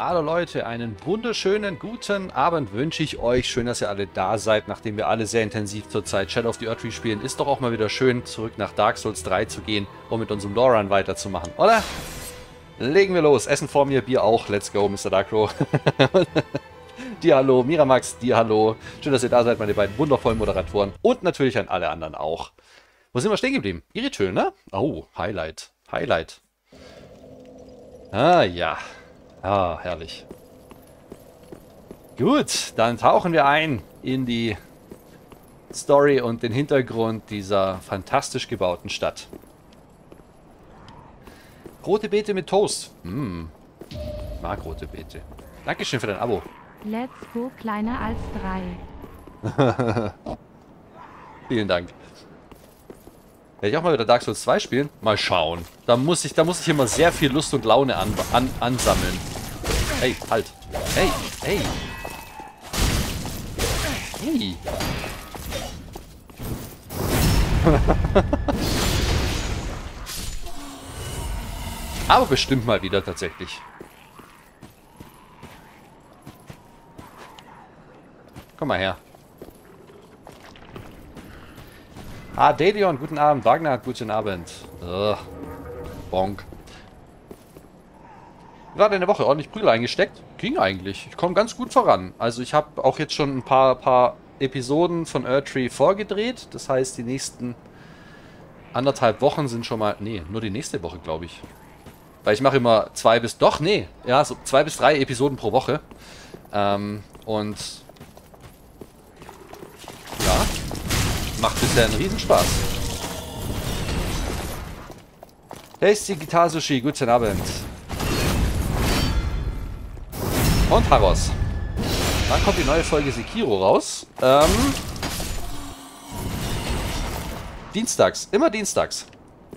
Hallo Leute, einen wunderschönen guten Abend wünsche ich euch. Schön, dass ihr alle da seid, nachdem wir alle sehr intensiv zurzeit Shadow of the Erdtree spielen. Ist doch auch mal wieder schön, zurück nach Dark Souls 3 zu gehen, um mit unserem Lore-Run weiterzumachen, oder? Legen wir los. Essen vor mir, Bier auch. Let's go, Mr. Darkro. Dir hallo, Miramax, dir hallo. Schön, dass ihr da seid, meine beiden wundervollen Moderatoren. Und natürlich an alle anderen auch. Wo sind wir stehen geblieben? Irritöl, ne? Oh, Highlight. Highlight. Ah, ja. Ah, herrlich. Gut, dann tauchen wir ein in die Story und den Hintergrund dieser fantastisch gebauten Stadt. Rote Beete mit Toast. Ich mag rote Beete. Dankeschön für dein Abo. Let's go kleiner als 3. Vielen Dank. Werde ich auch mal wieder Dark Souls 2 spielen? Mal schauen. Da muss ich immer sehr viel Lust und Laune ansammeln. Hey, halt. Hey, hey. Hey. Aber bestimmt mal wieder tatsächlich. Komm mal her. Ah, Delion, guten Abend. Wagner, guten Abend. Bonk. Gerade in der Woche ordentlich Prügel eingesteckt. Ging eigentlich. Ich komme ganz gut voran. Also ich habe auch jetzt schon ein paar Episoden von Erdtree vorgedreht. Das heißt, die nächsten 1,5 Wochen sind schon mal... Nee, nur die nächste Woche, glaube ich. Weil ich mache immer 2 bis... Doch, nee. Ja, so 2 bis 3 Episoden pro Woche. Und... Ja. Macht bisher einen Riesenspaß. Tasty Guitar Sushi, guten Abend. Und Haros. Wann kommt die neue Folge Sekiro raus? Dienstags. Immer dienstags.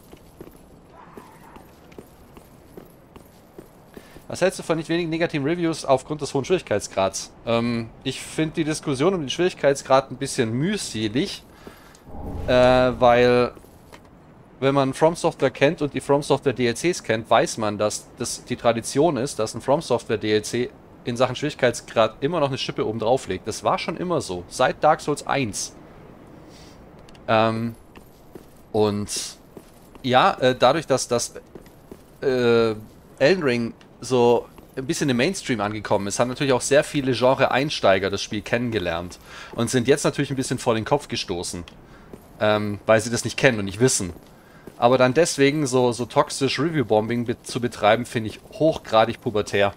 Was hältst du von nicht wenigen negativen Reviews aufgrund des hohen Schwierigkeitsgrads? Ich finde die Diskussion um den Schwierigkeitsgrad ein bisschen mühselig. Weil, wenn man From Software kennt und die From Software DLCs kennt, weiß man, dass das die Tradition ist, dass ein From Software DLC in Sachen Schwierigkeitsgrad immer noch eine Schippe oben drauf legt. Das war schon immer so, seit Dark Souls 1. Und ja, dadurch, dass das Elden Ring so ein bisschen im Mainstream angekommen ist, haben natürlich auch sehr viele Genre-Einsteiger das Spiel kennengelernt und sind jetzt natürlich ein bisschen vor den Kopf gestoßen. Weil sie das nicht kennen und nicht wissen. Aber dann deswegen so toxisch Review-Bombing zu betreiben, finde ich hochgradig pubertär.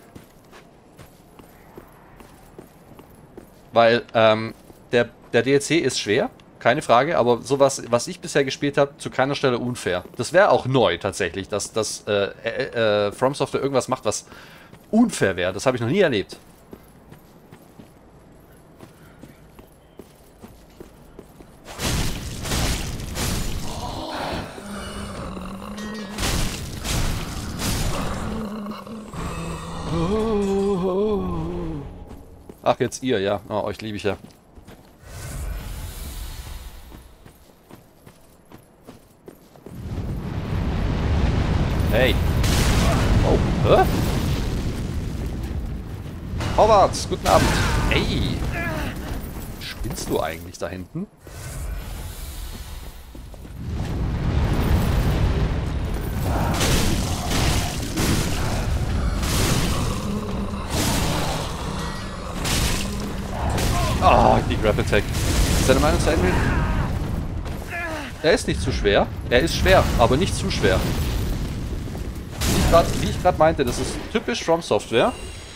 Weil der DLC ist schwer, keine Frage, aber sowas, was ich bisher gespielt habe, zu keiner Stelle unfair. Das wäre auch neu tatsächlich, dass From Software irgendwas macht, was unfair wäre. Das habe ich noch nie erlebt. Ach, jetzt ihr, ja. Oh, euch liebe ich ja. Hey. Oh, hä? Howard, guten Abend. Hey. Spinnst du eigentlich da hinten? Ah, die Grab Attack. Ist deine Meinung zu Ende? Er ist nicht zu schwer. Er ist schwer, aber nicht zu schwer. Wie ich gerade meinte, das ist typisch From Software.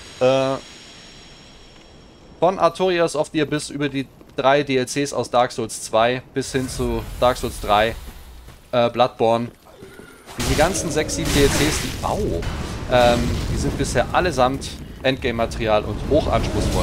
Von Artorias of the Abyss über die 3 DLCs aus Dark Souls 2 bis hin zu Dark Souls 3, Bloodborne. Diese ganzen 6, 7 DLCs, die sind bisher allesamt Endgame-Material und hochanspruchsvoll.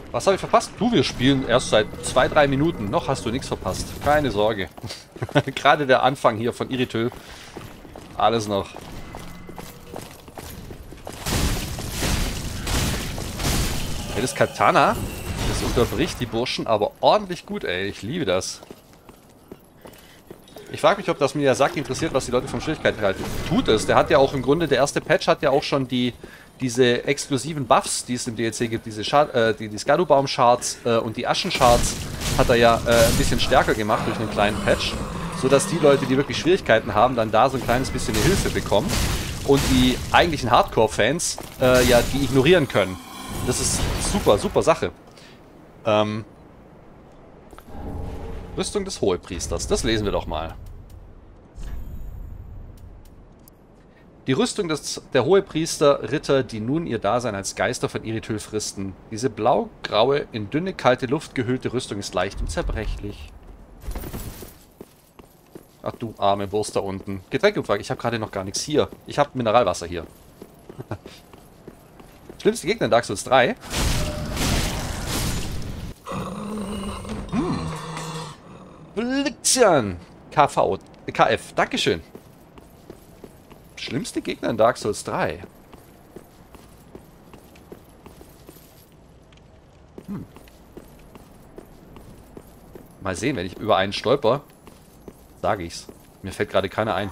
Was habe ich verpasst? Du, wir spielen erst seit 2-3 Minuten. Noch hast du nichts verpasst. Keine Sorge. Gerade der Anfang hier von Irithyll. Alles noch. Ja, das Katana, das unterbricht die Burschen aber ordentlich gut, ey. Ich liebe das. Ich frage mich, ob das Miyazaki interessiert, was die Leute vom Schwierigkeiten halten. Tut es. Der hat ja auch im Grunde, der erste Patch hat ja auch schon diese exklusiven Buffs, die es im DLC gibt, die Skadubaum-Shards und die Aschen-Shards, hat er ja ein bisschen stärker gemacht durch einen kleinen Patch, sodass die Leute, die wirklich Schwierigkeiten haben, dann da so ein kleines bisschen eine Hilfe bekommen und die eigentlichen Hardcore-Fans ja die ignorieren können. Das ist super, super Sache. Rüstung des Hohepriesters, das lesen wir doch mal. Die Rüstung der Hohepriester-Ritter, die nun ihr Dasein als Geister von Irithyll fristen. Diese blau-graue, in dünne, kalte Luft gehüllte Rüstung ist leicht und zerbrechlich. Ach du arme Wurst da unten. Getränkeumfrage, ich habe gerade noch gar nichts hier. Ich habe Mineralwasser hier. Schlimmste Gegner in Dark Souls 3. Blitzern! KF, Dankeschön. Schlimmste Gegner in Dark Souls 3. Mal sehen, wenn ich über einen stolper, sage ich's. Mir fällt gerade keiner ein.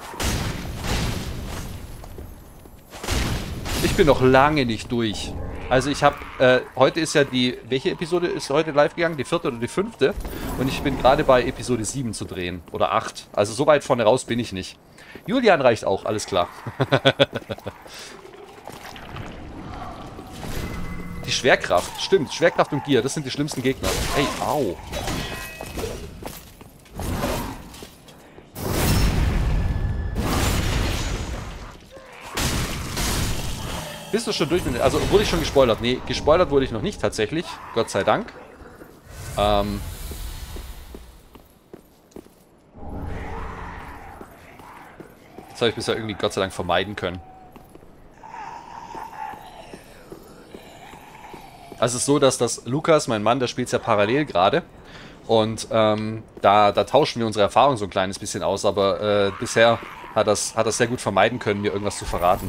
Ich bin noch lange nicht durch. Also ich habe, heute ist ja welche Episode ist heute live gegangen? Die 4. oder die 5.? Und ich bin gerade bei Episode 7 zu drehen. Oder 8. Also so weit vorne raus bin ich nicht. Julian reicht auch, alles klar. Die Schwerkraft, stimmt. Schwerkraft und Gier, das sind die schlimmsten Gegner. Hey, au. Bist du schon durch mit... Also, wurde ich schon gespoilert? Nee, gespoilert wurde ich noch nicht tatsächlich. Gott sei Dank. Das habe ich bisher irgendwie Gott sei Dank vermeiden können. Also es ist so, dass das Lukas, mein Mann, der spielt es ja parallel gerade. Und da tauschen wir unsere Erfahrungen so ein kleines bisschen aus. Aber bisher hat das sehr gut vermeiden können, mir irgendwas zu verraten.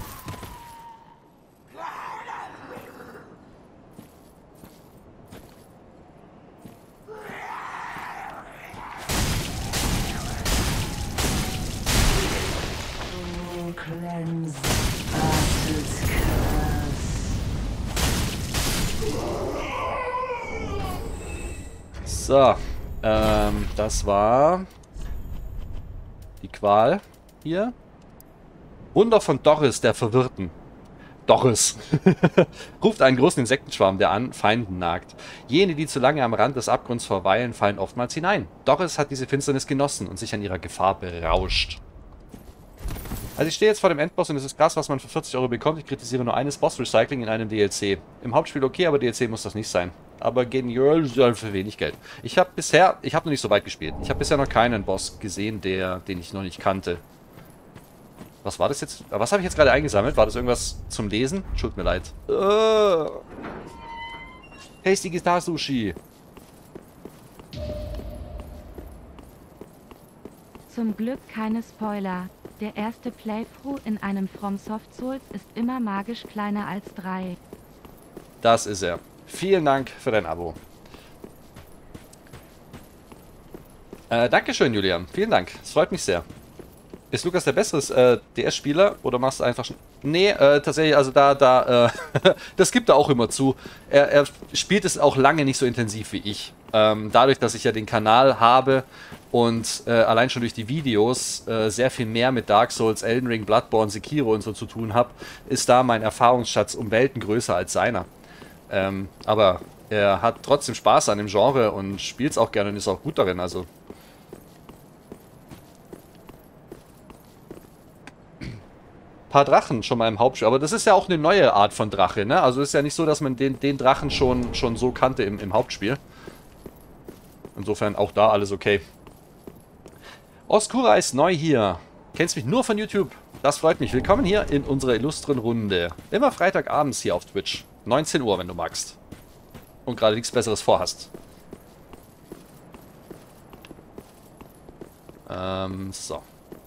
So, das war die Qual hier. Wunder von Doris, der Verwirrten. Doris ruft einen großen Insektenschwarm, der an Feinden nagt. Jene, die zu lange am Rand des Abgrunds verweilen, fallen oftmals hinein. Doris hat diese Finsternis genossen und sich an ihrer Gefahr berauscht. Also ich stehe jetzt vor dem Endboss und es ist krass, was man für 40 € bekommt. Ich kritisiere nur eines Boss-Recycling in einem DLC. Im Hauptspiel okay, aber DLC muss das nicht sein. Aber genial für wenig Geld. Ich habe noch nicht so weit gespielt. Ich habe bisher noch keinen Boss gesehen, den ich noch nicht kannte. Was war das jetzt? Was habe ich jetzt gerade eingesammelt? War das irgendwas zum Lesen? Tut mir leid. Tasty Guitar Sushi. Zum Glück keine Spoiler. Der erste Playthrough in einem From Soft Souls ist immer magisch kleiner als 3. Das ist er. Vielen Dank für dein Abo. Dankeschön, Julian. Vielen Dank. Es freut mich sehr. Ist Lukas der bessere DS-Spieler oder machst du einfach schon... Nee, tatsächlich, also das gibt er auch immer zu. Er spielt es auch lange nicht so intensiv wie ich. Dadurch, dass ich ja den Kanal habe und allein schon durch die Videos sehr viel mehr mit Dark Souls, Elden Ring, Bloodborne, Sekiro und so zu tun habe, ist da mein Erfahrungsschatz um Welten größer als seiner. Aber er hat trotzdem Spaß an dem Genre und spielt es auch gerne und ist auch gut darin, also... Paar Drachen schon mal im Hauptspiel, aber das ist ja auch eine neue Art von Drache, ne? Also ist ja nicht so, dass man den Drachen schon so kannte im Hauptspiel. Insofern auch da alles okay. Oskura ist neu hier. Kennst mich nur von YouTube. Das freut mich. Willkommen hier in unserer illustren Runde. Immer Freitagabends hier auf Twitch. 19 Uhr, wenn du magst. und gerade nichts Besseres vorhast. So.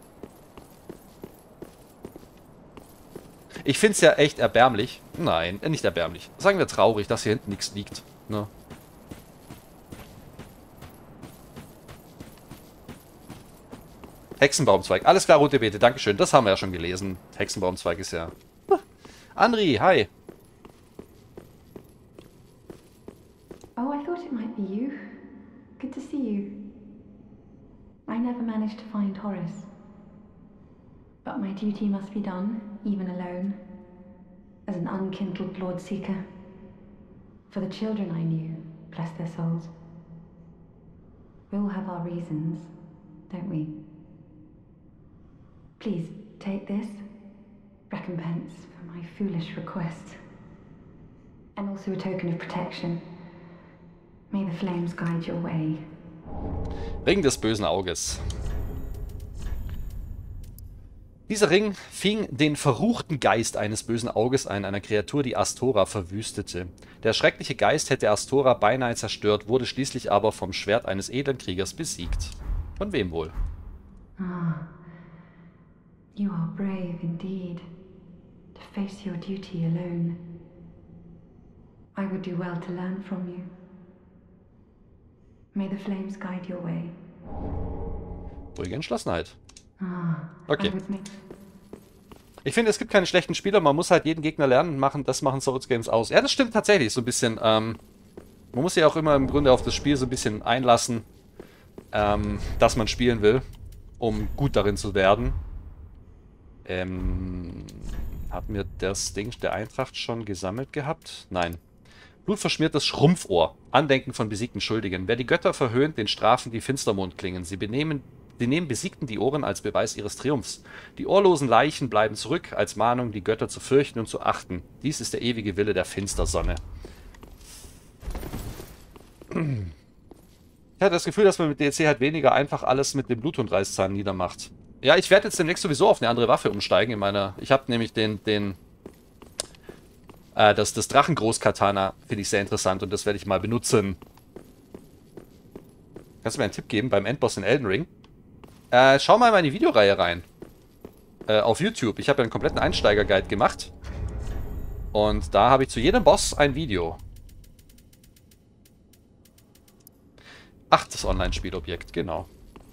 Ich finde es ja echt erbärmlich. Nein, nicht erbärmlich. Sagen wir traurig, dass hier hinten nichts liegt. Ne? Hexenbaumzweig. Alles klar, rote Beete. Dankeschön. Das haben wir ja schon gelesen. Hexenbaumzweig ist ja... Andri, hi. Oh, I thought it might be you. Good to see you. I never managed to find Horace. But my duty must be done, even alone, as an unkindled Lord Seeker. For the children I knew, bless their souls. We all have our reasons, don't we? Please, take this. Recompense for my foolish request. And also a token of protection. May the flames guide your way. Ring des bösen Auges. Dieser Ring fing den verruchten Geist eines bösen Auges ein, einer Kreatur, die Astora verwüstete. Der schreckliche Geist hätte Astora beinahe zerstört, wurde schließlich aber vom Schwert eines edlen Kriegers besiegt. Von wem wohl? Ah, you are brave indeed, to face your duty alone. I would do well to learn from you. May the flames guide your way. Ruhige Entschlossenheit. Okay. Okay. Ich finde, es gibt keine schlechten Spieler, man muss halt jeden Gegner lernen machen, das machen Souls Games aus. Ja, das stimmt tatsächlich so ein bisschen. Man muss sich auch immer im Grunde auf das Spiel so ein bisschen einlassen, dass man spielen will, um gut darin zu werden. Hatten wir das Ding der Eintracht schon gesammelt gehabt? Nein. Blutverschmiertes Schrumpfohr. Andenken von besiegten Schuldigen. Wer die Götter verhöhnt, den strafen die Finstermondklingen. Sie nehmen Besiegten die Ohren als Beweis ihres Triumphs. Die ohrlosen Leichen bleiben zurück, als Mahnung, die Götter zu fürchten und zu achten. Dies ist der ewige Wille der Finstersonne. Ich hatte das Gefühl, dass man mit DLC halt weniger einfach alles mit dem Bluthundreißzahn niedermacht. Ja, ich werde jetzt demnächst sowieso auf eine andere Waffe umsteigen in meiner... Ich habe nämlich das Drachengroß-Katana finde ich sehr interessant und das werde ich mal benutzen. Kannst du mir einen Tipp geben beim Endboss in Elden Ring? Schau mal in meine Videoreihe rein. Auf YouTube. Ich habe ja einen kompletten Einsteiger-Guide gemacht. Und da habe ich zu jedem Boss ein Video. Ach, das Online-Spielobjekt, genau.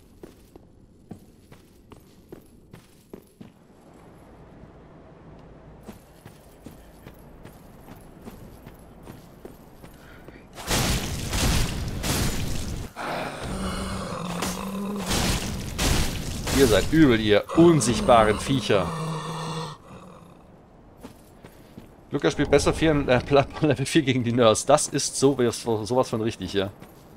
Ihr seid übel, ihr unsichtbaren Viecher. Lukas spielt besser Level 4 gegen die Nerds. Das ist sowas von richtig, ja.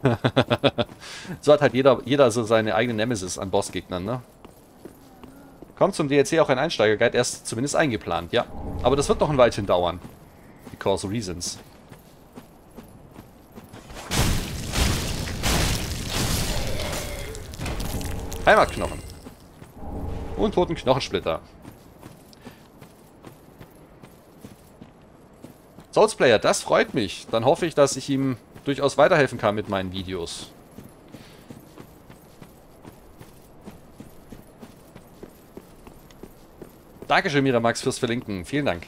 So hat halt jeder so seine eigene Nemesis an Bossgegnern, ne? Kommt zum DLC auch ein Einsteiger-Guide, erst zumindest eingeplant, ja. Aber das wird noch ein Weilchen dauern. Because reasons. Heimatknochen. Untoten Knochensplitter. Soulsplayer, das freut mich. Dann hoffe ich, dass ich ihm durchaus weiterhelfen kann mit meinen Videos. Dankeschön, Miramax, fürs Verlinken. Vielen Dank.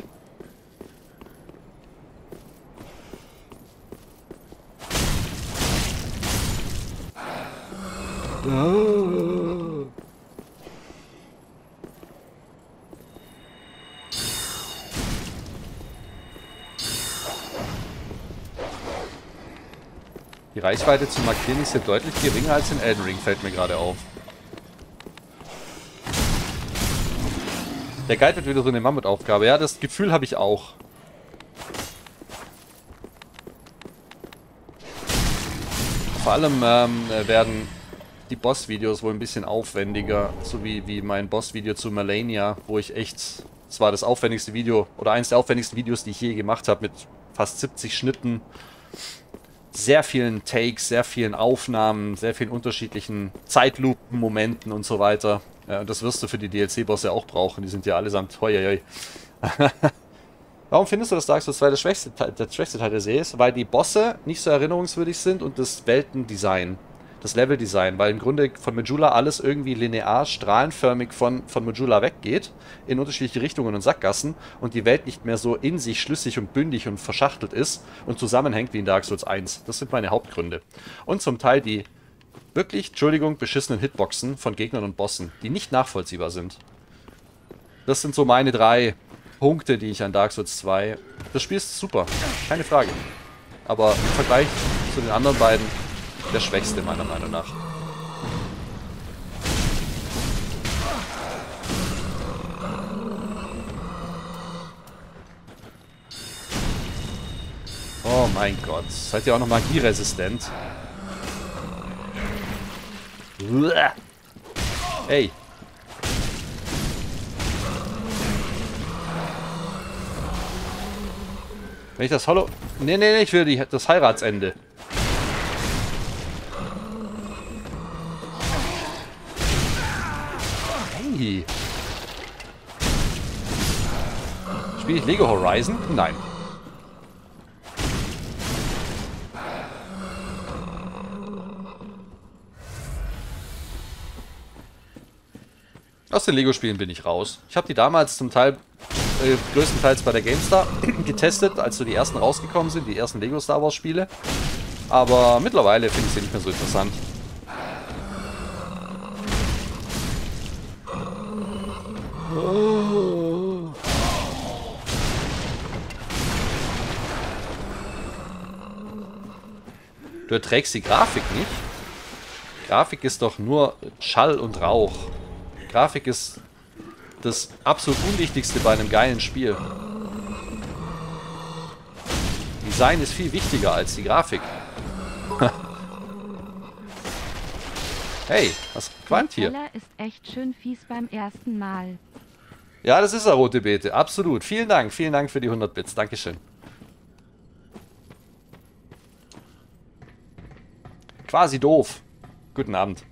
Die Reichweite zu markieren ist hier deutlich geringer als in Elden Ring, fällt mir gerade auf. Der Guide wird wieder so eine Mammutaufgabe. Ja, das Gefühl habe ich auch. Vor allem werden die Boss-Videos wohl ein bisschen aufwendiger, so wie mein Boss-Video zu Malenia, wo ich echt... Das war das aufwendigste Video, oder eines der aufwendigsten Videos, die ich je gemacht habe, mit fast 70 Schnitten. Sehr vielen Takes, sehr vielen Aufnahmen, sehr vielen unterschiedlichen Zeitlupen-Momenten und so weiter. Ja, und das wirst du für die DLC-Bosse auch brauchen. Die sind ja allesamt hoi. Warum findest du, dass Dark Souls 2 der schwächste Teil der Serie ist? Weil die Bosse nicht so erinnerungswürdig sind und das Weltendesign, das Leveldesign, weil im Grunde von Majula alles irgendwie linear, strahlenförmig von Majula weggeht, in unterschiedliche Richtungen und Sackgassen und die Welt nicht mehr so in sich schlüssig und bündig und verschachtelt ist und zusammenhängt wie in Dark Souls 1. Das sind meine Hauptgründe. Und zum Teil die wirklich, Entschuldigung, beschissenen Hitboxen von Gegnern und Bossen, die nicht nachvollziehbar sind. Das sind so meine 3 Punkte, die ich an Dark Souls 2... Das Spiel ist super, keine Frage. Aber im Vergleich zu den anderen beiden der schwächste meiner Meinung nach. Oh mein Gott, seid ihr auch noch magieresistent? Ey. Wenn ich das Hollow... Nee, ich will das Heiratsende. Hey. Spiele ich Lego Horizon? Nein. Aus den Lego-Spielen bin ich raus. Ich habe die damals zum Teil, größtenteils bei der GameStar getestet, als so die ersten rausgekommen sind, die ersten Lego Star Wars Spiele. Aber mittlerweile finde ich sie nicht mehr so interessant. Du erträgst die Grafik nicht? Grafik ist doch nur Schall und Rauch. Grafik ist das absolut Unwichtigste bei einem geilen Spiel. Design ist viel wichtiger als die Grafik. Hey, was qualmt hier? Der Teller ist echt schön fies beim ersten Mal. Ja, das ist er, rote Beete. Absolut. Vielen Dank für die 100 Bits. Dankeschön. Quasi doof. Guten Abend.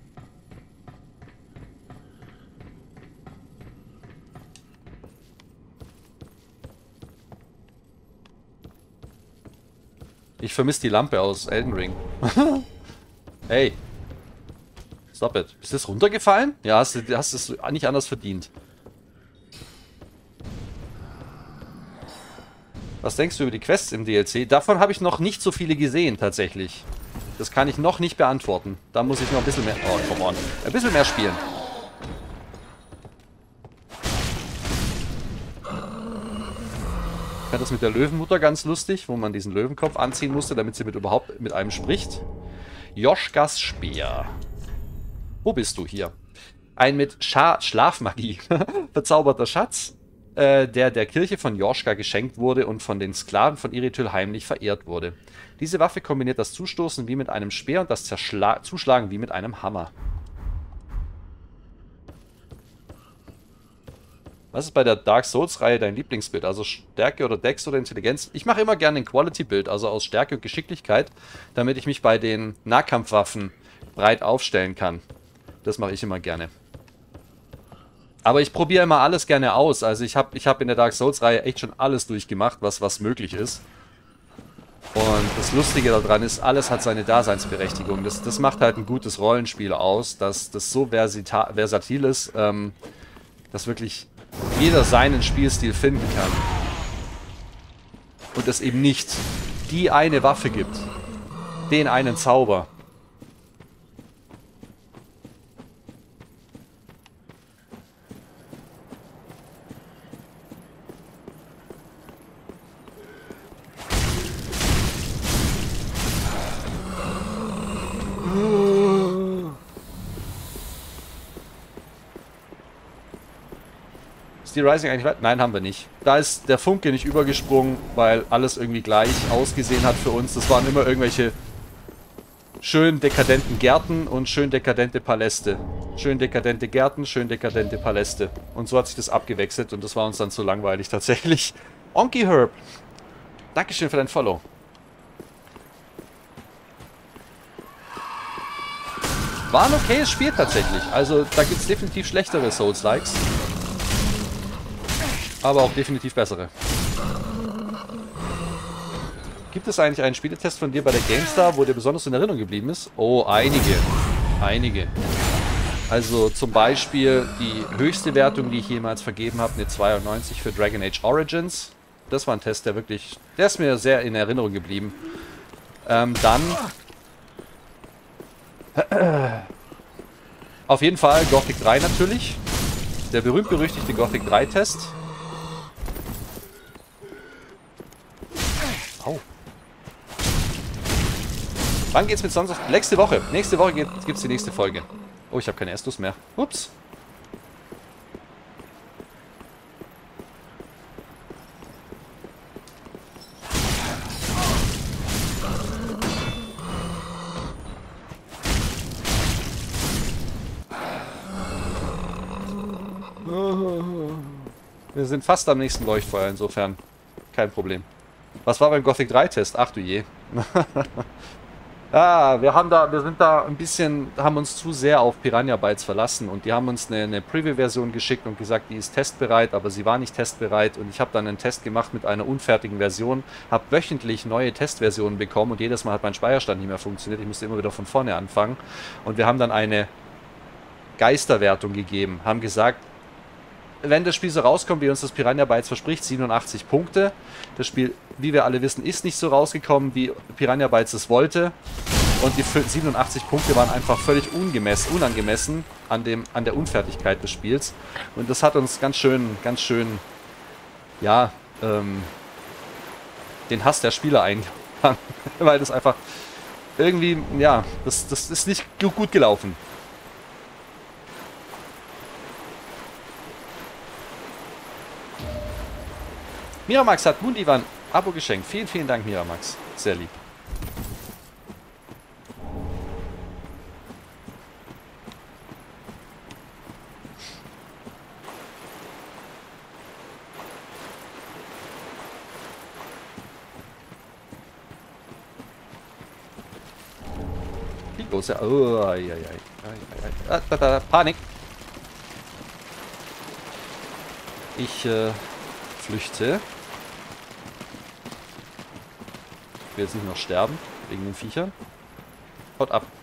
Ich vermisse die Lampe aus Elden Ring. Hey. Stop it. Ist das runtergefallen? Ja, hast es nicht anders verdient. Was denkst du über die Quests im DLC? Davon habe ich noch nicht so viele gesehen, tatsächlich. Das kann ich noch nicht beantworten. Da muss ich noch ein bisschen mehr... Oh, come on. Ein bisschen mehr spielen. Ich fand das mit der Löwenmutter ganz lustig, wo man diesen Löwenkopf anziehen musste, damit sie überhaupt mit einem spricht. Joschkas Speer. Wo bist du hier? Ein mit Schlafmagie verzauberter Schatz, der Kirche von Joschka geschenkt wurde und von den Sklaven von Irithyll heimlich verehrt wurde. Diese Waffe kombiniert das Zustoßen wie mit einem Speer und das Zuschlagen wie mit einem Hammer. Was ist bei der Dark Souls-Reihe dein Lieblingsbild? Also Stärke oder Dex oder Intelligenz? Ich mache immer gerne ein Quality-Bild, also aus Stärke und Geschicklichkeit, damit ich mich bei den Nahkampfwaffen breit aufstellen kann. Das mache ich immer gerne. Aber ich probiere immer alles gerne aus. Also ich hab in der Dark Souls-Reihe echt schon alles durchgemacht, was möglich ist. Und das Lustige daran ist, alles hat seine Daseinsberechtigung. Das macht halt ein gutes Rollenspiel aus, dass das so versatil ist, dass wirklich jeder seinen Spielstil finden kann. Und es eben nicht die eine Waffe gibt. Den einen Zauber. Ist die Rising eigentlich weit? Nein, haben wir nicht. Da ist der Funke nicht übergesprungen, weil alles irgendwie gleich ausgesehen hat für uns. Das waren immer irgendwelche schön dekadenten Gärten und schön dekadente Paläste. Schön dekadente Gärten, schön dekadente Paläste. Und so hat sich das abgewechselt und das war uns dann zu langweilig tatsächlich. Onky Herb. Dankeschön für dein Follow. War ein okayes Spiel tatsächlich. Also da gibt es definitiv schlechtere Souls-Likes. Aber auch definitiv bessere. Gibt es eigentlich einen Spieletest von dir bei der GameStar, wo dir besonders in Erinnerung geblieben ist? Oh, einige. Einige. Also zum Beispiel die höchste Wertung, die ich jemals vergeben habe, eine 92 für Dragon Age Origins. Das war ein Test, der wirklich, der ist mir sehr in Erinnerung geblieben. Dann auf jeden Fall Gothic 3 natürlich. Der berühmt-berüchtigte Gothic 3 Test. Au. Wann geht's mit Sons of... Nächste Woche. Nächste Woche gibt's die nächste Folge. Oh, ich habe keine Estus mehr. Ups. Wir sind fast am nächsten Leuchtfeuer, insofern kein Problem. Was war beim Gothic 3 Test? Ach du je. Wir sind da ein bisschen, haben uns zu sehr auf Piranha Bytes verlassen und die haben uns eine Preview-Version geschickt und gesagt, die ist testbereit, aber sie war nicht testbereit und ich habe dann einen Test gemacht mit einer unfertigen Version, habe wöchentlich neue Testversionen bekommen und jedes Mal hat mein Speicherstand nicht mehr funktioniert, ich musste immer wieder von vorne anfangen und wir haben dann eine Geisterwertung gegeben, haben gesagt, wenn das Spiel so rauskommt, wie uns das Piranha Bytes verspricht, 87 Punkte. Das Spiel, wie wir alle wissen, ist nicht so rausgekommen, wie Piranha Bytes es wollte. Und die 87 Punkte waren einfach völlig unangemessen an der Unfertigkeit des Spiels. Und das hat uns ganz schön, ja, den Hass der Spieler eingefangen. Weil das einfach irgendwie, ja, das ist nicht gut gelaufen. Miramax hat Moondiva ein Abo geschenkt. Vielen, vielen Dank, Miramax. Sehr lieb. Die große... Oh, Panik. Ich flüchte. Ich will jetzt nicht noch sterben, wegen den Viechern. Haut ab.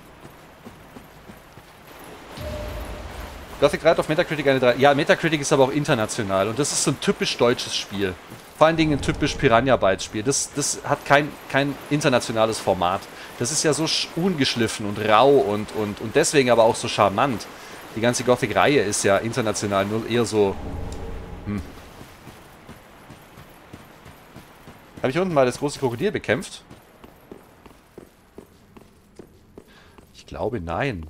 Gothic 3 hat auf Metacritic eine 3. Ja, Metacritic ist aber auch international und das ist so ein typisch deutsches Spiel. Vor allen Dingen ein typisch Piranha Bytes Spiel. Das hat kein internationales Format. Das ist ja so ungeschliffen und rau und deswegen aber auch so charmant. Die ganze Gothic-Reihe ist ja international nur eher so... Habe ich unten mal das große Krokodil bekämpft? Ich glaube, nein.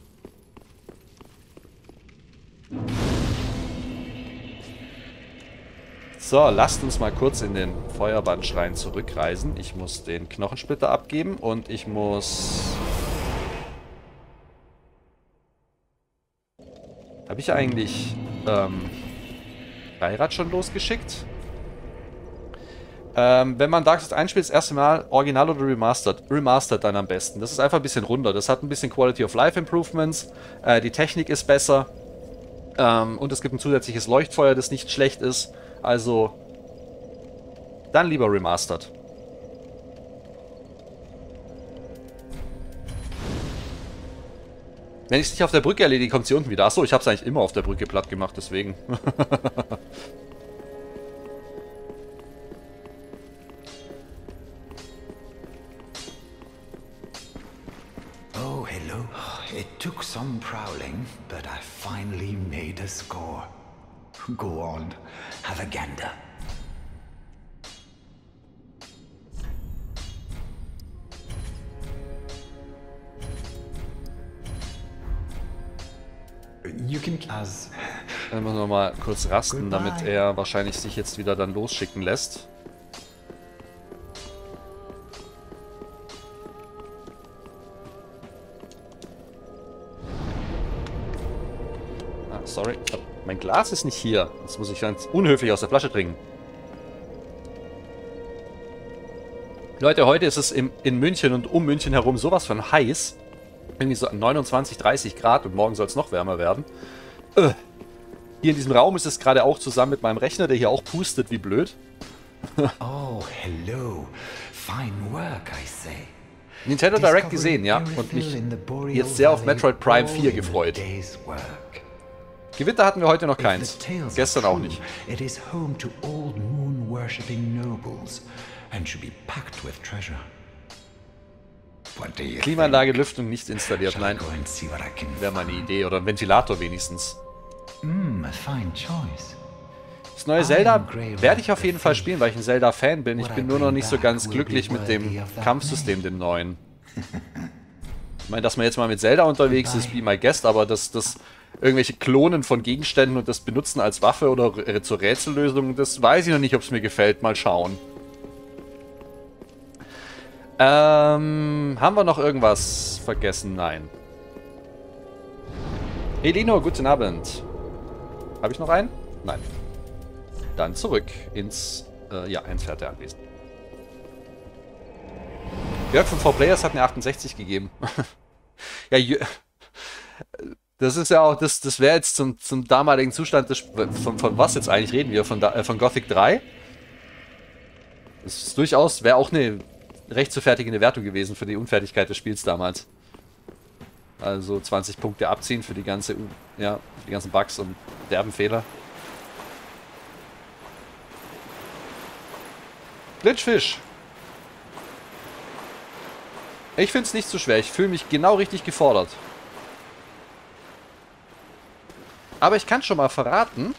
So, lasst uns mal kurz in den Feuerbandschrein zurückreisen. Ich muss den Knochensplitter abgeben und ich muss... Habe ich eigentlich Dreirad schon losgeschickt? Wenn man Dark Souls einspielt, das erste Mal Original oder Remastered? Remastered dann am besten. Das ist einfach ein bisschen runder. Das hat ein bisschen Quality of Life Improvements. Die Technik ist besser. Und es gibt ein zusätzliches Leuchtfeuer, das nicht schlecht ist. Also, dann lieber Remastered. Wenn ich es nicht auf der Brücke erledige, kommt sie unten wieder. Achso, ich habe es eigentlich immer auf der Brücke platt gemacht, deswegen. Oh, hello. It took some prowling, but I finally made a score. Go on, have a gander. You can as Dann müssen wir mal kurz rasten, damit er wahrscheinlich sich jetzt wieder dann losschicken lässt. Ah, sorry. Mein Glas ist nicht hier. Jetzt muss ich ganz unhöflich aus der Flasche trinken. Leute, heute ist es in München und um München herum sowas von heiß. Irgendwie so 29, 30 Grad und morgen soll es noch wärmer werden. Hier in diesem Raum ist es gerade auch zusammen mit meinem Rechner, der hier auch pustet wie blöd. Oh, hello. Fine work, I say. Nintendo Direct gesehen, ja, und mich jetzt sehr auf Metroid Prime 4 gefreut. Gewitter hatten wir heute noch keins. Gestern auch nicht. It is home to old moon-worshipping nobles and should be packed with treasure. What do you Klimaanlage, think? Lüftung nicht installiert, Shall I nein. go and see what I can Wäre meine find? Idee, oder ein Ventilator wenigstens. A fine choice. Das neue Zelda werde ich auf jeden Fall spielen, weil ich ein Zelda-Fan bin. Ich bin nur noch nicht so ganz glücklich mit dem Kampfsystem, dem neuen. Ich meine, dass man jetzt mal mit Zelda unterwegs ist, be my guest, aber das irgendwelche Klonen von Gegenständen und das Benutzen als Waffe oder zur Rätsellösung, das weiß ich noch nicht, ob es mir gefällt. Mal schauen. Haben wir noch irgendwas vergessen? Nein. Elino, guten Abend. Habe ich noch einen? Nein. Dann zurück ins Pferd der Anwesenden. Jörg von 4Players hat mir 68 gegeben. Ja, das ist ja auch, das wäre jetzt zum damaligen Zustand von was jetzt eigentlich reden wir? Von Gothic 3? Das ist durchaus, wäre auch eine recht zu fertigende Wertung gewesen für die Unfertigkeit des Spiels damals. Also 20 Punkte abziehen für die ganzen Bugs und derben Fehler. Glitchfish. Ich finde es nicht so schwer. Ich fühle mich genau richtig gefordert. Aber ich kann schon mal verraten,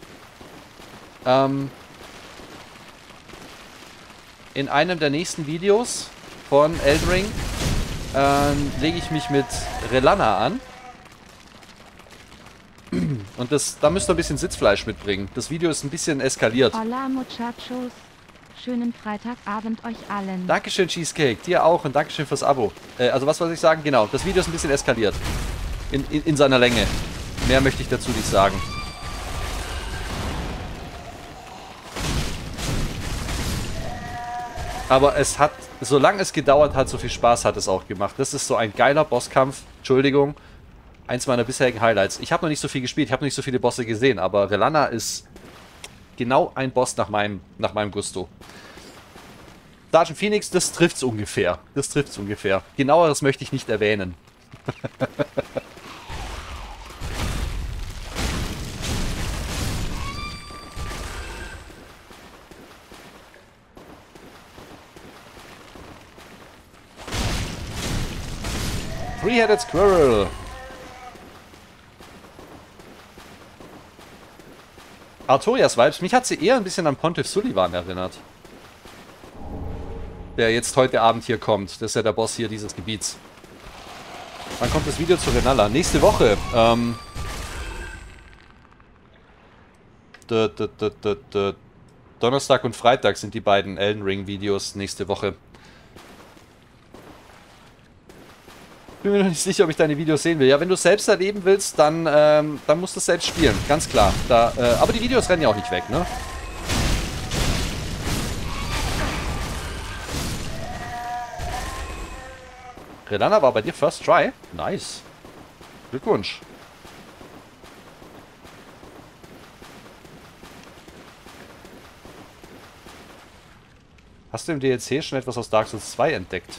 in einem der nächsten Videos von Elden Ring lege ich mich mit Relana an. Und da müsst ihr ein bisschen Sitzfleisch mitbringen. Das Video ist ein bisschen eskaliert. Hola muchachos. Schönen Freitagabend euch allen. Dankeschön, Cheesecake. Dir auch und Dankeschön fürs Abo. Also was soll ich sagen? Genau, das Video ist ein bisschen eskaliert. In seiner Länge. Mehr möchte ich dazu nicht sagen. Aber es hat, solange es gedauert hat, so viel Spaß hat es auch gemacht. Das ist so ein geiler Bosskampf. Entschuldigung. Eins meiner bisherigen Highlights. Ich habe noch nicht so viel gespielt, ich habe noch nicht so viele Bosse gesehen, aber Relana ist genau ein Boss nach meinem Gusto. Sergeant Phoenix, das trifft's ungefähr. Das trifft's ungefähr. Genaueres möchte ich nicht erwähnen. Three-Headed Squirrel. Artorias Vibes. Mich hat sie eher ein bisschen an Pontiff Sullivan erinnert. Der jetzt heute Abend hier kommt. Das ist ja der Boss hier dieses Gebiets. Wann kommt das Video zu Renala? Nächste Woche. Donnerstag und Freitag sind die beiden Elden Ring Videos nächste Woche. Bin mir noch nicht sicher, ob ich deine Videos sehen will. Ja, wenn du es selbst erleben willst, dann musst du es selbst spielen. Ganz klar. Aber die Videos rennen ja auch nicht weg, ne? Relana war bei dir First Try? Nice. Glückwunsch. Hast du im DLC schon etwas aus Dark Souls 2 entdeckt?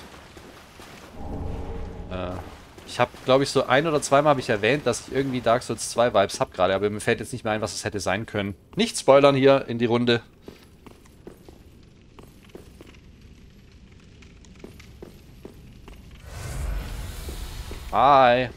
Ich habe, glaube ich, so ein- oder zweimal habe ich erwähnt, dass ich irgendwie Dark Souls 2 Vibes habe gerade, aber mir fällt jetzt nicht mehr ein, was es hätte sein können. Nicht spoilern hier in die Runde. Hi.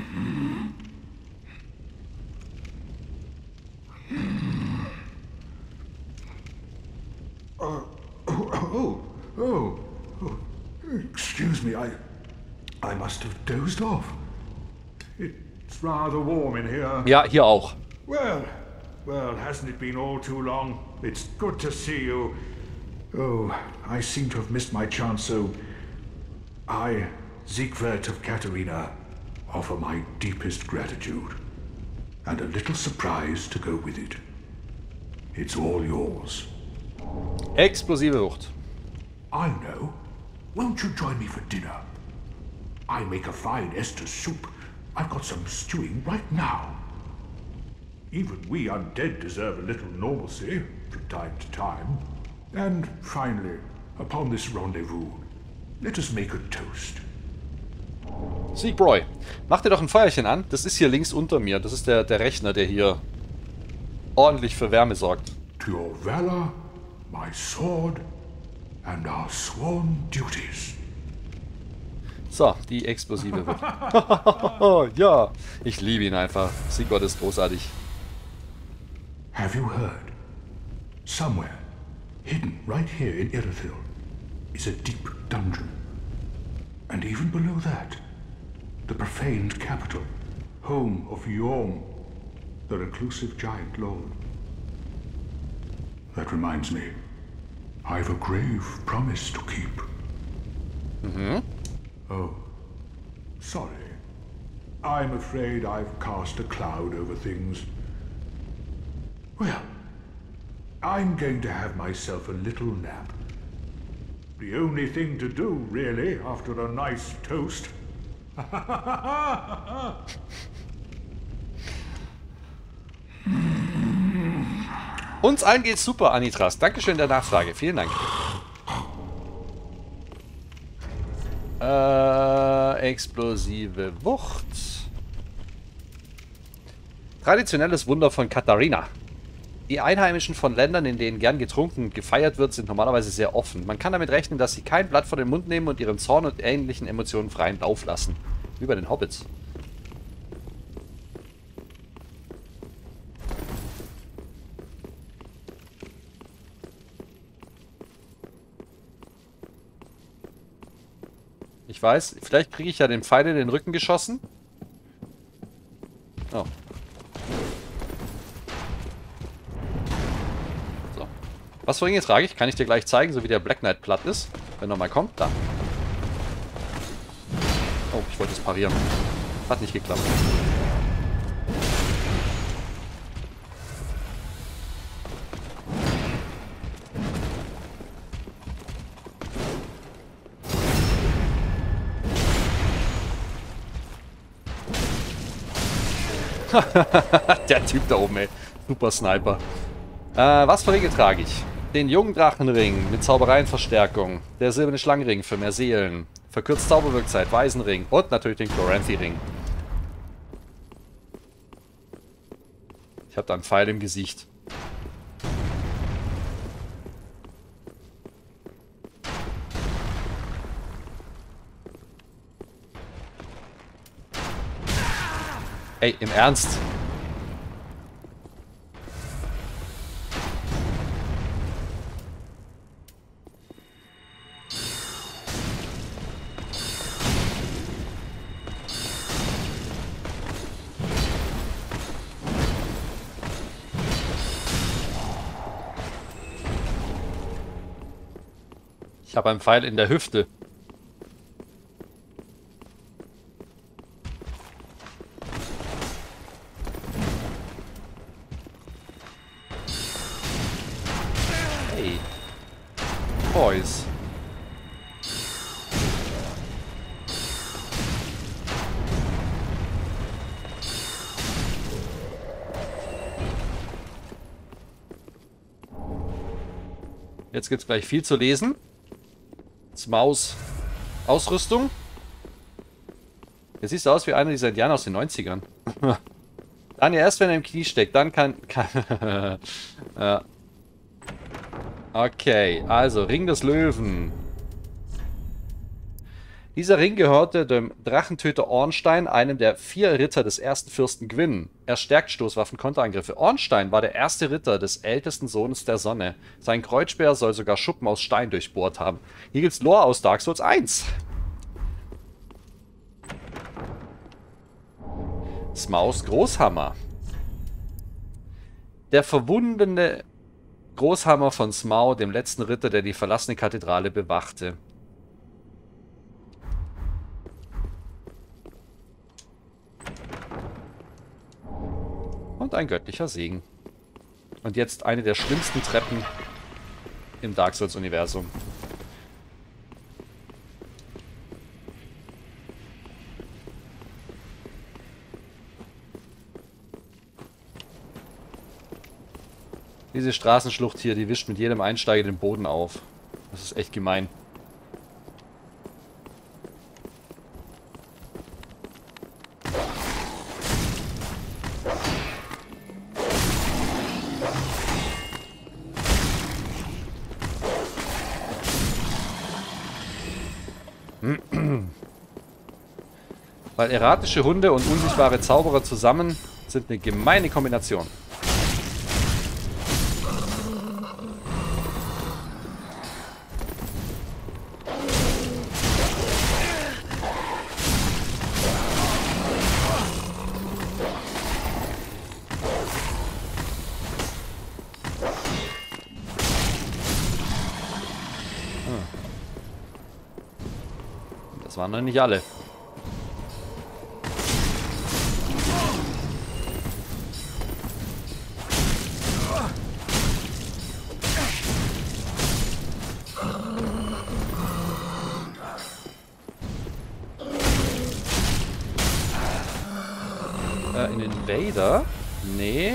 Excuse me, I must have dozed off. It's rather warm in here. Ja, hier auch. Well, hasn't it been all too long? It's good to see you. Oh, I seem to have missed my chance, so I, Siegwart of Katarina, offer my deepest gratitude. And a little surprise to go with it. It's all yours. Explosive Wucht. I know. Won't you join me for dinner? I make a fine Estus soup. I've got some stewing right now. Even we undead deserve a little normalcy from time to time. And finally, upon this rendezvous, Let us make a toast. Siegbräu, mach dir doch ein Feuerchen an. Das ist hier links unter mir. Das ist der Rechner, der hier ordentlich für Wärme sorgt. To your valor, my sword, and our sworn duties. So, die Explosive wird. Ja, ich liebe ihn einfach. Sigurd ist großartig. Have you heard? Somewhere, hidden right here in Irithyll, is a deep dungeon. And even below that, the profaned capital, home of Yhorm, the reclusive giant lord. That reminds me, I've a grave promise to keep. Oh, sorry. I'm afraid I've cast a cloud over things. Well, I'm going to have myself a little nap. The only thing to do, really, after a nice toast. Uns allen geht's super, Anitras. Dankeschön der Nachfrage. Vielen Dank. Explosive Wucht. Traditionelles Wunder von Katharina. Die Einheimischen von Ländern, in denen gern getrunken und gefeiert wird, sind normalerweise sehr offen. Man kann damit rechnen, dass sie kein Blatt vor den Mund nehmen und ihren Zorn und ähnlichen Emotionen freien Lauf lassen. Wie bei den Hobbits. Ich weiß, vielleicht kriege ich ja den Pfeil in den Rücken geschossen. Oh. So. Was für Ringe trage ich? Kann ich dir gleich zeigen, so wie der Black Knight platt ist. Wenn er mal kommt. Da. Oh, ich wollte es parieren. Hat nicht geklappt. Der Typ da oben, ey. Super Sniper. Was für Ringe trage ich? Den jungen Drachenring mit Zaubereienverstärkung. Der silberne Schlangenring für mehr Seelen. Verkürzt Zauberwirkzeit, Waisenring. Und natürlich den Chloranthy-Ring. Ich habe da einen Pfeil im Gesicht. Ey, im Ernst? Ich habe einen Pfeil in der Hüfte. Hey. Boys. Jetzt gibt es gleich viel zu lesen. Smaus Ausrüstung. Jetzt siehst du aus wie einer dieser Indianer aus den 90ern. Dann ja erst, wenn er im Knie steckt, dann kann ja. Okay, also Ring des Löwen. Dieser Ring gehörte dem Drachentöter Ornstein, einem der 4 Ritter des ersten Fürsten Gwyn. Er stärkt Stoßwaffen, Konterangriffe. Ornstein war der erste Ritter des ältesten Sohnes der Sonne. Sein Kreuzspeer soll sogar Schuppen aus Stein durchbohrt haben. Hier gibt's Lore aus Dark Souls 1. Smaus Großhammer. Der verwundene Großhammer von Smaug, dem letzten Ritter, der die verlassene Kathedrale bewachte. Und ein göttlicher Segen. Und jetzt eine der schlimmsten Treppen im Dark Souls-Universum. Diese Straßenschlucht hier, die wischt mit jedem Einsteiger den Boden auf. Das ist echt gemein. Weil erratische Hunde und unsichtbare Zauberer zusammen sind eine gemeine Kombination. Das waren noch nicht alle. Ein Invader? Nee.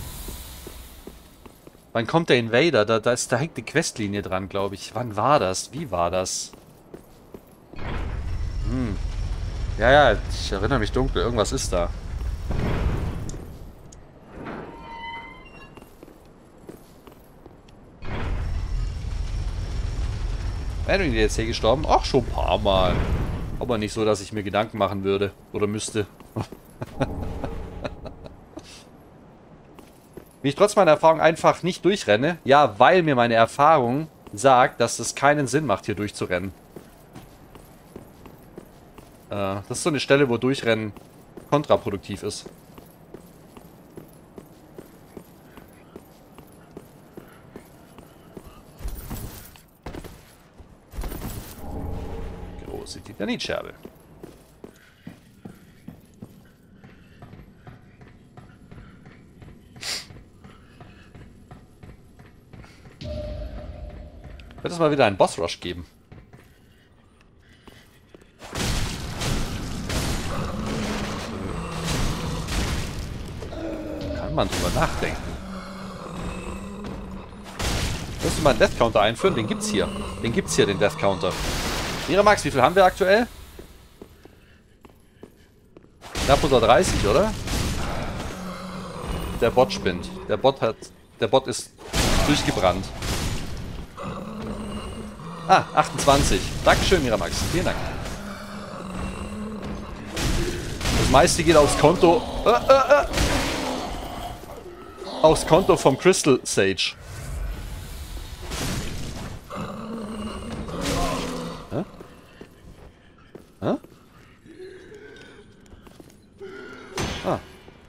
Wann kommt der Invader? Da hängt die Questlinie dran, glaube ich. Wann war das? Wie war das? Ja, ich erinnere mich dunkel. Irgendwas ist da. Wäre die jetzt hier gestorben? Ach, schon ein paar Mal. Aber nicht so, dass ich mir Gedanken machen würde. Oder müsste. Wie ich trotz meiner Erfahrung einfach nicht durchrenne? Ja, weil mir meine Erfahrung sagt, dass es keinen Sinn macht, hier durchzurennen. Das ist so eine Stelle, wo Durchrennen kontraproduktiv ist. Große Titanitscherbe. Wird es mal wieder einen Boss-Rush geben? Kann man drüber nachdenken. Willst du mal einen Death Counter einführen? Den gibt's hier. Den gibt's hier, den Death Counter. Miramax, wie viel haben wir aktuell? Knapp unter 30, oder? Der Bot spinnt. Der Bot ist durchgebrannt. Ah, 28. Dankeschön, Miramax. Vielen Dank. Das meiste geht aufs Konto. Aufs Konto vom Crystal Sage. Hä? Hä? Ah.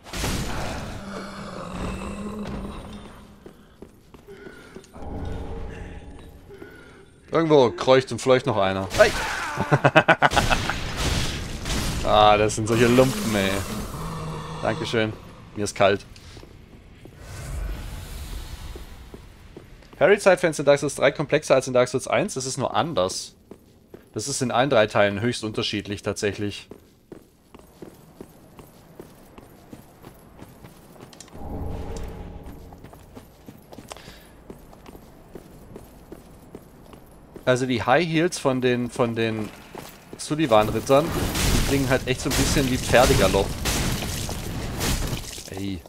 Irgendwo kreucht und fleucht noch einer. Hey! Ah, das sind solche Lumpen, ey. Dankeschön. Mir ist kalt. Parry-Zeitfenster in Dark Souls 3 komplexer als in Dark Souls 1. Das ist nur anders. Das ist in allen 3 Teilen höchst unterschiedlich, tatsächlich. Also die High Heels von den Sullivan-Rittern, die klingen halt echt so ein bisschen wie Pferdegalopp. Ey.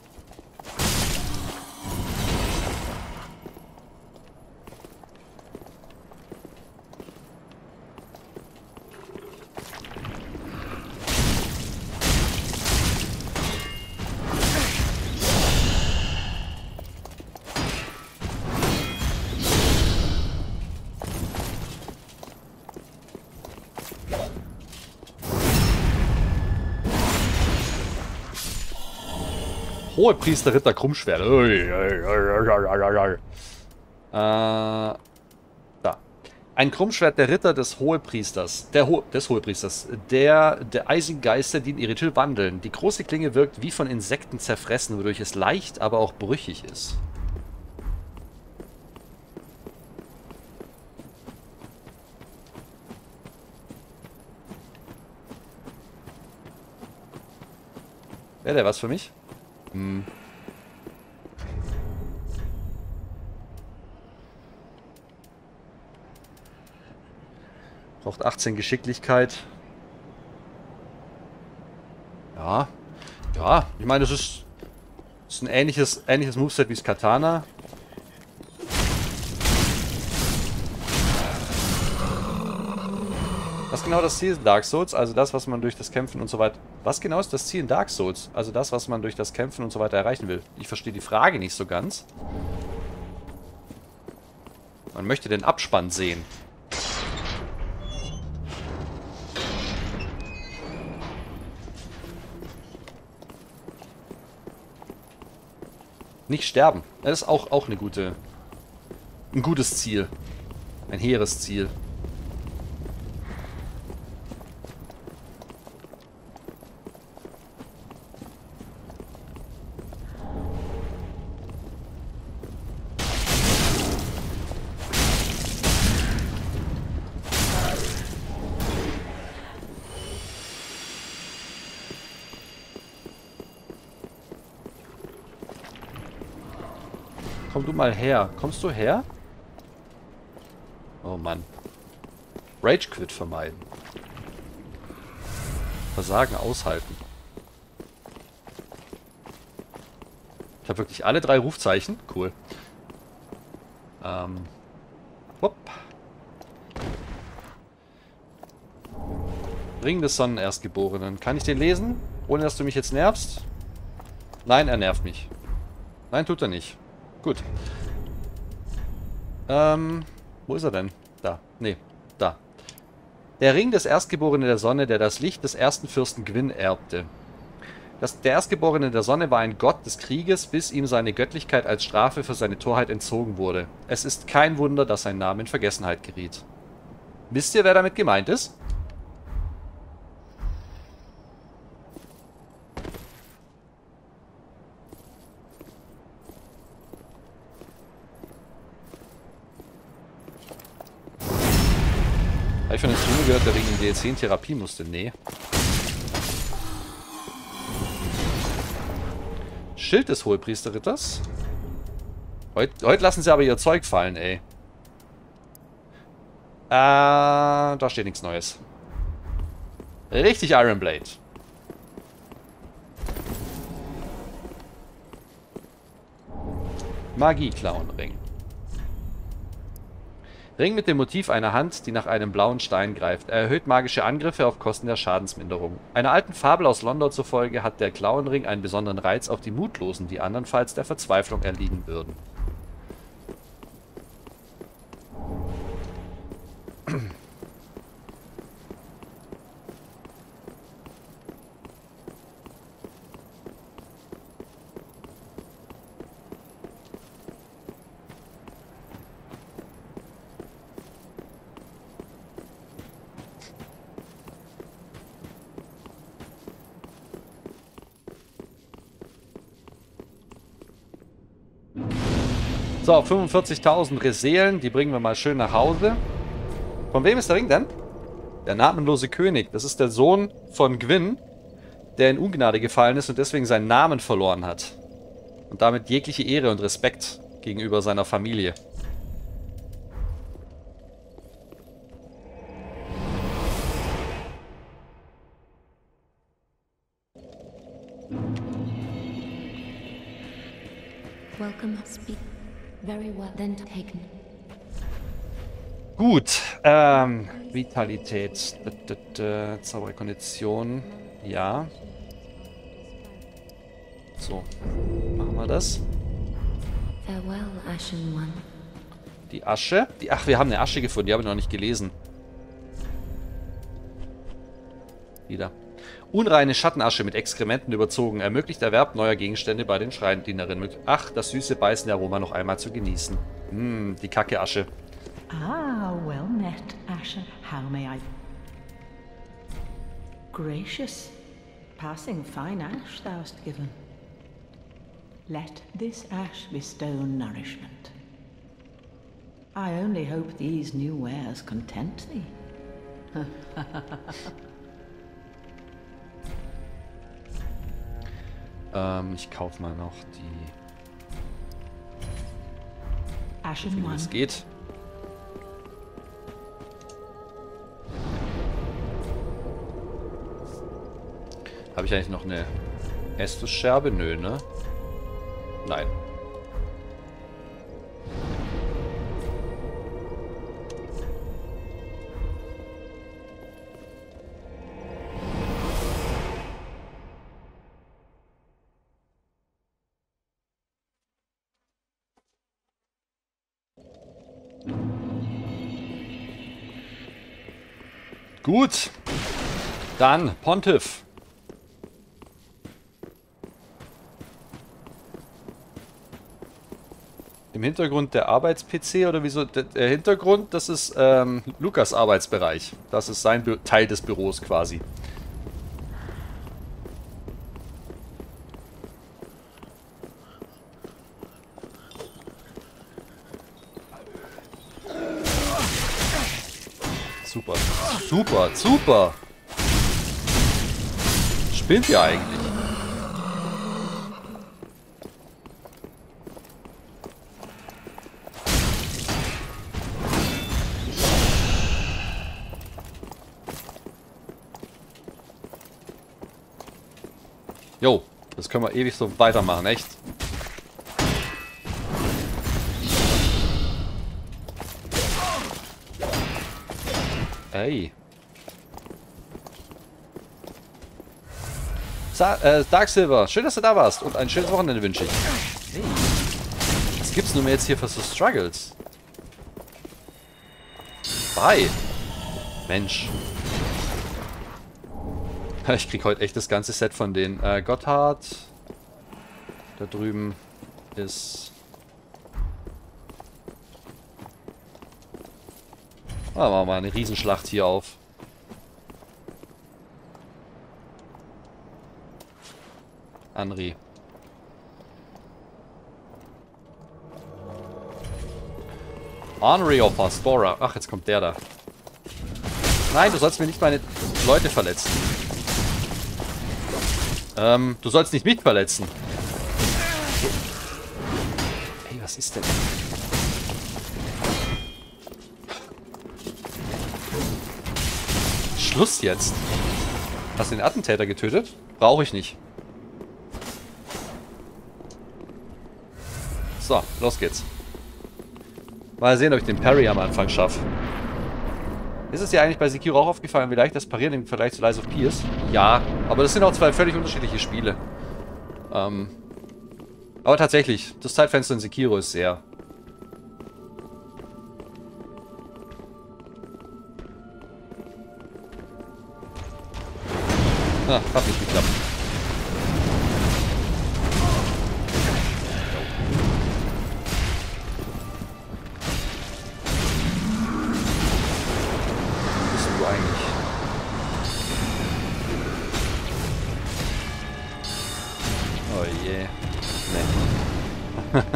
Hohepriester Ritter Krummschwert. Da. Ein Krummschwert der Ritter des Hohepriesters. Des Hohepriesters. Der eisigen Geister, die in Irritil wandeln. Die große Klinge wirkt wie von Insekten zerfressen, wodurch es leicht, aber auch brüchig ist. Wäre der was für mich? Hm. Braucht 18 Geschicklichkeit. Ja. Ja, ich meine, das ist ein ähnliches Moveset wie das Katana. Was genau das Ziel in Dark Souls? Also das, was man durch das Kämpfen und so weiter... Was genau ist das Ziel in Dark Souls? Also das, was man durch das Kämpfen und so weiter erreichen will. Ich verstehe die Frage nicht so ganz. Man möchte den Abspann sehen. Nicht sterben. Das ist auch eine gute... Ein gutes Ziel. Ein hehres Ziel. Komm du mal her. Kommst du her? Oh Mann. Rage Quit vermeiden. Versagen aushalten. Ich habe wirklich alle 3 Rufzeichen. Cool. Hopp. Ring des Sonnenerstgeborenen. Kann ich den lesen? Ohne dass du mich jetzt nervst? Nein, er nervt mich. Nein, tut er nicht. Gut. Wo ist er denn? Da. Nee, da. Der Ring des Erstgeborenen der Sonne, der das Licht des ersten Fürsten Gwyn erbte. Der Erstgeborene der Sonne war ein Gott des Krieges, bis ihm seine Göttlichkeit als Strafe für seine Torheit entzogen wurde. Es ist kein Wunder, dass sein Name in Vergessenheit geriet. Wisst ihr, wer damit gemeint ist? Habe ich von den Streamer gehört, der wegen dem DLC in Therapie musste? Nee. Schild des Hohepriesterritters. Heute lassen sie aber ihr Zeug fallen, ey. Da steht nichts Neues. Richtig Iron Blade. Magie-Clown-Ring. Ring mit dem Motiv einer Hand, die nach einem blauen Stein greift. Er erhöht magische Angriffe auf Kosten der Schadensminderung. Einer alten Fabel aus London zufolge hat der Clownring einen besonderen Reiz auf die Mutlosen, die andernfalls der Verzweiflung erliegen würden. So, 45.000 Reseelen, die bringen wir mal schön nach Hause. Von wem ist der Ring denn? Der namenlose König. Das ist der Sohn von Gwyn, der in Ungnade gefallen ist und deswegen seinen Namen verloren hat. Und damit jegliche Ehre und Respekt gegenüber seiner Familie. Welcome, speak. Very well then taken. Gut, Vitalität, Zauberkondition, ja. So, machen wir das. Farewell, Ashen One. Die Asche, ach, wir haben eine Asche gefunden, die habe ich noch nicht gelesen. Wieder. Unreine Schattenasche mit Exkrementen überzogen, ermöglicht Erwerb neuer Gegenstände bei den Schreindienerinnen. Ach, das süße beißende Aroma noch einmal zu genießen. Die kacke Asche. Ah, well met, Asher. How may I... Gracious, passing fine ash thou'st given. Let this ash bestow nourishment. I only hope these new wares content thee. Ich kaufe mal noch die... Ashen Wie One. es geht. Habe ich eigentlich noch eine Estus-Scherbe? Nö, ne? Nein. Gut. Dann Pontiff. Im Hintergrund der Arbeits-PC oder wieso? Der Hintergrund, das ist Lukas Arbeitsbereich. Das ist sein Teil des Büros quasi. Super, super, super. Spinnt ihr eigentlich? Jo, das können wir ewig so weitermachen, echt. Ey. Dark Silver, schön, dass du da warst und ein schönes Wochenende wünsche ich. Hey. Was gibt's nun jetzt hier für so Struggles? Bye. Mensch. Ich krieg heute echt das ganze Set von den Gotthard. Da drüben ist... Ah, machen wir mal eine Riesenschlacht hier auf. Anri. Henry of Astora. Ach, jetzt kommt der da. Nein, du sollst mir nicht meine Leute verletzen. Du sollst nicht mich verletzen. Ey, was ist denn? Schluss jetzt. Hast du den Attentäter getötet? Brauche ich nicht. So, los geht's. Mal sehen, ob ich den Parry am Anfang schaffe. Ist es dir eigentlich bei Sekiro auch aufgefallen, wie leicht das Parieren im Vergleich zu Lies of P ist? Ja, aber das sind auch zwei völlig unterschiedliche Spiele. Aber tatsächlich, das Zeitfenster in Sekiro ist sehr... Ah, hat nicht geklappt. Wo bist du eigentlich? Oh je. Nee.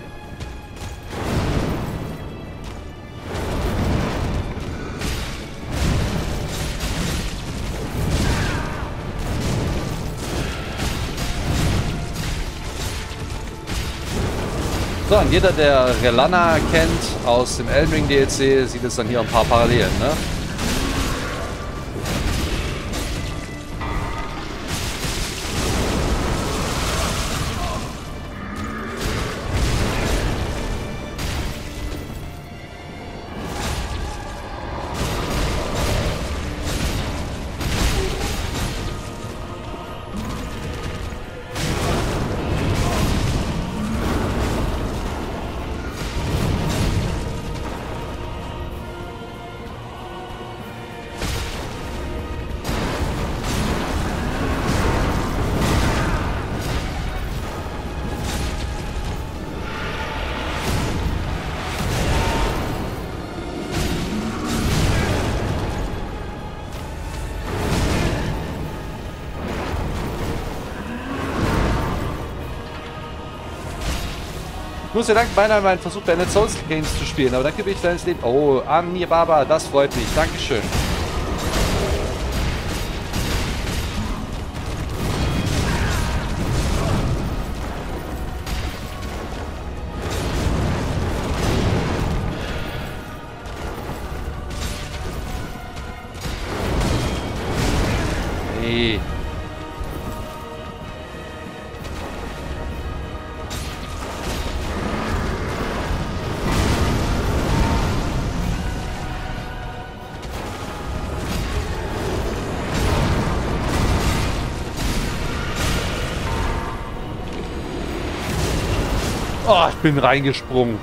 So, und jeder, der Relana kennt aus dem Elden Ring DLC, sieht jetzt dann hier ein paar Parallelen, ne? Ich muss dir danken, beinahe meinen Versuch beendet, Souls Games zu spielen, aber danke für dein Leben. Oh, Amir Baba, das freut mich. Dankeschön. Hey. Oh, ich bin reingesprungen.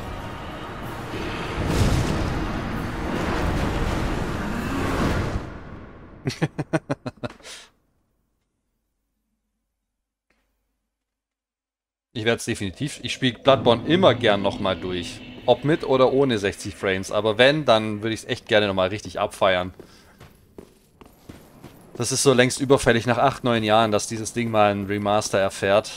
Ich werde es definitiv. Ich spiele Bloodborne immer gern nochmal durch. Ob mit oder ohne 60 Frames. Aber wenn, dann würde ich es echt gerne nochmal richtig abfeiern. Das ist so längst überfällig nach 8, 9 Jahren, dass dieses Ding mal ein Remaster erfährt.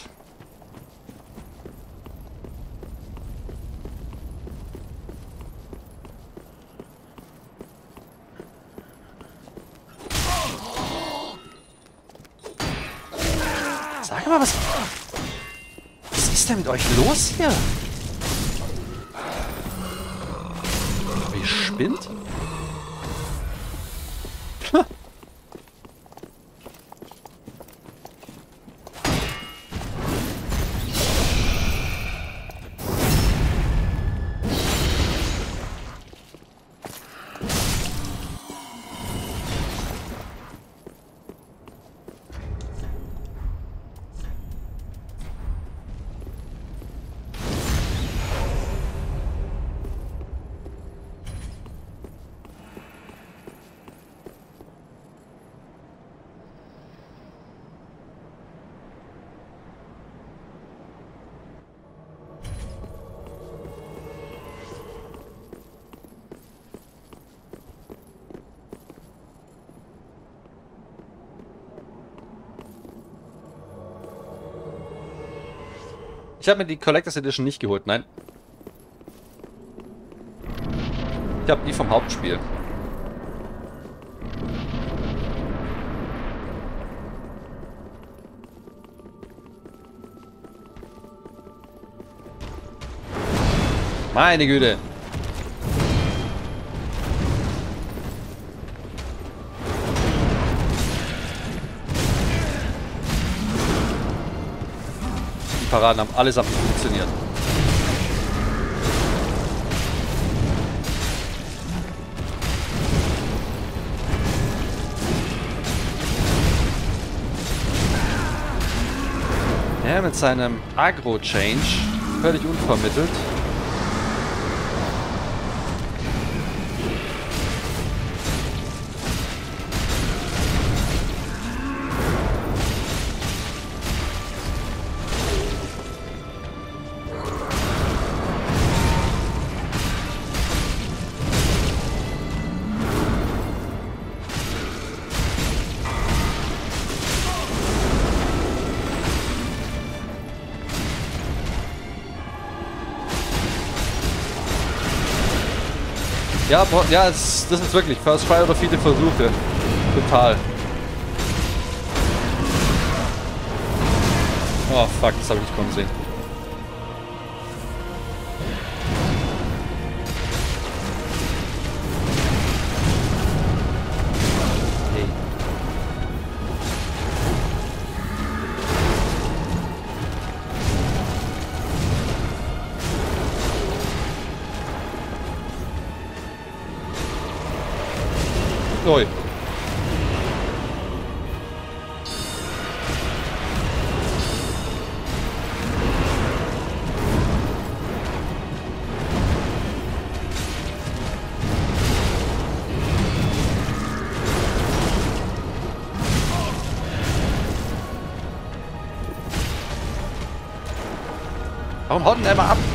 Sag mal, was ist denn mit euch los hier? Wie spinnt? Ich habe mir die Collectors Edition nicht geholt, nein. Ich habe die vom Hauptspiel. Meine Güte. Die Paraden haben allesamt nicht funktioniert. Er mit seinem Agro-Change völlig unvermittelt. Ja, ja, das ist wirklich First Try oder viele Versuche. Total. Oh fuck, das habe ich nicht kommen sehen. Hey. Ui. Warum haut denn der mal ab?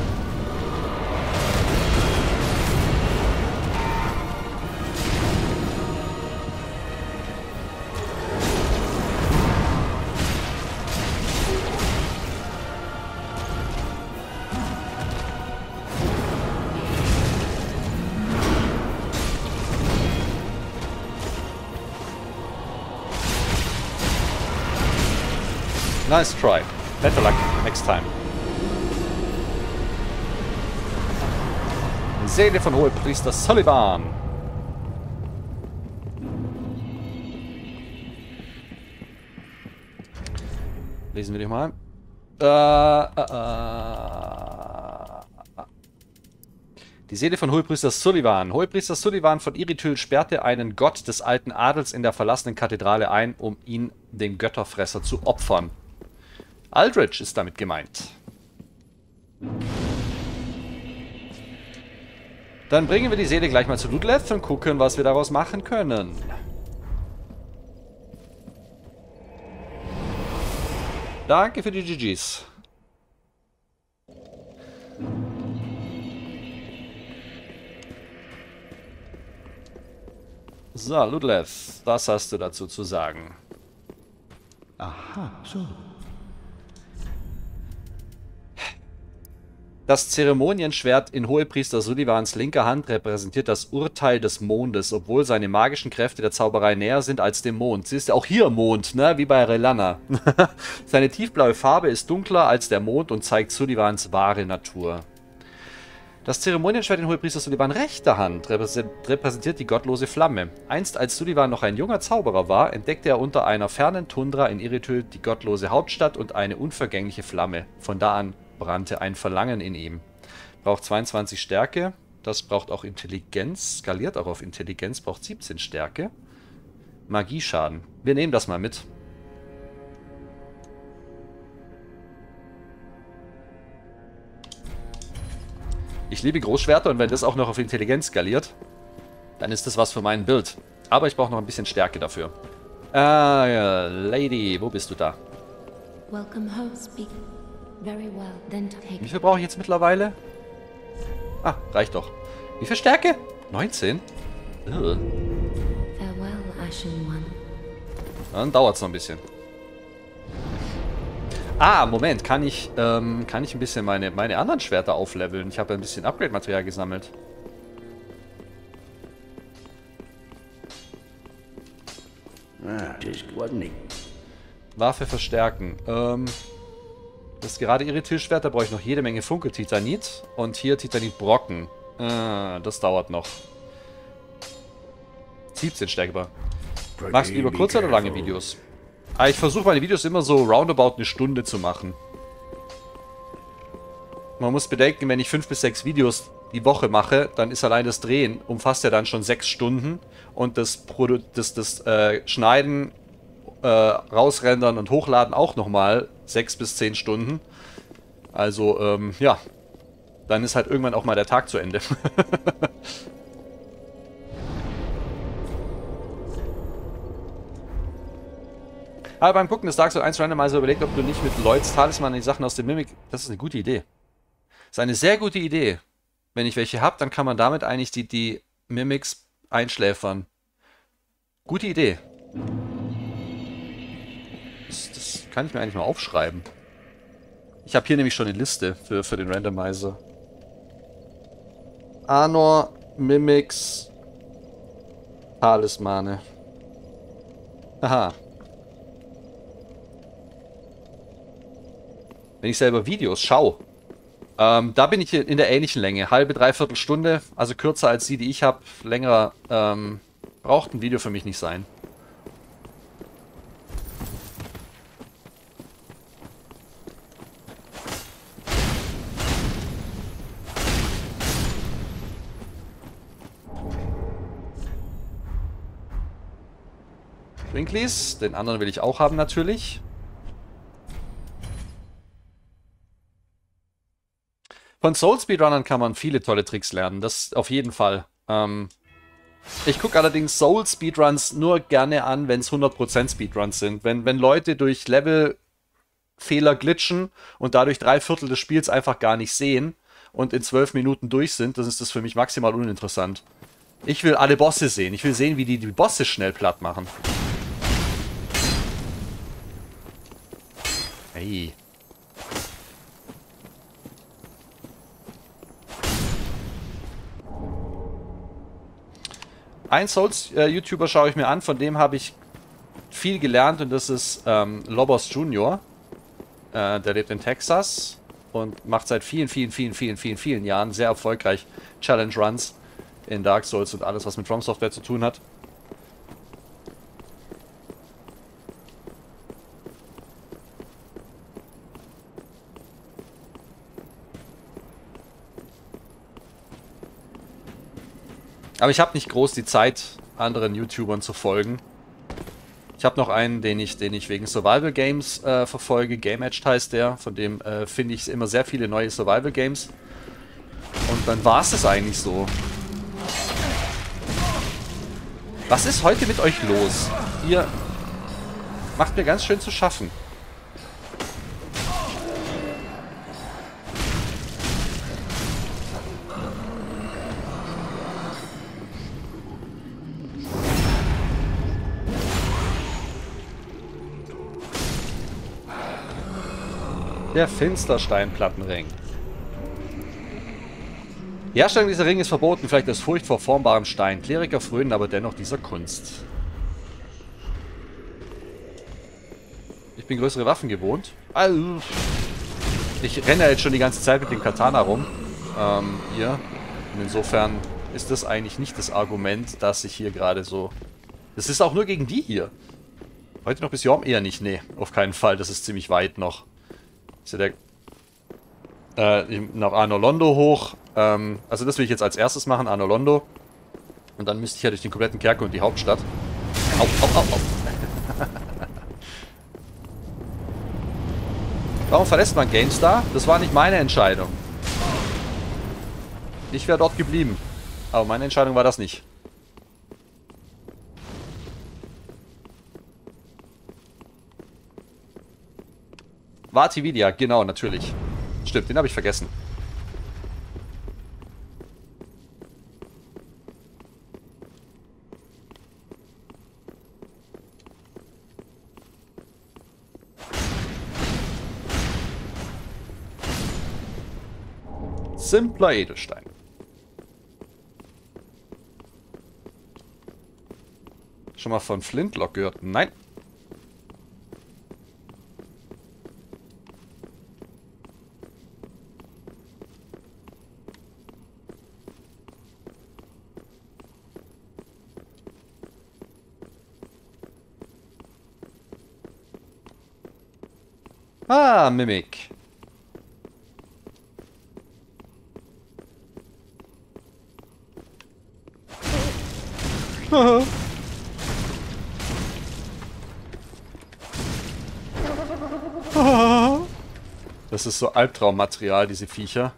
Nice try. Better luck next time. Seele von Hohepriester Sullivan. Lesen wir die mal. Die Seele von Hohepriester Sullivan. Hohepriester Sullivan von Irithyll sperrte einen Gott des alten Adels in der verlassenen Kathedrale ein, um ihn dem Götterfresser zu opfern. Aldrich ist damit gemeint. Dann bringen wir die Seele gleich mal zu Ludleth und gucken, was wir daraus machen können. Danke für die GGs. So, Ludlev, was hast du dazu zu sagen? Aha, so. Das Zeremonienschwert in Hohepriester Sullivans linker Hand repräsentiert das Urteil des Mondes, obwohl seine magischen Kräfte der Zauberei näher sind als dem Mond. Sie ist ja auch hier Mond, ne? Wie bei Relana. Seine tiefblaue Farbe ist dunkler als der Mond und zeigt Sullivans wahre Natur. Das Zeremonienschwert in Hohepriester Sullivan rechter Hand repräsentiert die gottlose Flamme. Einst als Sullivan noch ein junger Zauberer war, entdeckte er unter einer fernen Tundra in Irithyll die gottlose Hauptstadt und eine unvergängliche Flamme. Von da an brannte ein Verlangen in ihm. Braucht 22 Stärke, das braucht auch Intelligenz, skaliert auch auf Intelligenz, braucht 17 Stärke. Magieschaden. Wir nehmen das mal mit. Ich liebe Großschwerter und wenn das auch noch auf Intelligenz skaliert, dann ist das was für mein Bild. Aber ich brauche noch ein bisschen Stärke dafür. Ja, Lady, wo bist du da? Welcome home, speak. Very well, then take. Wie viel brauche ich jetzt mittlerweile? Ah, reicht doch. Wie viel Stärke? 19? Farewell, Ashen One. Dann dauert es noch ein bisschen. Ah, Moment, kann ich ein bisschen meine anderen Schwerter aufleveln? Ich habe ein bisschen Upgrade-Material gesammelt. Waffe verstärken. Das ist gerade Irithyll-Schwert, da brauche ich noch jede Menge Funke-Titanit. Und hier Titanit-Brocken. Das dauert noch. 17 Stärke. Magst du lieber kurze oder lange Videos? Ich versuche meine Videos immer so roundabout eine Stunde zu machen. Man muss bedenken, wenn ich 5 bis 6 Videos die Woche mache, dann ist allein das Drehen, umfasst ja dann schon 6 Stunden. Und das Schneiden, rausrendern und hochladen auch nochmal 6 bis 10 Stunden. Also, ja. Dann ist halt irgendwann auch mal der Tag zu Ende. Aber beim Gucken des Dark Souls 1 Randomizer überlegt, ob du nicht mit Lloyds Talisman die Sachen aus dem Mimic... Das ist eine gute Idee. Das ist eine sehr gute Idee. Wenn ich welche habe, dann kann man damit eigentlich die Mimics einschläfern. Gute Idee. Das kann ich mir eigentlich mal aufschreiben. Ich habe hier nämlich schon eine Liste für den Randomizer. Anor, Mimics, Talismane. Aha. Wenn ich selber Videos schaue, da bin ich in der ähnlichen Länge. Halbe, dreiviertel Stunde, also kürzer als die ich habe. Länger braucht ein Video für mich nicht sein. Twinklies, den anderen will ich auch haben natürlich. Von Soul-Speedrunnern kann man viele tolle Tricks lernen, das auf jeden Fall. Ich gucke allerdings Soul-Speedruns nur gerne an, wenn es 100% Speedruns sind. Wenn Leute durch Levelfehler glitschen und dadurch 3/4 des Spiels einfach gar nicht sehen und in 12 Minuten durch sind, dann ist das für mich maximal uninteressant. Ich will alle Bosse sehen. Ich will sehen, wie die Bosse schnell platt machen. Hey. Ein Souls-YouTuber schaue ich mir an, von dem habe ich viel gelernt und das ist Lobos Jr. Der lebt in Texas und macht seit vielen Jahren sehr erfolgreich Challenge-Runs in Dark Souls und alles, was mit From Software zu tun hat. Aber ich habe nicht groß die Zeit, anderen YouTubern zu folgen. Ich habe noch einen, den ich wegen Survival Games verfolge. Game Edged heißt der. Von dem finde ich immer sehr viele neue Survival Games. Und dann war es das eigentlich so. Was ist heute mit euch los? Ihr macht mir ganz schön zu schaffen. Der Finstersteinplattenring. Die Herstellung dieser Ringe ist verboten, vielleicht aus Furcht vor formbarem Stein. Kleriker frönen aber dennoch dieser Kunst. Ich bin größere Waffen gewohnt. Also, ich renne ja jetzt schon die ganze Zeit mit dem Katana rum. Hier. Und insofern ist das eigentlich nicht das Argument, dass ich hier gerade so... Das ist auch nur gegen die hier. Heute noch bis Jorm eher nicht. Nee, auf keinen Fall. Das ist ziemlich weit noch. Ist ja der... nach Anor Londo hoch. Also das will ich jetzt als erstes machen, Anor Londo. Und dann müsste ich ja durch den kompletten Kerker und die Hauptstadt. Au, au, au, au. Warum verlässt man GameStar? Das war nicht meine Entscheidung. Ich wäre dort geblieben. Aber meine Entscheidung war das nicht. Vatividia, genau, natürlich. Stimmt, den habe ich vergessen. Simpler Edelstein. Schon mal von Flintlock gehört? Nein. Ah, Mimic. Das ist so Albtraummaterial, diese Viecher.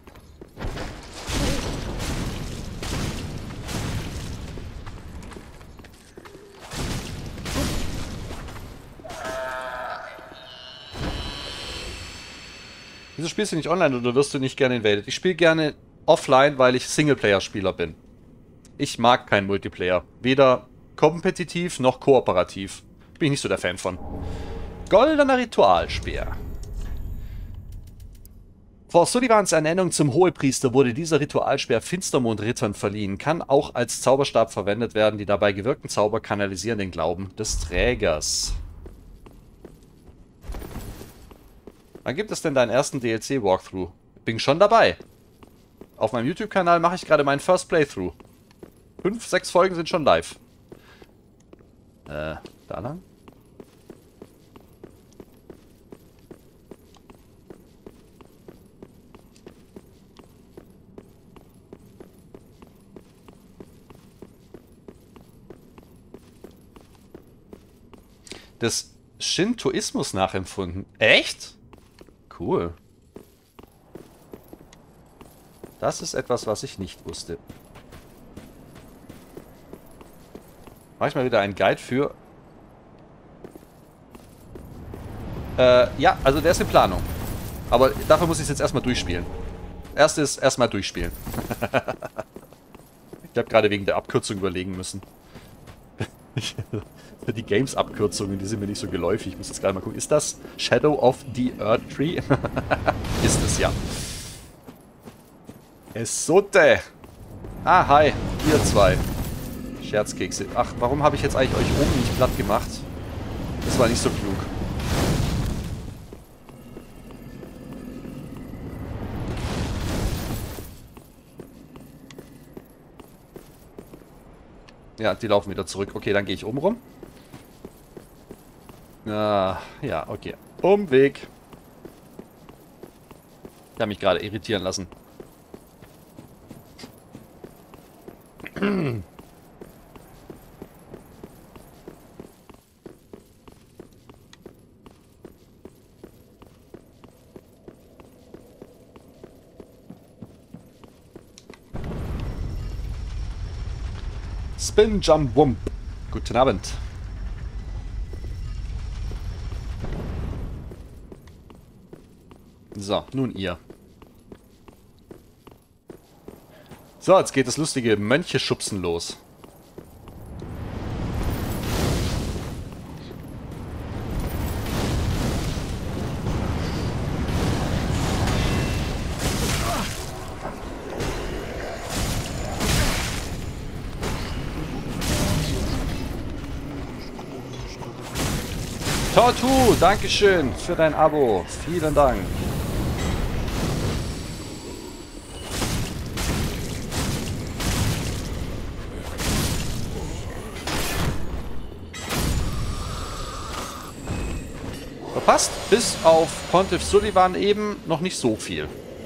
Wieso spielst du nicht online oder wirst du nicht gerne invaded? Ich spiele gerne offline, weil ich Singleplayer-Spieler bin. Ich mag keinen Multiplayer. Weder kompetitiv noch kooperativ. Bin ich nicht so der Fan von. Goldener Ritualspeer. Vor Sullivans Ernennung zum Hohepriester wurde dieser Ritualspeer Finstermondrittern verliehen. Kann auch als Zauberstab verwendet werden. Die dabei gewirkten Zauber kanalisieren den Glauben des Trägers. Wann gibt es denn deinen ersten DLC-Walkthrough? Bin schon dabei. Auf meinem YouTube-Kanal mache ich gerade meinen First Playthrough. 5, 6 Folgen sind schon live. Da lang? Des Shintoismus nachempfunden. Echt? Cool. Das ist etwas, was ich nicht wusste. Mach ich mal wieder einen Guide für... ja, also der ist in Planung. Aber dafür muss ich es jetzt erstmal durchspielen. Erstes erstmal durchspielen. Ich habe gerade wegen der Abkürzung überlegen müssen. Die Games-Abkürzungen, die sind mir nicht so geläufig. Ich muss jetzt gerade mal gucken. Ist das Shadow of the Erdtree? Ist es, ja. Esote! Ah, hi. Ihr zwei. Scherzkekse. Ach, warum habe ich jetzt eigentlich euch oben nicht platt gemacht? Das war nicht so klug. Ja, die laufen wieder zurück. Okay, dann gehe ich oben rum. Ah, ja, okay. Umweg. Ich habe mich gerade irritieren lassen. Spin, Jump, Wump. Guten Abend. So, nun ihr. So, jetzt geht das lustige Mönche-Schubsen los. Tortu, Dankeschön für dein Abo. Vielen Dank. Verpasst, bis auf Pontiff Sullivan eben noch nicht so viel.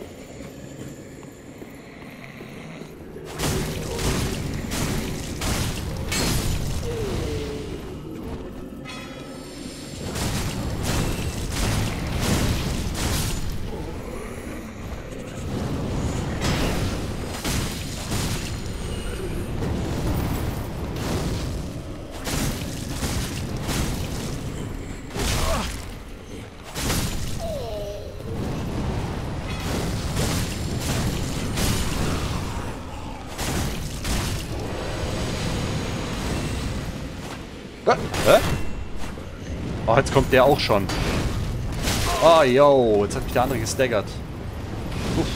Hä? Oh, jetzt kommt der auch schon. Oh, yo. Jetzt hat mich der andere gestaggert. Uff.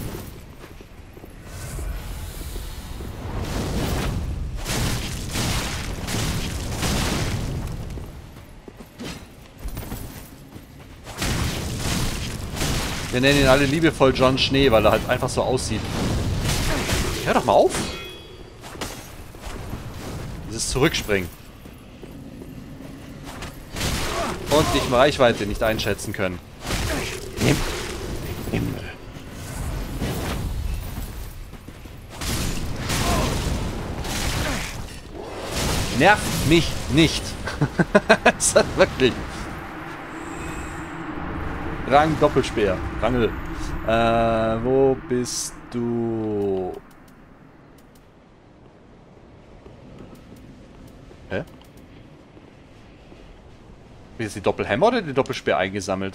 Wir nennen ihn alle liebevoll John Schnee, weil er halt einfach so aussieht. Hör doch mal auf! Dieses Zurückspringen. Und nicht mal Reichweite nicht einschätzen können. Himmel. Nerv mich nicht. Das ist wirklich. Rang Doppelspeer. Rangel. Wo bist du? Hä? Ist jetzt die Doppelhammer oder die Doppelspeer eingesammelt?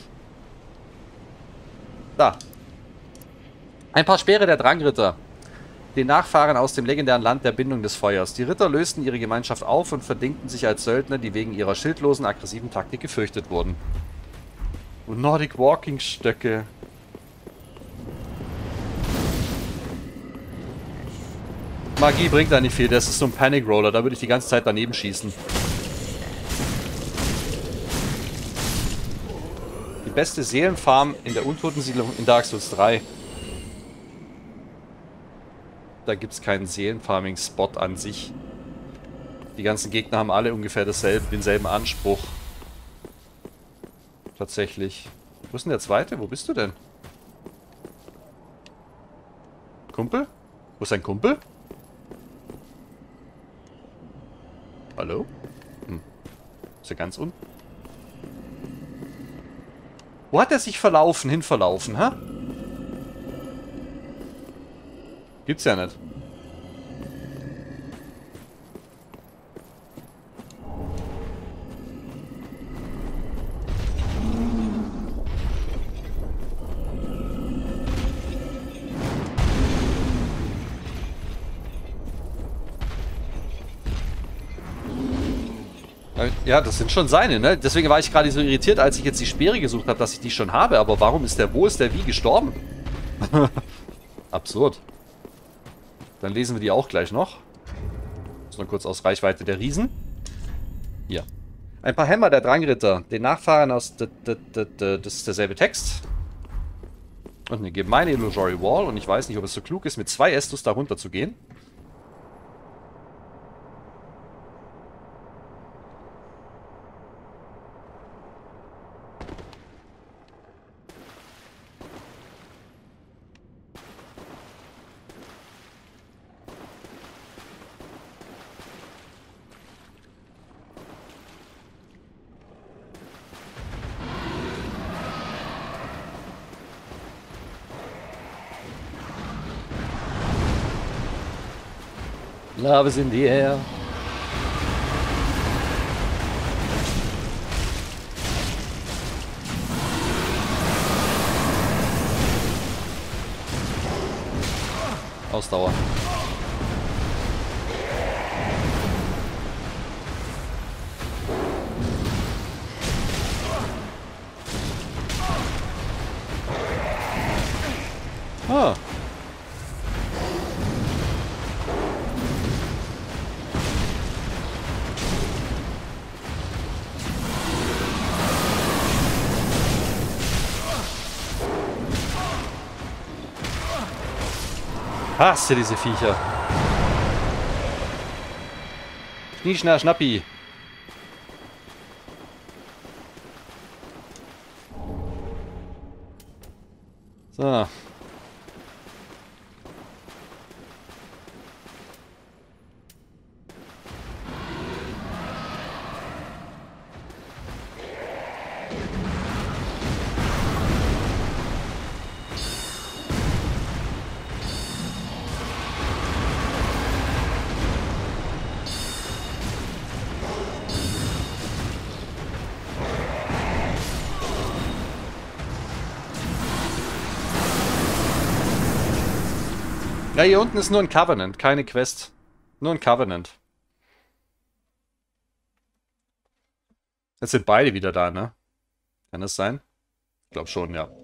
Da. Ein paar Speere der Drangritter. Den Nachfahren aus dem legendären Land der Bindung des Feuers. Die Ritter lösten ihre Gemeinschaft auf und verdingten sich als Söldner, die wegen ihrer schildlosen, aggressiven Taktik gefürchtet wurden. Und Nordic Walking Stöcke. Magie bringt da nicht viel, das ist so ein Panic Roller, da würde ich die ganze Zeit daneben schießen. Die beste Seelenfarm in der Untotensiedlung in Dark Souls 3. Da gibt es keinen Seelenfarming-Spot an sich. Die ganzen Gegner haben alle ungefähr denselben Anspruch. Tatsächlich. Wo ist denn der zweite? Wo bist du denn? Kumpel? Wo ist dein Kumpel? Hallo? Hm. Ist er ganz unten? Wo hat er sich hinverlaufen, hä? Gibt's ja nicht. Ja, das sind schon seine, ne? Deswegen war ich gerade so irritiert, als ich jetzt die Speere gesucht habe, dass ich die schon habe. Aber warum ist wo ist der wie gestorben? Absurd. Dann lesen wir die auch gleich noch. Ist noch kurz aus Reichweite der Riesen. Hier. Ein paar Hämmer der Drangritter. Den Nachfahren aus... Das ist derselbe Text. Und eine gemeine Illusory Wall. Und ich weiß nicht, ob es so klug ist, mit 2 Estus da runter zu gehen. Love is in the air. Ausdauer. Ah. Hasse diese Viecher. Schnieschner, Schnappi. So. Ja, hier unten ist nur ein Covenant, keine Quest. Nur ein Covenant. Jetzt sind beide wieder da, ne? Kann das sein? Ich glaube schon, ja.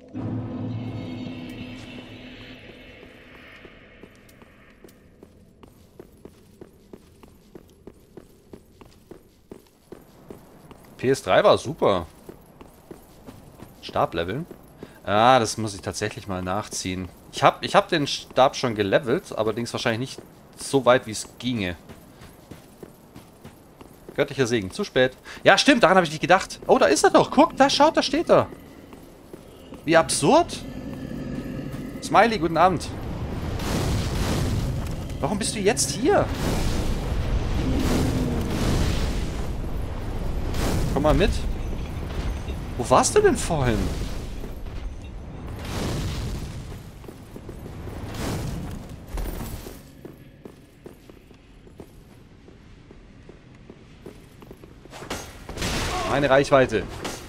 PS3 war super. Stableveln? Ah, das muss ich tatsächlich mal nachziehen. Ich hab den Stab schon gelevelt, allerdings wahrscheinlich nicht so weit, wie es ginge. Göttlicher Segen, zu spät. Ja, stimmt, daran habe ich nicht gedacht. Oh, da ist er doch. Guck, da schaut, da steht er. Wie absurd. Smiley, guten Abend. Warum bist du jetzt hier? Komm mal mit. Wo warst du denn vorhin? Meine Reichweite.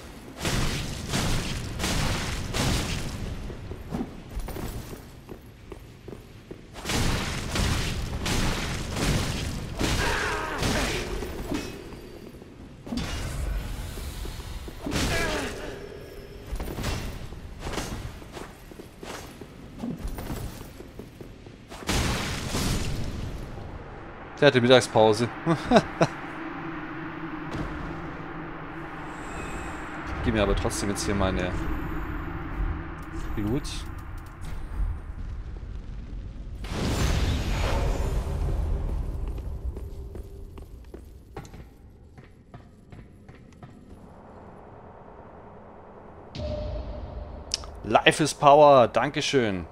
Der hatte Mittagspause. Gib mir aber trotzdem jetzt hier meine Gut. Life is Power, Dankeschön.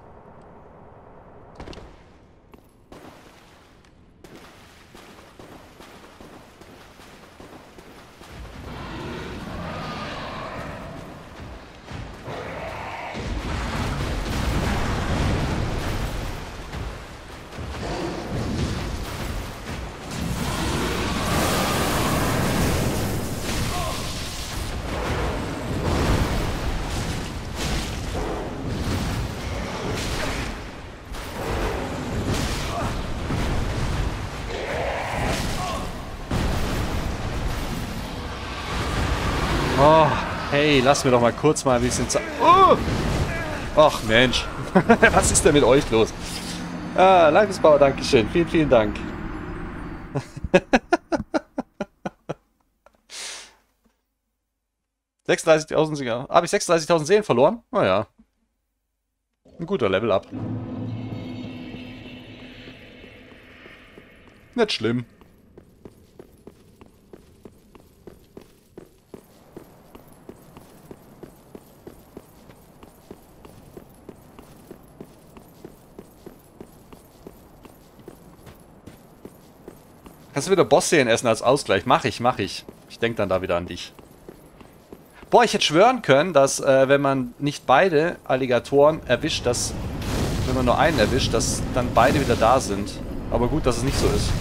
Oh, hey, lass mir doch mal kurz mal ein bisschen Zeit. Oh! Ach Mensch, was ist denn mit euch los? Ah, Langensbauer, Dankeschön. Vielen, vielen Dank. $36.000. Habe ich 36.000 Seelen verloren? Naja. Ein guter Level-Up. Nicht schlimm. Kannst du wieder Bossseelen essen als Ausgleich? Mach ich. Ich denke dann da wieder an dich. Boah, ich hätte schwören können, dass wenn man nicht beide Alligatoren erwischt, dass, wenn man nur einen erwischt, dass dann beide wieder da sind. Aber gut, dass es nicht so ist.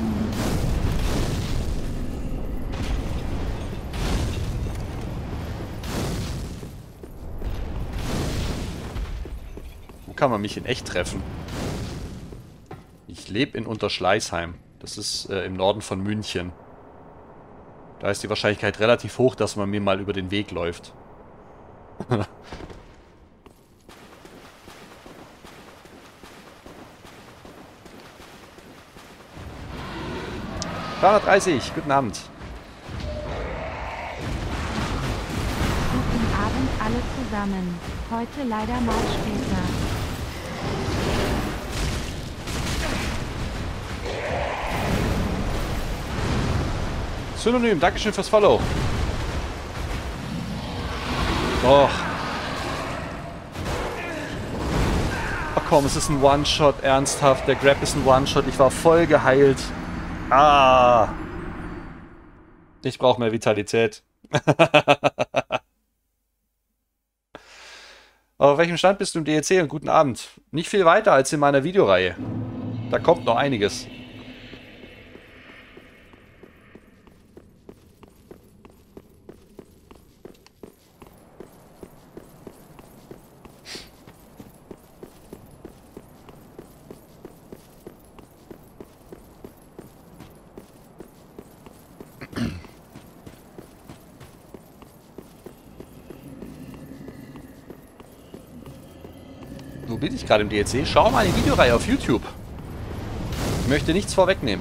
Wo kann man mich in echt treffen? Ich lebe in Unterschleißheim. Das ist im Norden von München. Da ist die Wahrscheinlichkeit relativ hoch, dass man mir mal über den Weg läuft. 330, guten Abend. Guten Abend alle zusammen. Heute leider mal später. Synonym, Dankeschön fürs Follow. Oh. Ach komm, es ist ein One-Shot, ernsthaft. Der Grab ist ein One-Shot. Ich war voll geheilt. Ah. Ich brauche mehr Vitalität. Auf welchem Stand bist du im DLC und guten Abend? Nicht viel weiter als in meiner Videoreihe. Da kommt noch einiges. Wo bin ich gerade im DLC? Schau mal die Videoreihe auf YouTube. Ich möchte nichts vorwegnehmen.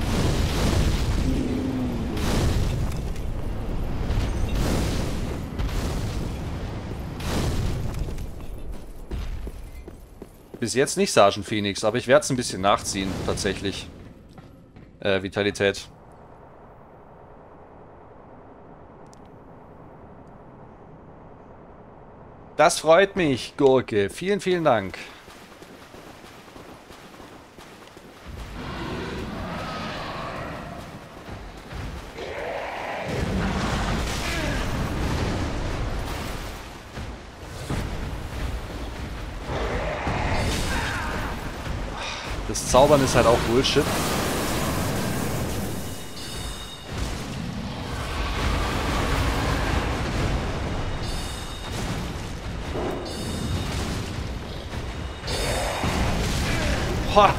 Bis jetzt nicht Sergeant Phoenix, aber ich werde es ein bisschen nachziehen, tatsächlich. Vitalität. Das freut mich, Gurke. Vielen, vielen Dank. Das Zaubern ist halt auch Bullshit. Boah.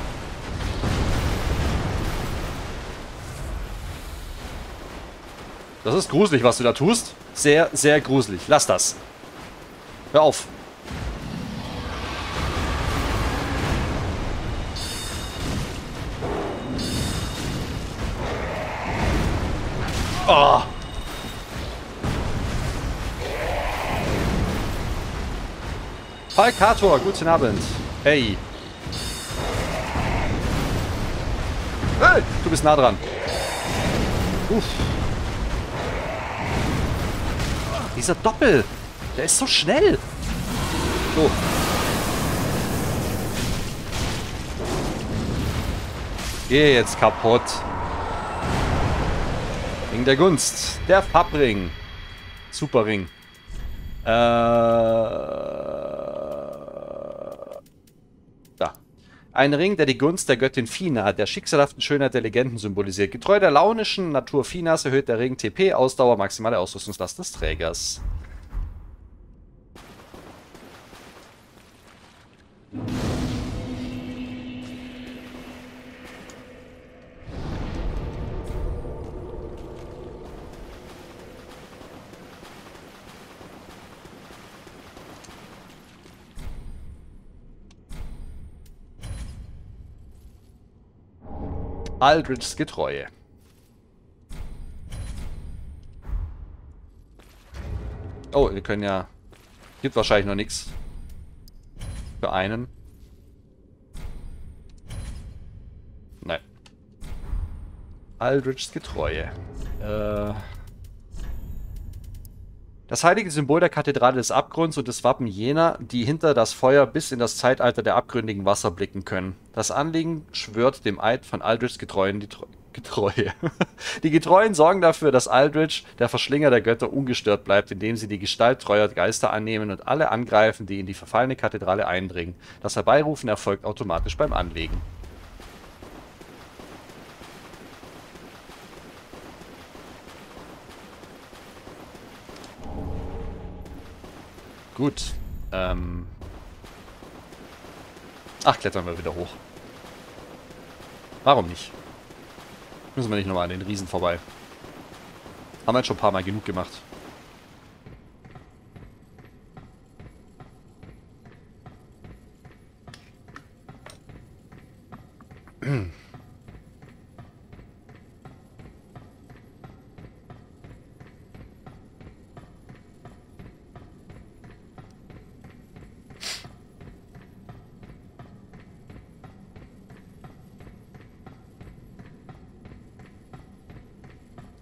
Das ist gruselig, was du da tust. Sehr, sehr gruselig. Lass das. Hör auf. Oh. Falkator, guten Abend. Hey. Hey, du bist nah dran. Uff. Dieser Doppel, der ist so schnell. So. Geh jetzt kaputt. Ring der Gunst. Der Fabring. Super Ring. Da. Ein Ring, der die Gunst der Göttin Fina, der schicksalhaften Schönheit der Legenden symbolisiert. Getreu der launischen Natur Finas erhöht der Ring TP, Ausdauer, maximale Ausrüstungslast des Trägers. Aldrichs Getreue. Oh, wir können ja... Gibt wahrscheinlich noch nichts. Für einen. Nein. Aldrichs Getreue. Das heilige Symbol der Kathedrale des Abgrunds und des Wappen jener, die hinter das Feuer bis in das Zeitalter der abgründigen Wasser blicken können. Das Anliegen schwört dem Eid von Aldrichs Getreuen die Getreue. Die Getreuen sorgen dafür, dass Aldrich, der Verschlinger der Götter, ungestört bleibt, indem sie die Gestalt treuer Geister annehmen und alle angreifen, die in die verfallene Kathedrale eindringen. Das Herbeirufen erfolgt automatisch beim Anlegen. Gut. Ach, klettern wir wieder hoch. Warum nicht? Müssen wir nicht nochmal an den Riesen vorbei. Haben wir jetzt schon ein paar Mal genug gemacht.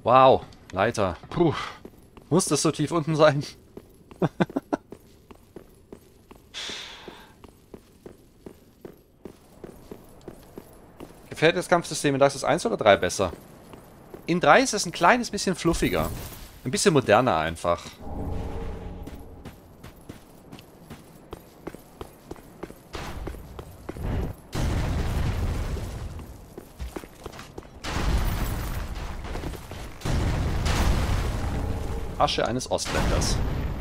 Wow, Leiter. Puh. Muss das so tief unten sein? Gefällt das Kampfsystem in Dark Souls 1 oder 3 besser? In 3 ist es ein kleines bisschen fluffiger. Ein bisschen moderner einfach. Asche eines Ostländers.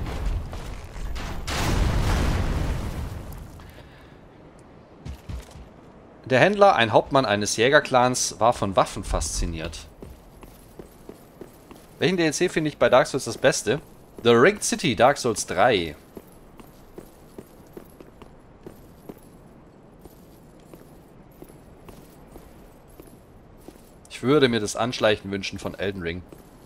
Der Händler, ein Hauptmann eines Jägerclans, war von Waffen fasziniert. Welchen DLC finde ich bei Dark Souls das Beste? The Ringed City, Dark Souls 3. Ich würde mir das Anschleichen wünschen von Elden Ring.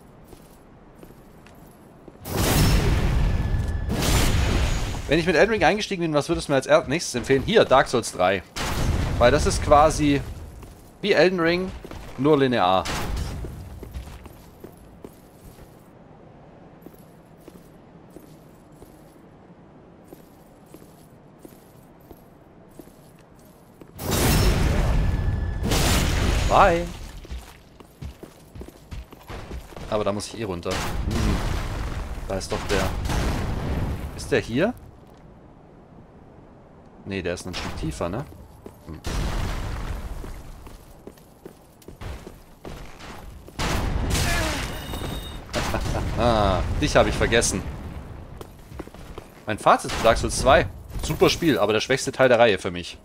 Wenn ich mit Elden Ring eingestiegen bin, was würdest du mir als nächstes empfehlen? Hier, Dark Souls 3. Weil das ist quasi wie Elden Ring, nur linear. Bye. Aber da muss ich eh runter. Da ist doch der... Ist der hier? Nee, der ist ein Stück tiefer, ne? Ah, dich habe ich vergessen. Mein Fazit zu Dark Souls 2. Super Spiel, aber der schwächste Teil der Reihe für mich.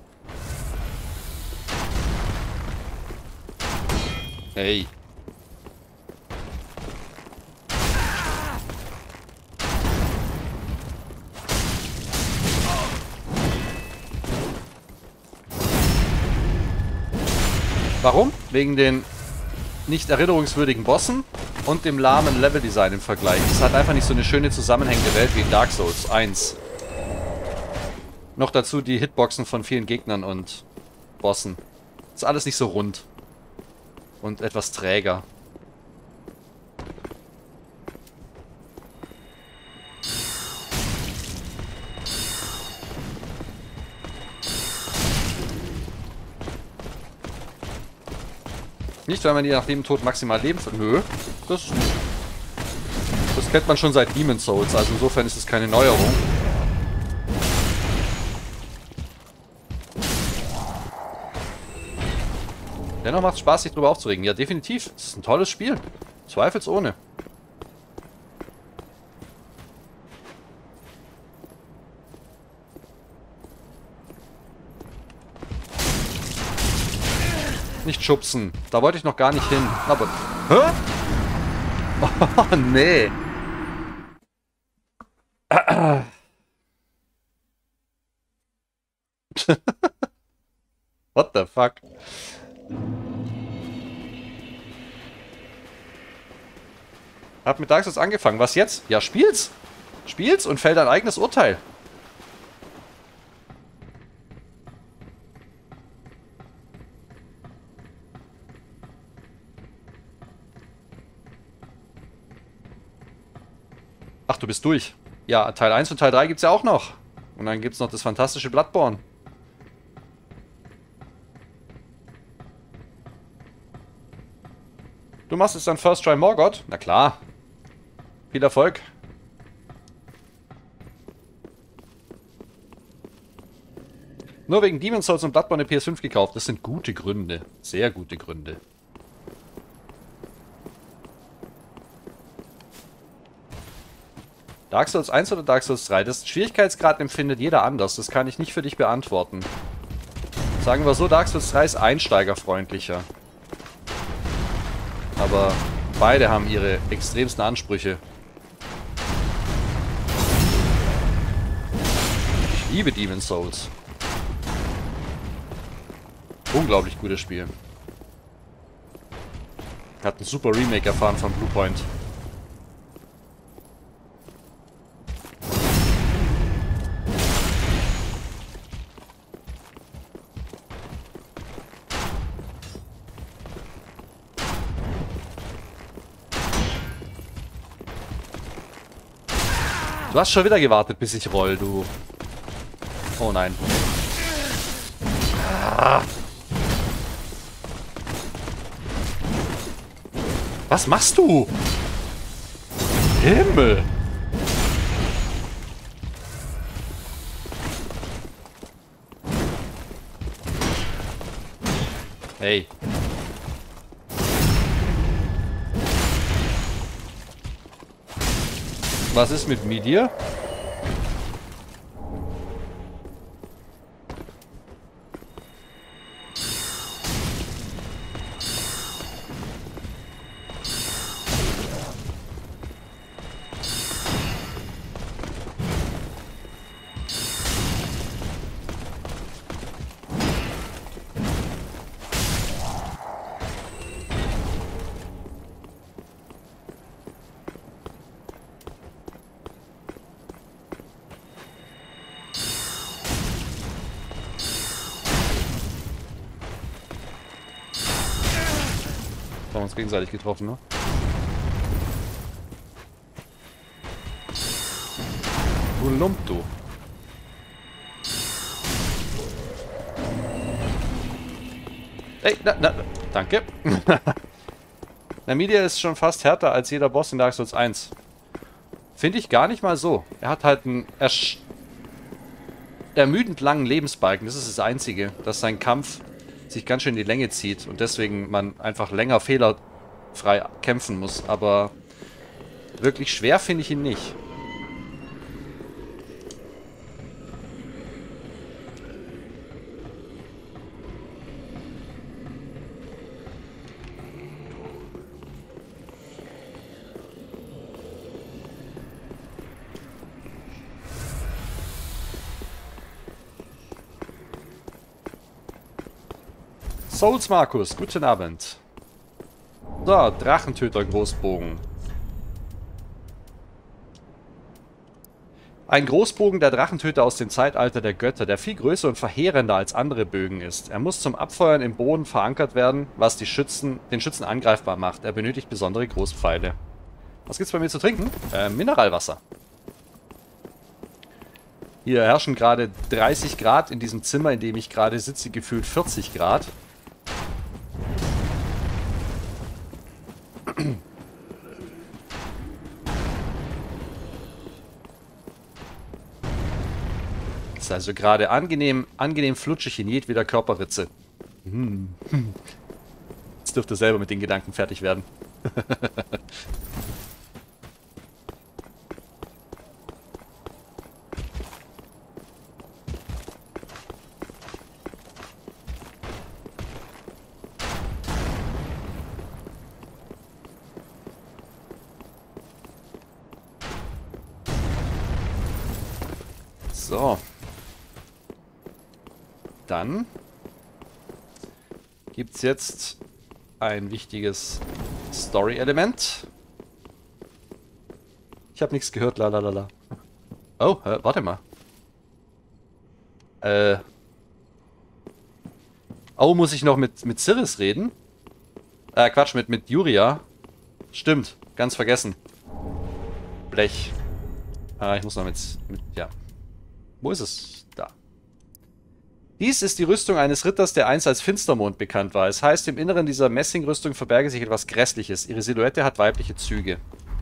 Hey. Warum? Wegen den nicht erinnerungswürdigen Bossen und dem lahmen Leveldesign im Vergleich. Es hat einfach nicht so eine schöne zusammenhängende Welt wie in Dark Souls 1. Noch dazu die Hitboxen von vielen Gegnern und Bossen. Ist alles nicht so rund. Und etwas träger. Nicht, weil man je nach dem Tod maximal Leben... Nö, das ist nicht. Das kennt man schon seit Demon's Souls, also insofern ist es keine Neuerung. Dennoch macht es Spaß, sich drüber aufzuregen. Ja, definitiv. Es ist ein tolles Spiel. Zweifelsohne. Nicht schubsen. Da wollte ich noch gar nicht hin. Aber... Hä? Oh, nee. What the fuck? Hab mit Dark Souls angefangen. Was jetzt? Ja, spiel's. Spiel's und fällt ein eigenes Urteil. Ach, du bist durch. Ja, Teil 1 und Teil 3 gibt's ja auch noch. Und dann gibt's noch das fantastische Bloodborne. Du machst jetzt dann First Try Morgoth? Na klar. Viel Erfolg. Nur wegen Demon's Souls und Bloodborne eine PS5 gekauft. Das sind gute Gründe. Sehr gute Gründe. Dark Souls 1 oder Dark Souls 3? Das Schwierigkeitsgrad empfindet jeder anders. Das kann ich nicht für dich beantworten. Sagen wir so, Dark Souls 3 ist einsteigerfreundlicher. Aber beide haben ihre extremsten Ansprüche. Ich liebe Demon's Souls. Unglaublich gutes Spiel. Hat ein super Remake erfahren von Bluepoint. Du hast schon wieder gewartet, bis ich roll, du. Oh nein. Ah. Was machst du? Himmel. Hey. Was ist mit mir? Haben uns gegenseitig getroffen, ne? Du Lump, du. Ey, danke. Namidia ist schon fast härter als jeder Boss in Dark Souls 1. Finde ich gar nicht mal so. Er hat halt einen ermüdend langen Lebensbalken. Das ist das Einzige, dass sein Kampf sich ganz schön in die Länge zieht und deswegen man einfach länger fehlerfrei kämpfen muss. Aber wirklich schwer finde ich ihn nicht. Souls Markus, guten Abend. So, Drachentöter Großbogen. Ein Großbogen der Drachentöter aus dem Zeitalter der Götter, der viel größer und verheerender als andere Bögen ist. Er muss zum Abfeuern im Boden verankert werden, was den Schützen angreifbar macht. Er benötigt besondere Großpfeile. Was gibt's bei mir zu trinken? Mineralwasser. Hier herrschen gerade 30 Grad in diesem Zimmer, in dem ich gerade sitze, gefühlt 40 Grad. Ist also gerade angenehm flutschig in jedweder Körperritze. Jetzt dürfte selber mit den Gedanken fertig werden. So. Dann gibt es jetzt ein wichtiges Story-Element. Ich habe nichts gehört, lalalala. Oh, warte mal. Oh, muss ich noch mit Cirrus reden? Quatsch, mit Yuria. Stimmt, ganz vergessen. Blech. Ich muss noch ja. Wo ist es? Da. Dies ist die Rüstung eines Ritters, der einst als Finstermond bekannt war. Es heißt, im Inneren dieser Messingrüstung verberge sich etwas Grässliches. Ihre Silhouette hat weibliche Züge.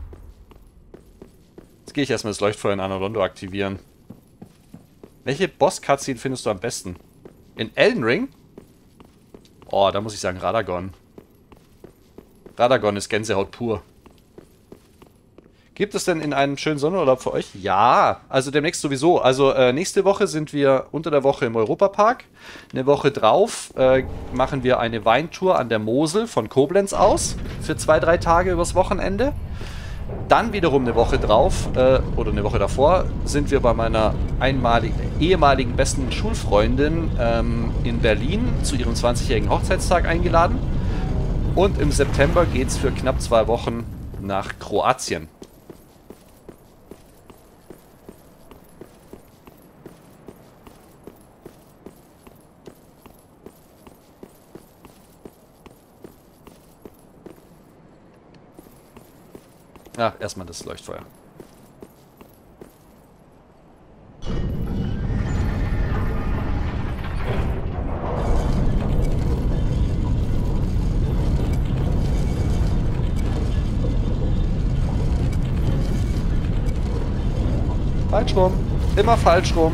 Jetzt gehe ich erstmal das Leuchtfeuer in Anor aktivieren. Welche Boss-Cutscene findest du am besten? In Elden Ring? Oh, da muss ich sagen Radagon. Radagon ist Gänsehaut pur. Gibt es denn in einem schönen Sonnenurlaub für euch? Ja, also demnächst sowieso. Also nächste Woche sind wir unter der Woche im Europapark. Eine Woche drauf machen wir eine Weintour an der Mosel von Koblenz aus. Für 2-3 Tage übers Wochenende. Dann wiederum eine Woche drauf, oder eine Woche davor, sind wir bei meiner ehemaligen besten Schulfreundin in Berlin zu ihrem 20-jährigen Hochzeitstag eingeladen. Und im September geht es für knapp 2 Wochen nach Kroatien. Ach, erstmal das Leuchtfeuer. Falsch rum. Immer falsch rum.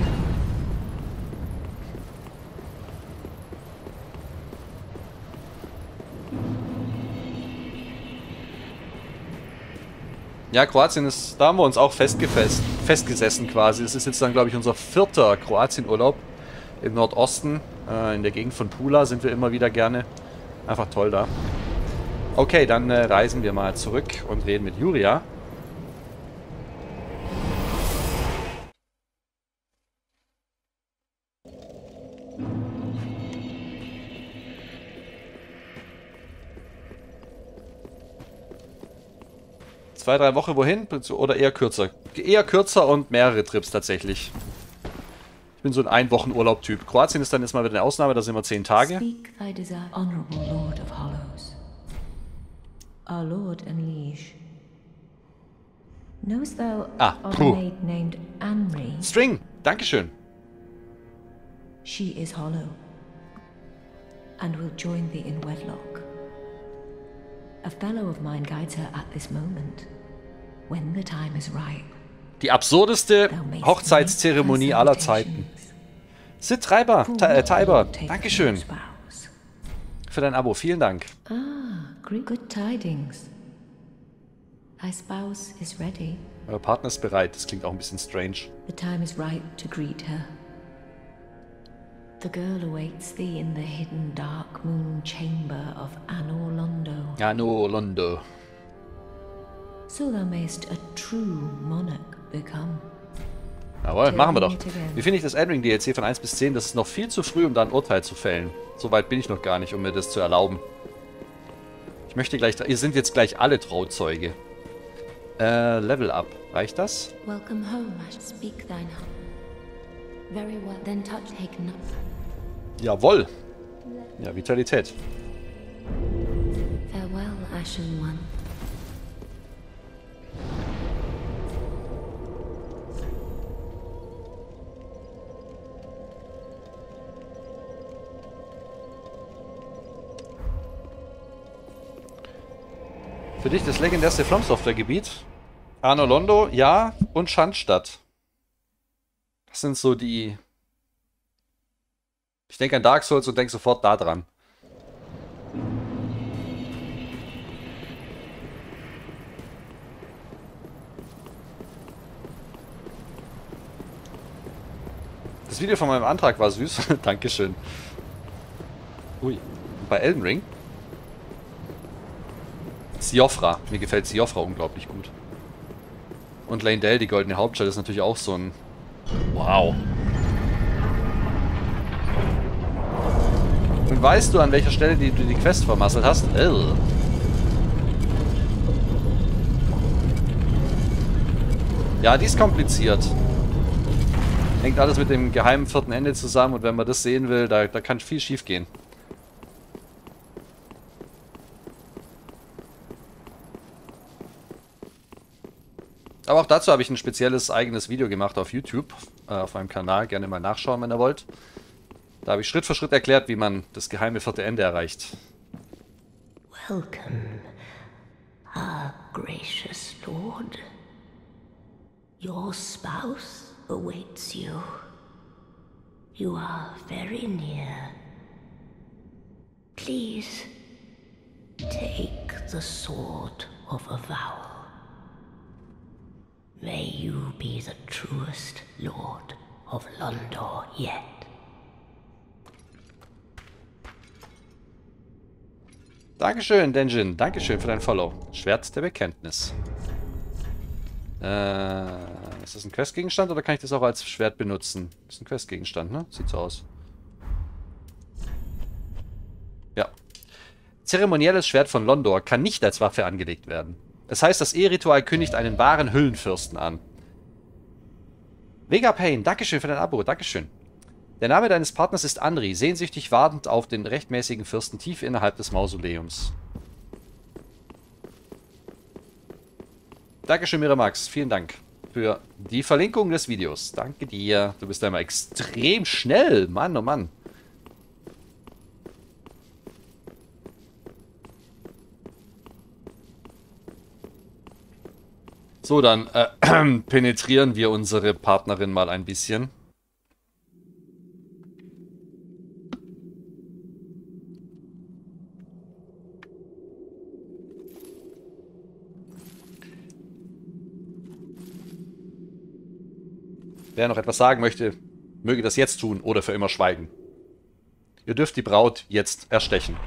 Ja, Kroatien ist, da haben wir uns auch festgesessen quasi. Es ist jetzt dann, glaube ich, unser 4. Kroatien-Urlaub im Nordosten. In der Gegend von Pula sind wir immer wieder gerne. Einfach toll da. Okay, dann reisen wir mal zurück und reden mit Julia. Zwei, 3 Wochen wohin? Oder eher kürzer? Eher kürzer und mehrere Trips tatsächlich. Ich bin so ein Ein-Wochen-Urlaub-Typ. Kroatien ist dann jetzt mal wieder eine Ausnahme, da sind wir 10 Tage. Speak thy desire, honorable Lord of Hollows. Our Lord and Liege. Knowest thou of a maid named Anri? String, dankeschön. She is hollow, and will join thee in wedlock. A fellow of mine guides her at this moment, when the time is ripe. Die absurdeste Hochzeitszeremonie aller Zeiten. Sid Treiber, Taiber, dankeschön. Für dein Abo, vielen Dank. Ah, good tidings. Thy spouse is ready. Euer Partner ist bereit, das klingt auch ein bisschen strange. The time is ripe to greet her. The girl awaits thee in the hidden dark moon chamber of Anor Londo. Anor Londo. So thou mayst a true monarch become. Jawohl, machen wir doch. Wie finde ich das Elden Ring DLC von 1 bis 10? Das ist noch viel zu früh, um da ein Urteil zu fällen. So weit bin ich noch gar nicht, um mir das zu erlauben. Ich möchte gleich... Ihr sind jetzt gleich alle Trauzeuge. Level up. Reicht das? Welcome home, speak thine heart. Very well, then touch take not. Jawohl. Ja, Vitalität. Farewell, Ashen One. Für dich das legendärste From Software-Gebiet? Anor Londo, ja, und Schandstadt. Das sind so die... Ich denke an Dark Souls und denke sofort da dran. Das Video von meinem Antrag war süß. Dankeschön. Ui. Bei Elden Ring? Siofra. Mir gefällt Siofra unglaublich gut. Und Leyndell, die goldene Hauptstadt, ist natürlich auch so ein... Wow. Und weißt du, an welcher Stelle du die Quest vermasselt hast? Ja, die ist kompliziert. Hängt alles mit dem geheimen 4. Ende zusammen und wenn man das sehen will, da kann viel schief gehen. Aber auch dazu habe ich ein spezielles eigenes Video gemacht auf YouTube, auf meinem Kanal. Gerne mal nachschauen, wenn ihr wollt. Da habe ich Schritt für Schritt erklärt, wie man das geheime 4. Ende erreicht. Welcome, our gracious Lord. Your spouse awaits you. You are very near. Please, take the sword of avowal. May you be the truest Lord of Londor yet. Dankeschön, Denjin. Dankeschön für dein Follow. Schwert der Bekenntnis. Ist das ein Questgegenstand oder kann ich das auch als Schwert benutzen? Das ist ein Questgegenstand, ne? Sieht so aus. Ja. Zeremonielles Schwert von Londor kann nicht als Waffe angelegt werden. Das heißt, das Eheritual kündigt einen wahren Hüllenfürsten an. Vega Payne, Dankeschön für dein Abo. Dankeschön. Der Name deines Partners ist Anri, sehnsüchtig wartend auf den rechtmäßigen Fürsten tief innerhalb des Mausoleums. Dankeschön, Miramax. Vielen Dank für die Verlinkung des Videos. Danke dir. Du bist einmal extrem schnell. Mann, oh Mann. So, dann penetrieren wir unsere Partnerin mal ein bisschen. Wer noch etwas sagen möchte, möge das jetzt tun oder für immer schweigen. Ihr dürft die Braut jetzt erstechen.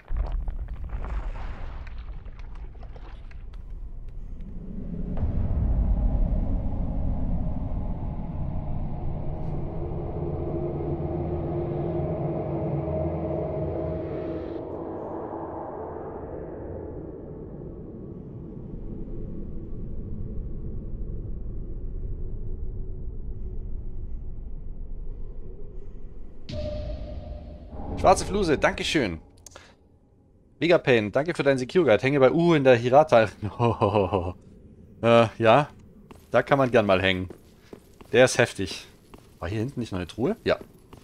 Schwarze Fluse, dankeschön. Vegapain, danke für deinen Secure Guide. Hänge bei in der Hirata. Ja, da kann man gern mal hängen. Der ist heftig. War hier hinten nicht noch eine Truhe? Ja.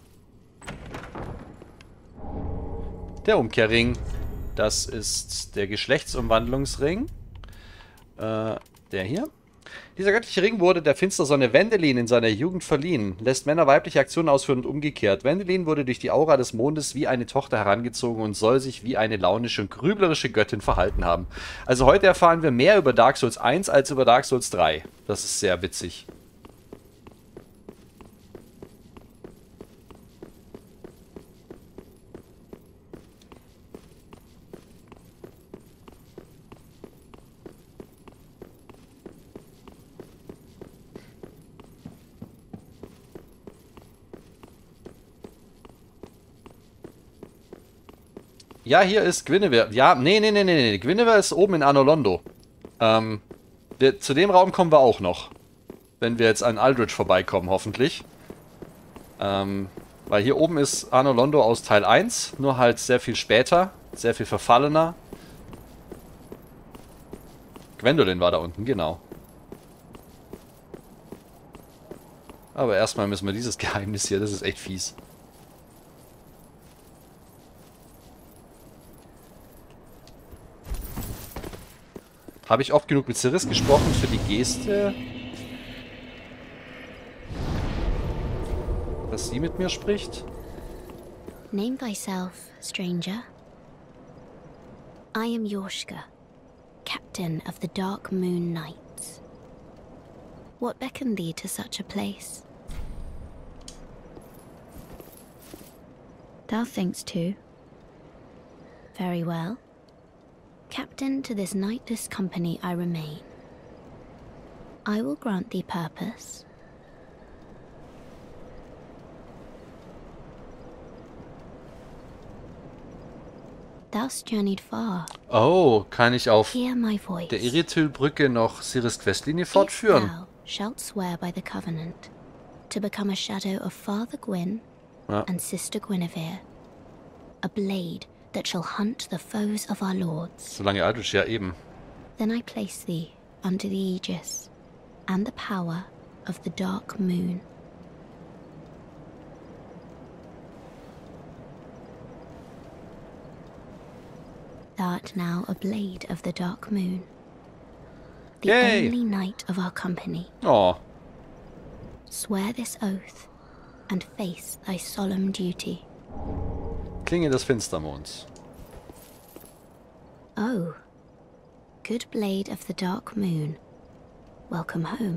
Der Umkehrring. Das ist der Geschlechtsumwandlungsring. Der hier. Dieser göttliche Ring wurde der Finstersonne Wendelin in seiner Jugend verliehen, lässt Männer weibliche Aktionen ausführen und umgekehrt. Wendelin wurde durch die Aura des Mondes wie eine Tochter herangezogen und soll sich wie eine launische und grüblerische Göttin verhalten haben. Also heute erfahren wir mehr über Dark Souls 1 als über Dark Souls 3. Das ist sehr witzig. Ja, hier ist Gwynevere. Ja, nee. Gwynevere ist oben in Anor Londo. Zu dem Raum kommen wir auch noch. Wenn wir jetzt an Aldrich vorbeikommen, hoffentlich. Weil hier oben ist Anor Londo aus Teil 1. Nur halt sehr viel später. Sehr viel verfallener. Gwendolyn war da unten, genau. Aber erstmal müssen wir dieses Geheimnis hier, das ist echt fies. Habe ich oft genug mit Ciris gesprochen für die Geste, dass sie mit mir spricht? Name thyself, stranger. I am Yorshka, captain of the Dark Moon Knights. What beckoned thee to such a place? Thou thinkst too. Very well. Captain to this knightless company I remain. I will grant thee purpose. Thou'st journeyed far. Oh, kann ich auf Hear my voice. der Irithyl-Brücke noch Ciris Questlinie fortführen? If thou shalt swear by the covenant to become a shadow of Father Gwyn and Sister Guinevere, a blade that shall hunt the foes of our lords. Solange Aldrich, ja eben. Then I place thee under the aegis and the power of the Dark Moon. Thou art now a blade of the Dark Moon. The Yay! only knight of our company. Oh, Swear this oath and face thy solemn duty. Klinge des Finstermonds. Oh, good blade of the Dark Moon, welcome home.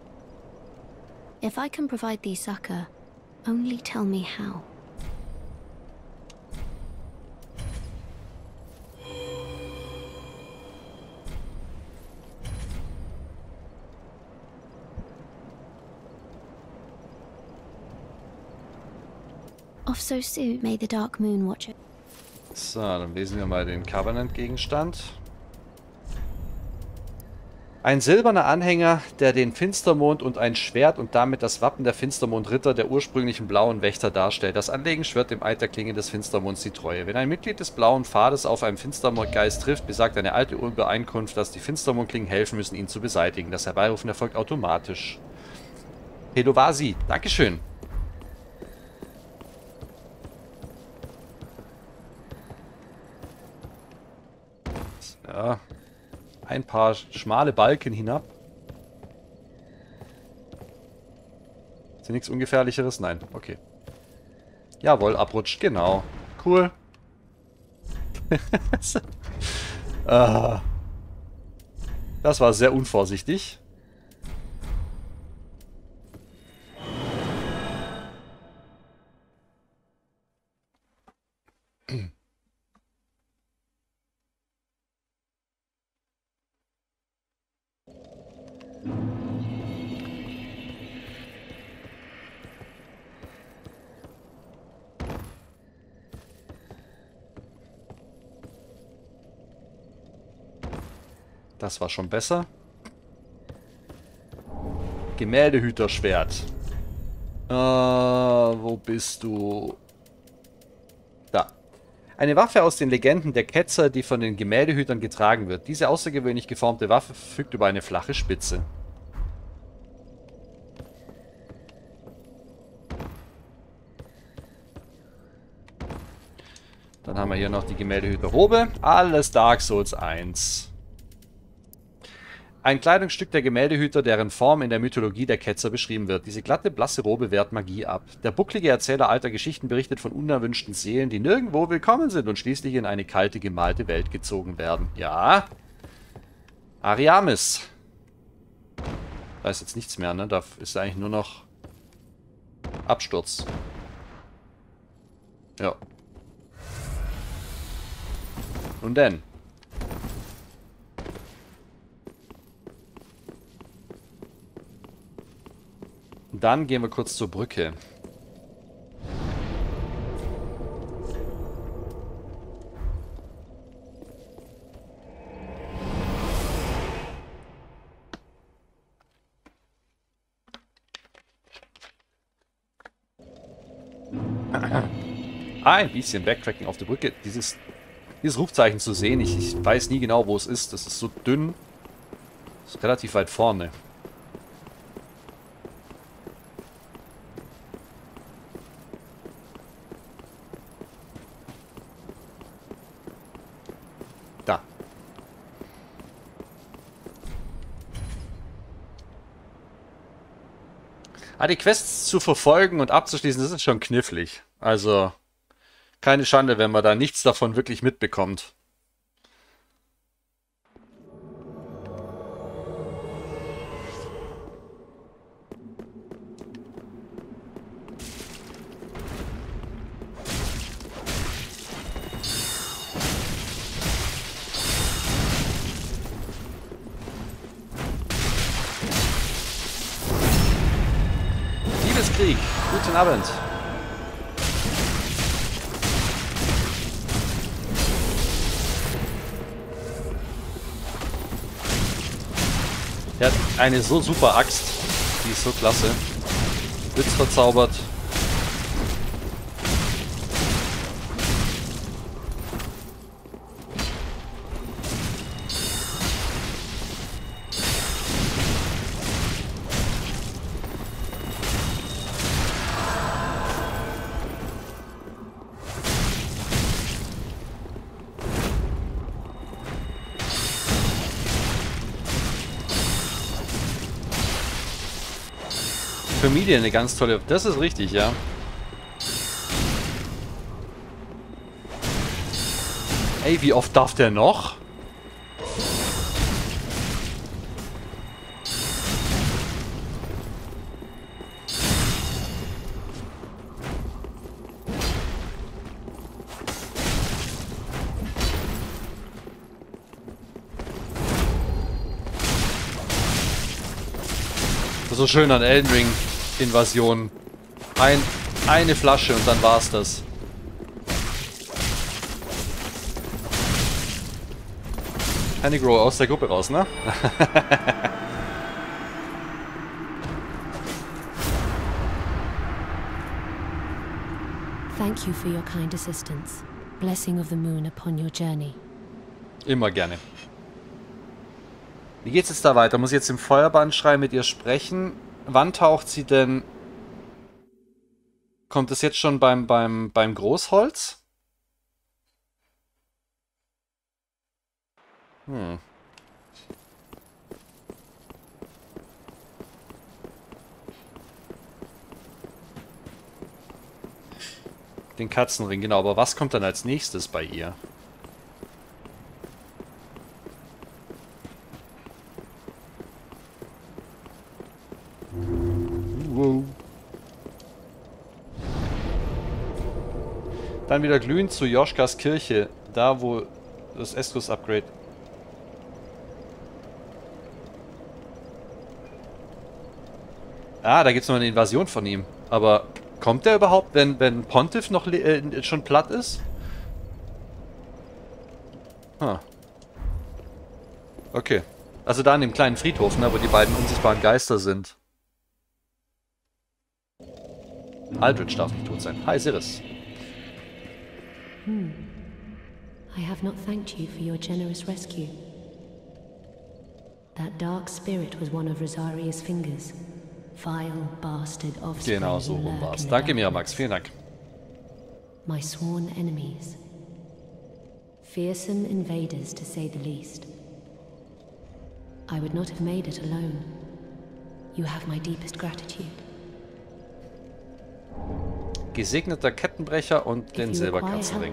If I can provide thee succor, only tell me how. Off so soon may the Dark Moon watch it. So, dann lesen wir mal den Covenant-Gegenstand. Ein silberner Anhänger, der den Finstermond und ein Schwert und damit das Wappen der Finstermondritter der ursprünglichen blauen Wächter darstellt. Das Anlegen schwört dem Eid der Klinge des Finstermonds die Treue. Wenn ein Mitglied des blauen Pfades auf einen Finstermondgeist trifft, besagt eine alte Übereinkunft, dass die Finstermondklingen helfen müssen, ihn zu beseitigen. Das Herbeirufen erfolgt automatisch. Pedovasi, Dankeschön. Ja, ein paar schmale Balken hinab. Ist hier nichts Ungefährlicheres? Nein. Okay. Jawohl, abrutscht. Genau. Cool. Das war sehr unvorsichtig. Das war schon besser. Gemäldehüterschwert. Wo bist du? Da. Eine Waffe aus den Legenden der Ketzer, die von den Gemäldehütern getragen wird. Diese außergewöhnlich geformte Waffe verfügt über eine flache Spitze. Dann haben wir hier noch die Gemäldehüterrobe. Alles Dark Souls 1. Ein Kleidungsstück der Gemäldehüter, deren Form in der Mythologie der Ketzer beschrieben wird. Diese glatte, blasse Robe wehrt Magie ab. Der bucklige Erzähler alter Geschichten berichtet von unerwünschten Seelen, die nirgendwo willkommen sind und schließlich in eine kalte, gemalte Welt gezogen werden. Ja. Ariamis. Da ist jetzt nichts mehr, ne? Da ist eigentlich nur noch Absturz. Ja. Nun denn. Dann gehen wir kurz zur Brücke. Ein bisschen Backtracking auf der Brücke. Dieses Rufzeichen zu sehen. Ich weiß nie genau, wo es ist. Das ist so dünn. Das ist relativ weit vorne. Da. Die Quests zu verfolgen und abzuschließen, das ist schon knifflig. Also, keine Schande, wenn man da nichts davon wirklich mitbekommt. Liebeskrieg, guten Abend. Er hat eine so super Axt. Die ist so klasse. Blitz verzaubert. Familie eine ganz tolle... Das ist richtig, ja. Ey, wie oft darf der noch? So schön an Elden Ring Invasion. Eine Flasche und dann war's das. Honeygrow aus der Gruppe raus, ne? Thank you for your kind assistance. Blessing of the moon upon your journey. Immer gerne. Wie geht's jetzt da weiter? Muss ich jetzt im Feuerbandschrei mit ihr sprechen? Wann taucht sie denn... Kommt es jetzt schon beim Großholz? Hm. Den Katzenring, genau. Aber was kommt dann als nächstes bei ihr? Wow. Dann wieder glühend zu Joschkas Kirche. Da, wo das Estus-Upgrade... Ah, da gibt es noch eine Invasion von ihm. Aber kommt der überhaupt, wenn Pontiff noch schon platt ist? Ah. Okay. Also da an dem kleinen Friedhof, ne, wo die beiden unsichtbaren Geister sind. Aldrich darf nicht tot sein. Hi, Siris. I have not thanked you for your generous rescue. That dark spirit was one of Rosaria's fingers. Vile bastard offspring. Genau, so rum war's. Danke, Miramax. Vielen Dank. My sworn enemies. Fearsome invaders, to say the least. I would not have made it alone. You have my deepest gratitude. Gesegneter Kettenbrecher und den Silberkatzenring.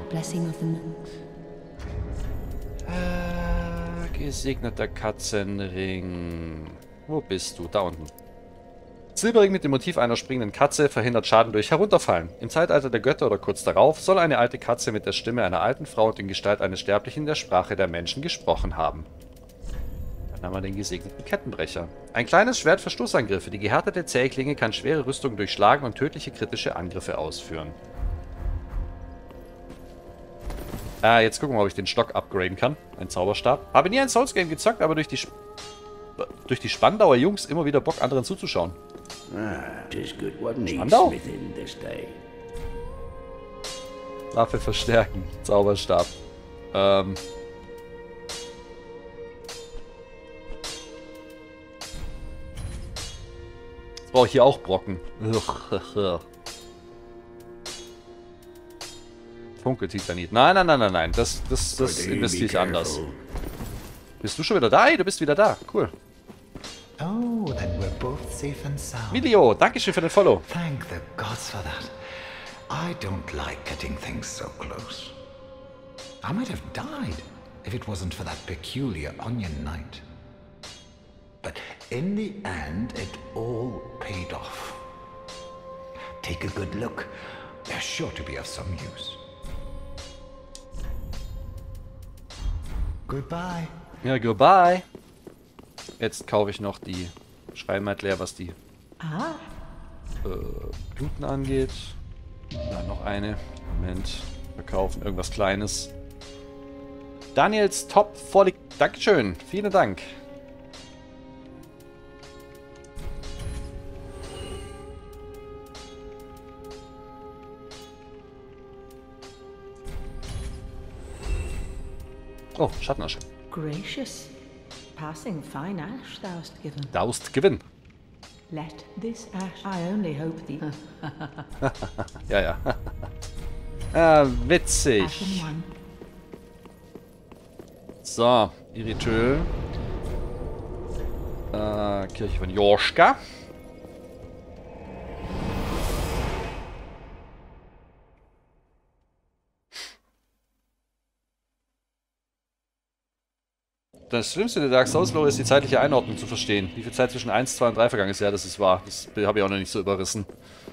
Gesegneter Katzenring. Wo bist du? Da unten. Silberring mit dem Motiv einer springenden Katze verhindert Schaden durch Herunterfallen. Im Zeitalter der Götter oder kurz darauf soll eine alte Katze mit der Stimme einer alten Frau und in Gestalt eines Sterblichen in der Sprache der Menschen gesprochen haben. Dann haben wir den gesegneten Kettenbrecher. Ein kleines Schwert für Stoßangriffe. Die gehärtete Zähklinge kann schwere Rüstungen durchschlagen und tödliche kritische Angriffe ausführen. Jetzt gucken wir mal, ob ich den Stock upgraden kann. Ein Zauberstab. Habe nie ein Souls-Game gezockt, aber durch die Spandauer Jungs immer wieder Bock, anderen zuzuschauen. Spandau? Waffe verstärken. Zauberstab. Jetzt brauche ich hier auch Brocken. Funkeltitanit. Nein. Das investiere ich anders. Bist du schon wieder da? Hey, du bist wieder da. Cool. Oh, then we're both safe and sound. Milio, dankeschön für den Follow. Thank the gods for that. I don't like getting things so close. I might have died if it wasn't for that peculiar onion knight. But in the end, it all paid off. Take a good look. They're sure to be of some use. Goodbye. Ja, goodbye. Jetzt kaufe ich noch die Schreibmatt leer, was die Bluten angeht. Dann noch eine. Moment. Verkaufen. Irgendwas Kleines. Daniels Top vorliegt. Dankeschön. Vielen Dank. Oh, Schattenasche. Gracious. Passing fine ash thou'st given. Thou'st given. Let this ash. I only hope the. Ja. Witzig. So, Irithel. Kirche von Joschka. Das Schlimmste der Dark Souls-Lore ist die zeitliche Einordnung zu verstehen. Wie viel Zeit zwischen 1, 2 und 3 vergangen ist, ja, das ist wahr. Das habe ich auch noch nicht so überrissen.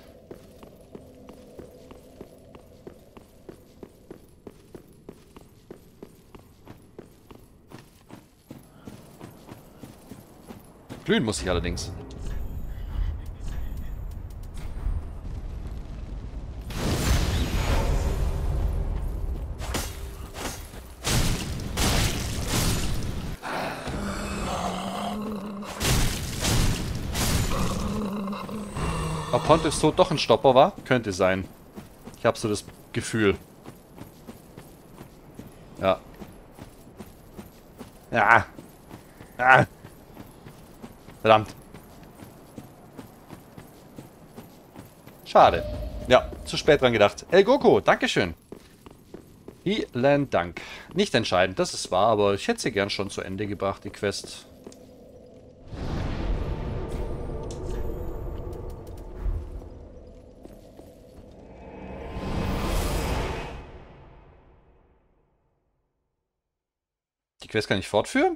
Glühen muss ich allerdings. Ob Pontiffs Tod doch ein Stopper war? Könnte sein. Ich habe so das Gefühl. Ja. Ja. Ah. Verdammt. Schade. Ja, zu spät dran gedacht. El Goku, dankeschön. Vielen Dank. Nicht entscheidend, das ist wahr, aber ich hätte sie gern schon zu Ende gebracht, die Quest. Die Quest kann ich fortführen?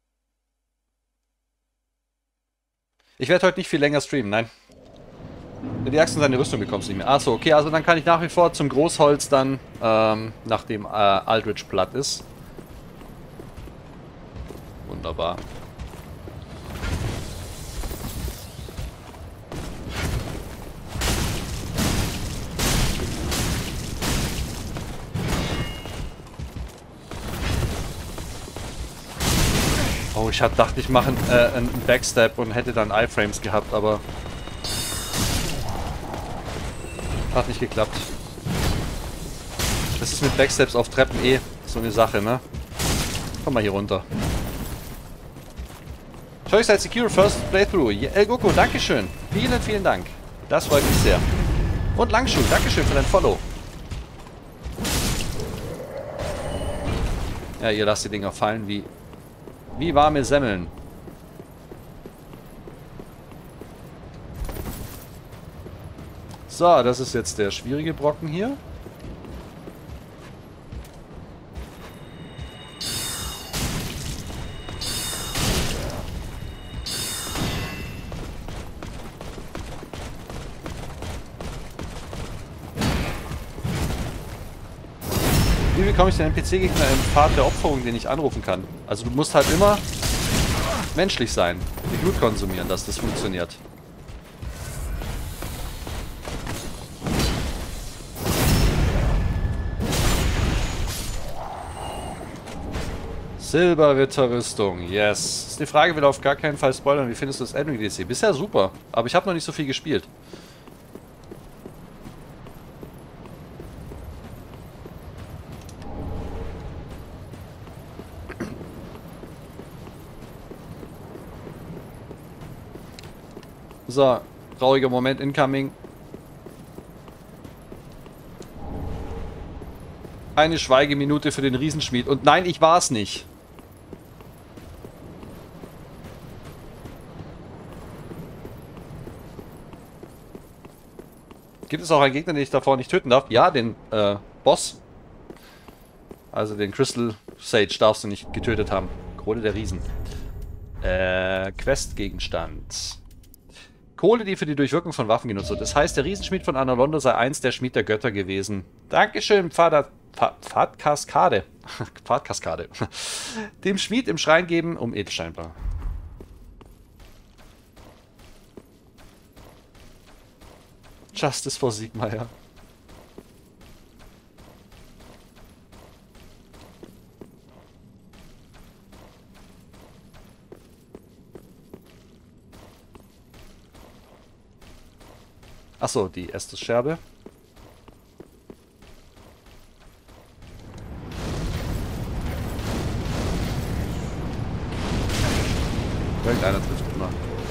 Ich werde heute nicht viel länger streamen, nein. Die Axt und seine Rüstung bekommst du nicht mehr. Achso, okay, also dann kann ich nach wie vor zum Großholz dann, nachdem Aldrich platt ist. Wunderbar. Oh, ich dachte, ich mache einen Backstep und hätte dann Iframes gehabt, aber hat nicht geklappt. Das ist mit Backsteps auf Treppen eh so eine Sache, ne? Komm mal hier runter. Choice side secure first playthrough. El Goku, dankeschön. Vielen, vielen Dank. Das freut mich sehr. Und Langschuh, dankeschön für dein Follow. Ja, ihr lasst die Dinger fallen wie warme Semmeln. So, das ist jetzt der schwierige Brocken hier. Wie bekomme ich den NPC-Gegner im Pfad der Opferung, den ich anrufen kann? Also du musst halt immer menschlich sein, die Blut konsumieren, dass das funktioniert. Silberritterrüstung, yes. Ist die Frage, will auf gar keinen Fall spoilern. Wie findest du das Ending DLC? Bisher super, aber ich habe noch nicht so viel gespielt. So, trauriger Moment incoming. Eine Schweigeminute für den Riesenschmied. Und nein, ich war es nicht. Gibt es auch einen Gegner, den ich davor nicht töten darf? Ja, den Boss. Also den Crystal Sage darfst du nicht getötet haben. Krone der Riesen. Questgegenstand. Kohle, die für die Durchwirkung von Waffen genutzt wird. Das heißt, der Riesenschmied von Analondo sei einst der Schmied der Götter gewesen. Dankeschön, Pfadkaskade. Pfadkaskade. Dem Schmied im Schrein geben, um Edelsteinbar. Justice for Siegmeier. Achso, die Estus-Scherbe. Irgendeiner trifft immer.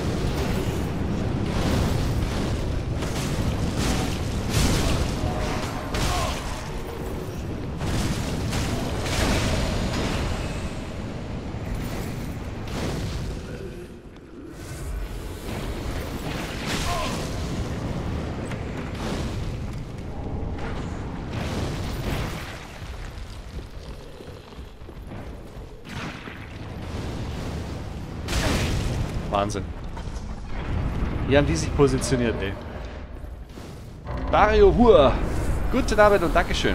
Wahnsinn. Wie haben die sich positioniert, ey? Dario Hur. Guten Abend und Dankeschön.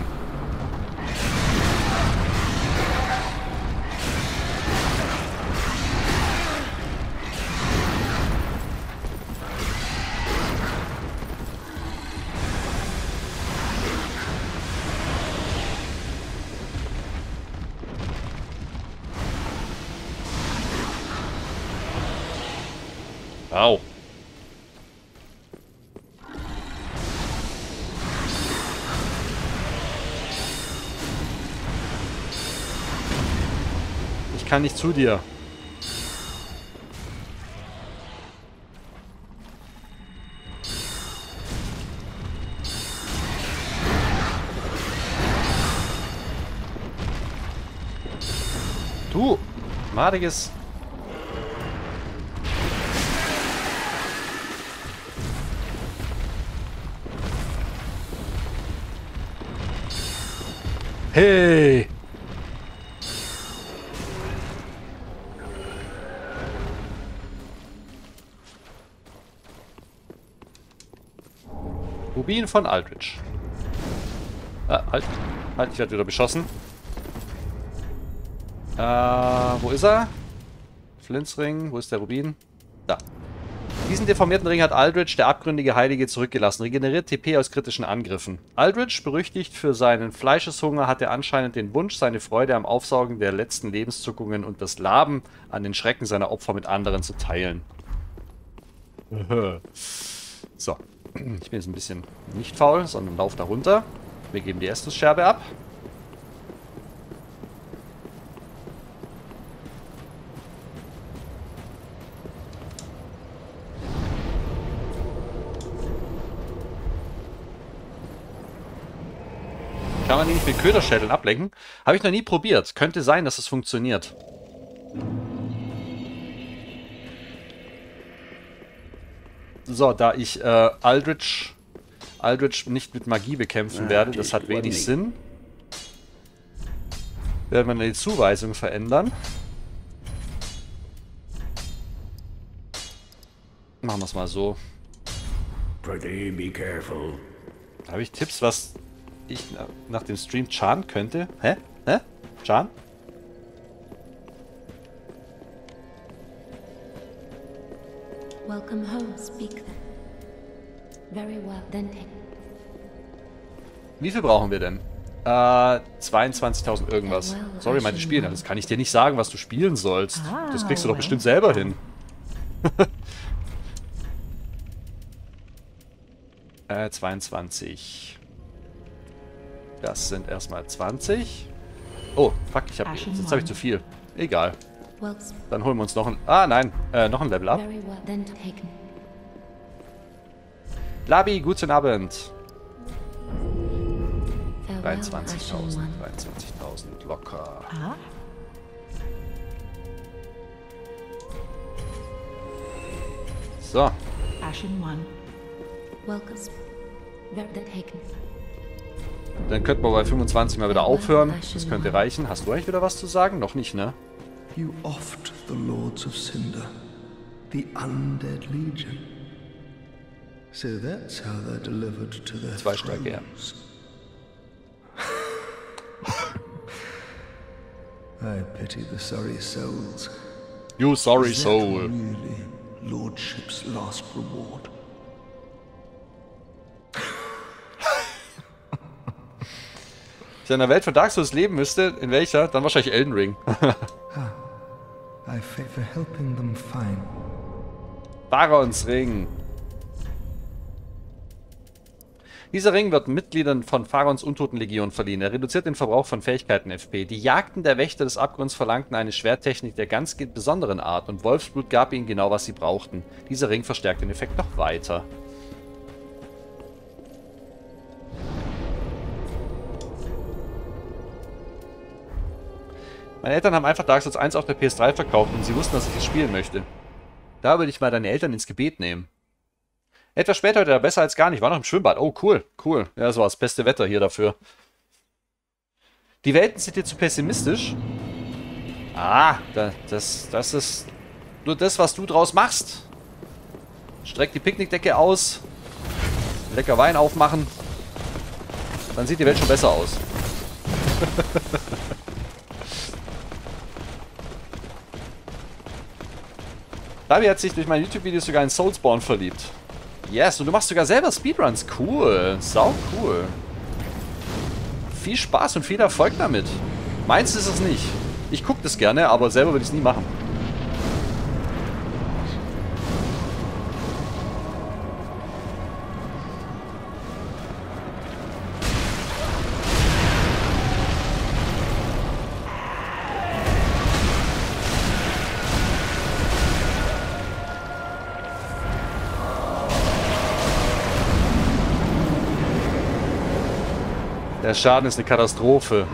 Wow. Ich kann nicht zu dir. Du, madiges. Hey! Rubin von Aldrich. Halt, ich werde wieder beschossen. Wo ist er? Flintsring, wo ist der Rubin? Da. Diesen deformierten Ring hat Aldrich, der abgründige Heilige, zurückgelassen. Regeneriert TP aus kritischen Angriffen. Aldrich, berüchtigt für seinen Fleischeshunger, hatte anscheinend den Wunsch, seine Freude am Aufsaugen der letzten Lebenszuckungen und das Laben an den Schrecken seiner Opfer mit anderen zu teilen. So. Ich bin jetzt ein bisschen nicht faul, sondern laufe da runter. Wir geben die Estus-Scherbe ab. Kann man die nicht mit Köderschädeln ablenken? Habe ich noch nie probiert. Könnte sein, dass es funktioniert. So, da ich Aldrich nicht mit Magie bekämpfen werde, das hat wenig Sinn. Werden wir die Zuweisung verändern. Machen wir es mal so. Habe ich Tipps, was ich nach dem Stream Chan könnte? Hä? Chan? Welcome home, speak then. Very well, then take. Wie viel brauchen wir denn? 22.000 irgendwas. Sorry, meine Spiele. Das kann ich dir nicht sagen, was du spielen sollst. Das kriegst du doch bestimmt selber hin. 22. Das sind erstmal 20. Oh, fuck, jetzt habe ich zu viel. Egal. Dann holen wir uns noch ein... Ah, nein. Noch ein Level up. Labi, guten Abend. 23.000. 23.000 locker. So. Dann könnten wir bei 25 mal wieder aufhören. Das könnte reichen. Hast du eigentlich wieder was zu sagen? Noch nicht, ne? You oft the Lords of Cinder, the undead legion. So that's how they're delivered to their thrones. I pity the sorry souls. You sorry soul. Really Lordship's last reward. Wenn ich in einer Welt von Dark Souls leben müsste, in welcher? Dann wahrscheinlich Elden Ring. I favor helping them find. Barons Ring. Dieser Ring wird Mitgliedern von Pharaons Untotenlegion verliehen. Er reduziert den Verbrauch von Fähigkeiten FP. Die Jagden der Wächter des Abgrunds verlangten eine Schwerttechnik der ganz besonderen Art und Wolfsblut gab ihnen genau, was sie brauchten. Dieser Ring verstärkt den Effekt noch weiter. Meine Eltern haben einfach Dark Souls 1 auf der PS3 verkauft und sie wussten, dass ich es spielen möchte. Da würde ich mal deine Eltern ins Gebet nehmen. Etwas später heute, besser als gar nicht. War noch im Schwimmbad. Oh, cool, cool. Ja, das war das beste Wetter hier dafür. Die Welten sind dir zu pessimistisch? Ah, das ist nur das, was du draus machst. Streck die Picknickdecke aus. Lecker Wein aufmachen. Dann sieht die Welt schon besser aus. Davi hat sich durch meine YouTube-Videos sogar in Soulsborne verliebt. Yes, und du machst sogar selber Speedruns. Cool. Sau cool. Viel Spaß und viel Erfolg damit. Meins ist es nicht. Ich gucke das gerne, aber selber würde ich es nie machen. Der Schaden ist eine Katastrophe.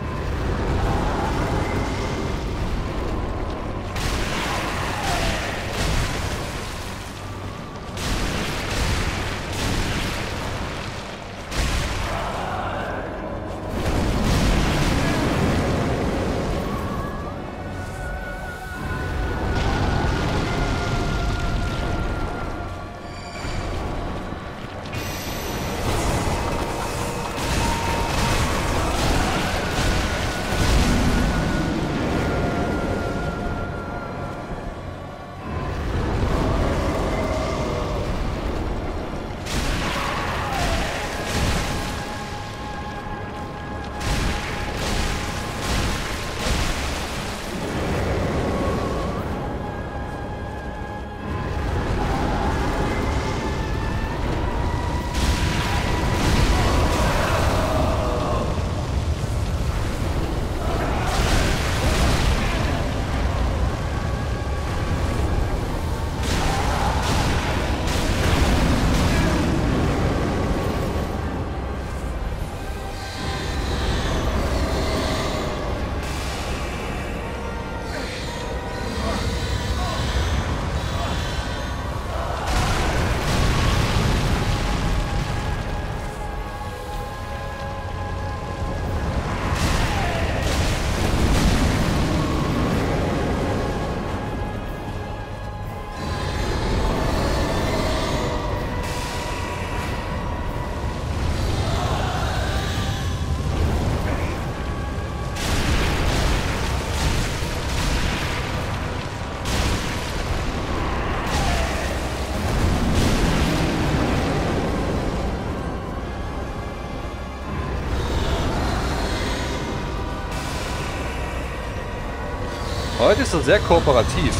Heute ist er sehr kooperativ.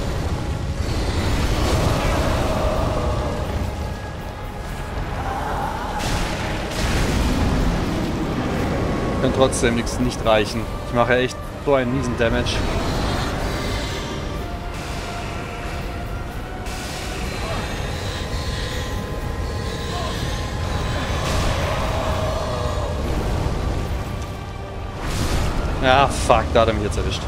Kann trotzdem nichts nicht reichen. Ich mache echt so einen miesen Damage. Ja, fuck, da hat er mich jetzt erwischt.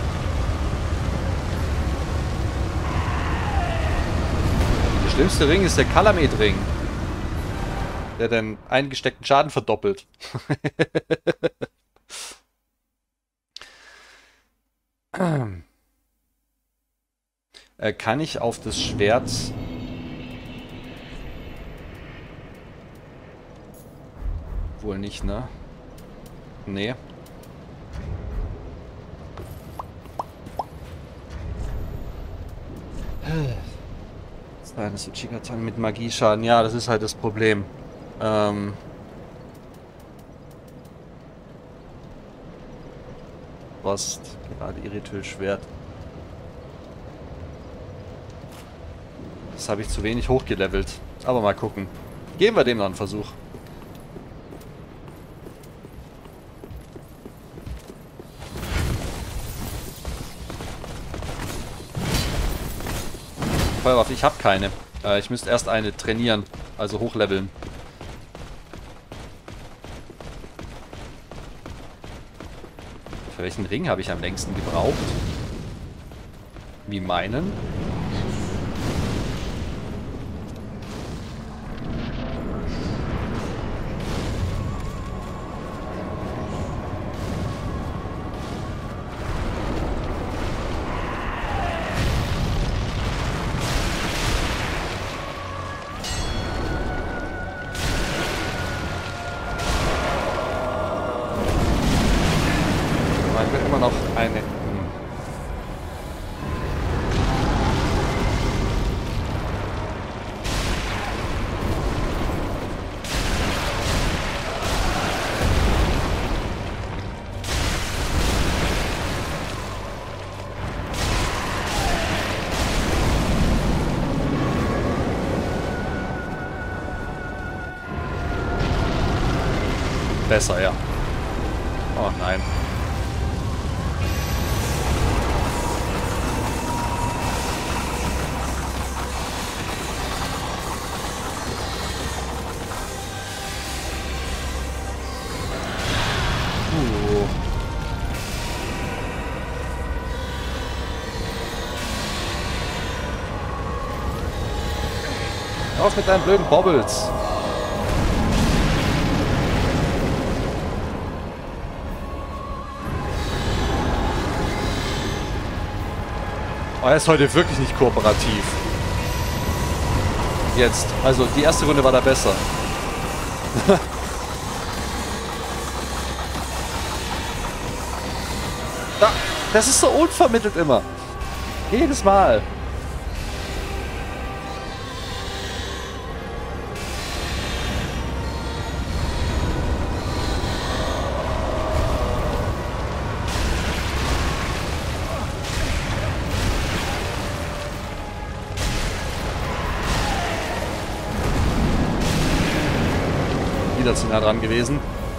Der schlimmste Ring ist der Kalamet-Ring. Der den eingesteckten Schaden verdoppelt. Kann ich auf das Schwert... Wohl nicht, ne? Nee. Das war eine Tsuchika-Tang mit Magieschaden. Ja, das ist halt das Problem. Rost, gerade Irithel-Schwert. Das habe ich zu wenig hochgelevelt. Aber mal gucken. Geben wir dem noch einen Versuch. Feuerwaffe, ich habe keine. Ich müsste erst eine trainieren, also hochleveln. Für welchen Ring habe ich am längsten gebraucht? Wie meinen? Immer noch eine. Besser, ja. Oh nein. Raus mit deinen blöden Bobbles. Oh, er ist heute wirklich nicht kooperativ. Jetzt. Also, die erste Runde war da besser. Das ist so unvermittelt immer. Jedes Mal. Wieder zu nah dran gewesen.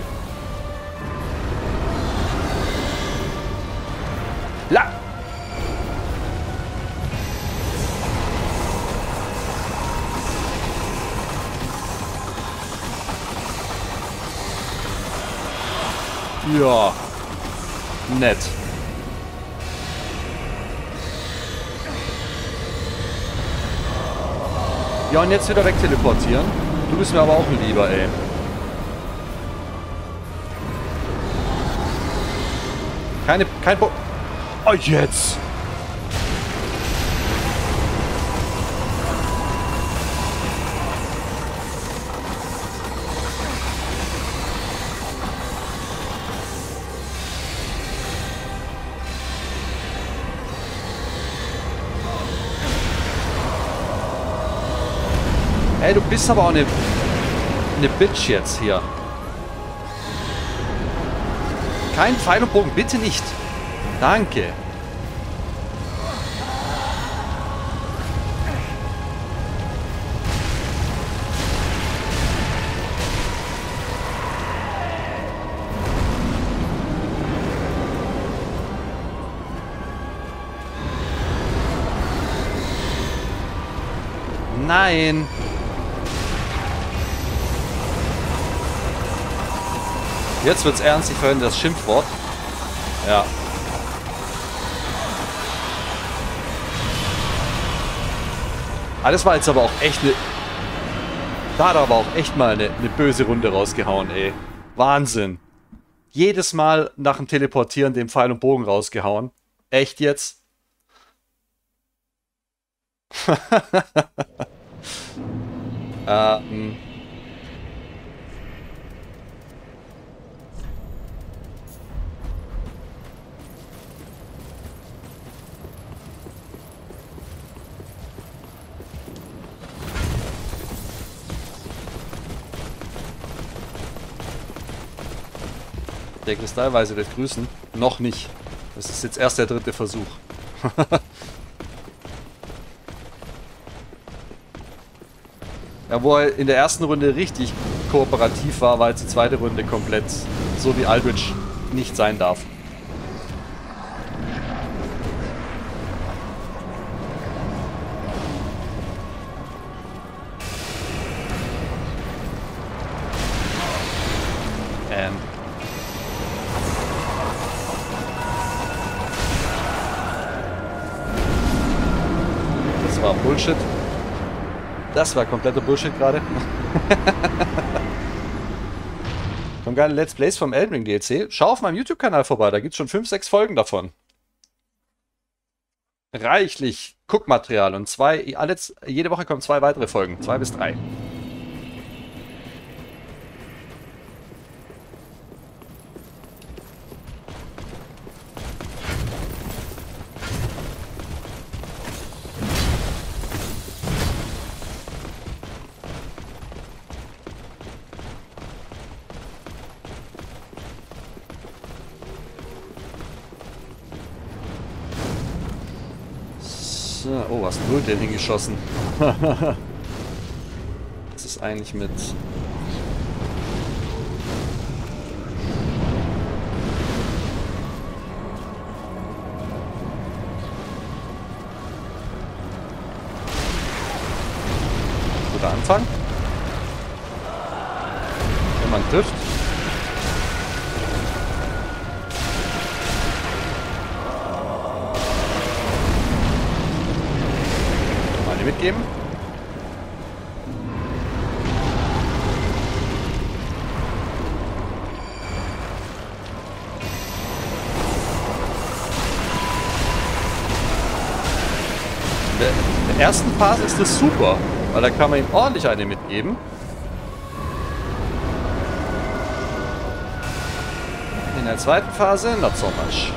La! Ja. Nett. Ja, und jetzt wieder wegteleportieren. Du bist mir aber auch ein Lieber, ey. Kein Bo... Oh, jetzt! Ey, du bist aber auch eine Bitch jetzt hier. Kein Pfeil und Bogen, bitte nicht. Danke. Nein! Jetzt wird's ernst, ich verwende das Schimpfwort. Ja. Das war jetzt aber auch echt eine... Da hat er aber auch echt mal eine böse Runde rausgehauen, ey. Wahnsinn. Jedes Mal nach dem Teleportieren den Pfeil und Bogen rausgehauen. Echt jetzt? Der Kristallweise wird grüßen. Noch nicht. Das ist jetzt erst der 3. Versuch. Ja, wo er in der ersten Runde richtig kooperativ war, war jetzt die zweite Runde komplett so, wie Aldrich nicht sein darf. Das war Bullshit. Das war kompletter Bullshit gerade. Schon geile Let's Plays vom Elden Ring DLC. Schau auf meinem YouTube-Kanal vorbei, da gibt es schon 5, 6 Folgen davon. Reichlich Guckmaterial und jede Woche kommen 2 weitere Folgen, 2 bis 3. Oh, hast du den hingeschossen? Das ist eigentlich mit... Guter Anfang. Wenn man trifft. Mitgeben. In der ersten Phase ist das super, weil da kann man ihm ordentlich eine mitgeben. In der zweiten Phase not so much.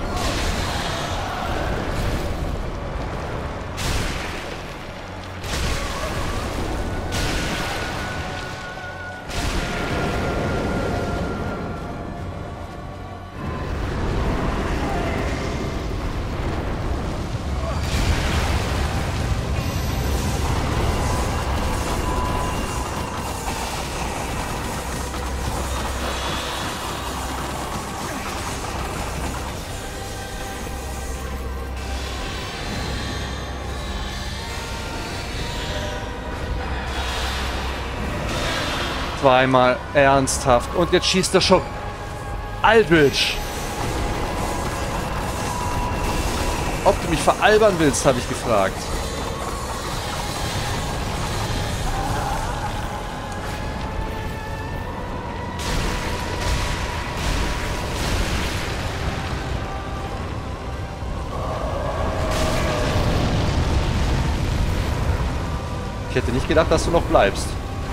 Zweimal ernsthaft. Und jetzt schießt er schon. Aldrich! Ob du mich veralbern willst, habe ich gefragt. Ich hätte nicht gedacht, dass du noch bleibst.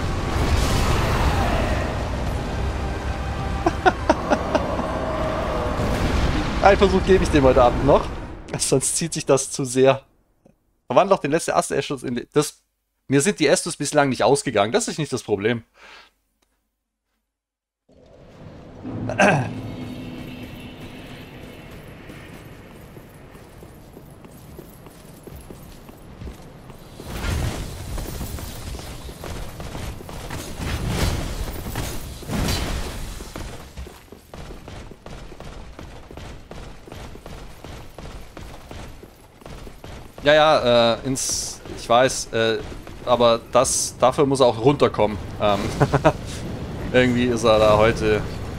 Einen Versuch gebe ich dem heute Abend noch. Sonst zieht sich das zu sehr. Verwandle auch den letzten Estus in das. Mir sind die Estus bislang nicht ausgegangen. Das ist nicht das Problem. Ja, ich weiß, aber dafür muss er auch runterkommen. Irgendwie ist er da heute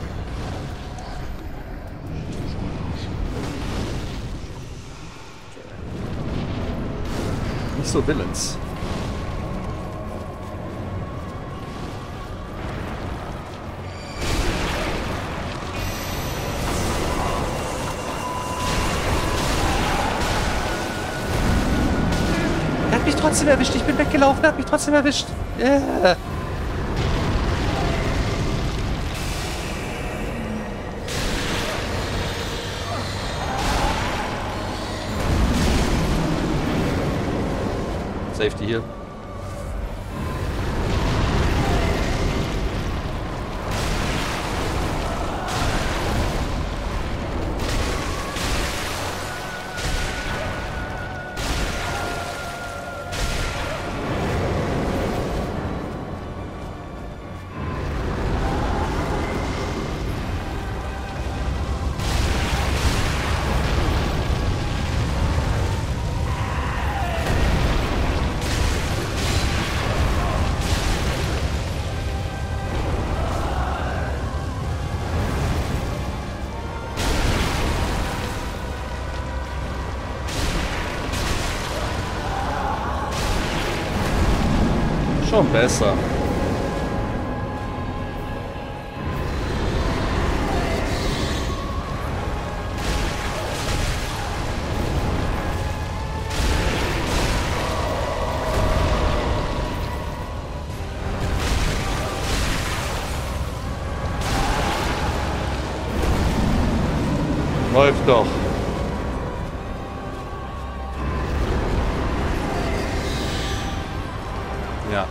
nicht so willens. Er hat mich trotzdem erwischt. Ich bin weggelaufen, er hat mich trotzdem erwischt. Yeah. Safety hier. Schon besser. Läuft doch. Ja.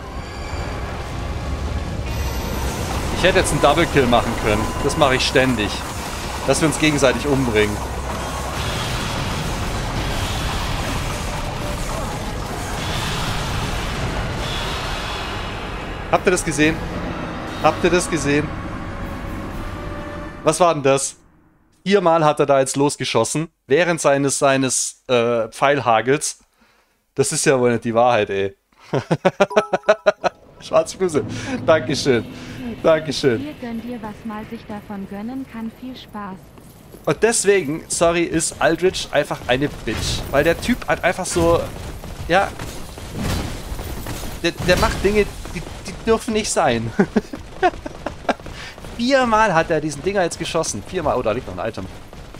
Ich hätte jetzt einen Double Kill machen können. Das mache ich ständig. Dass wir uns gegenseitig umbringen. Habt ihr das gesehen? Habt ihr das gesehen? Was war denn das? 4-mal hat er da jetzt losgeschossen. Während seines Pfeilhagels. Das ist ja wohl nicht die Wahrheit, ey. Schwarze Fluse. Dankeschön. Dankeschön. Hier gönn dir, was mal sich davon gönnen kann. Viel Spaß. Und deswegen, sorry, ist Aldrich einfach eine Bitch. Weil der Typ hat einfach so... Ja... Der macht Dinge, die dürfen nicht sein. 4-mal hat er diesen Dinger jetzt geschossen. 4-mal. Oh, da liegt noch ein Item.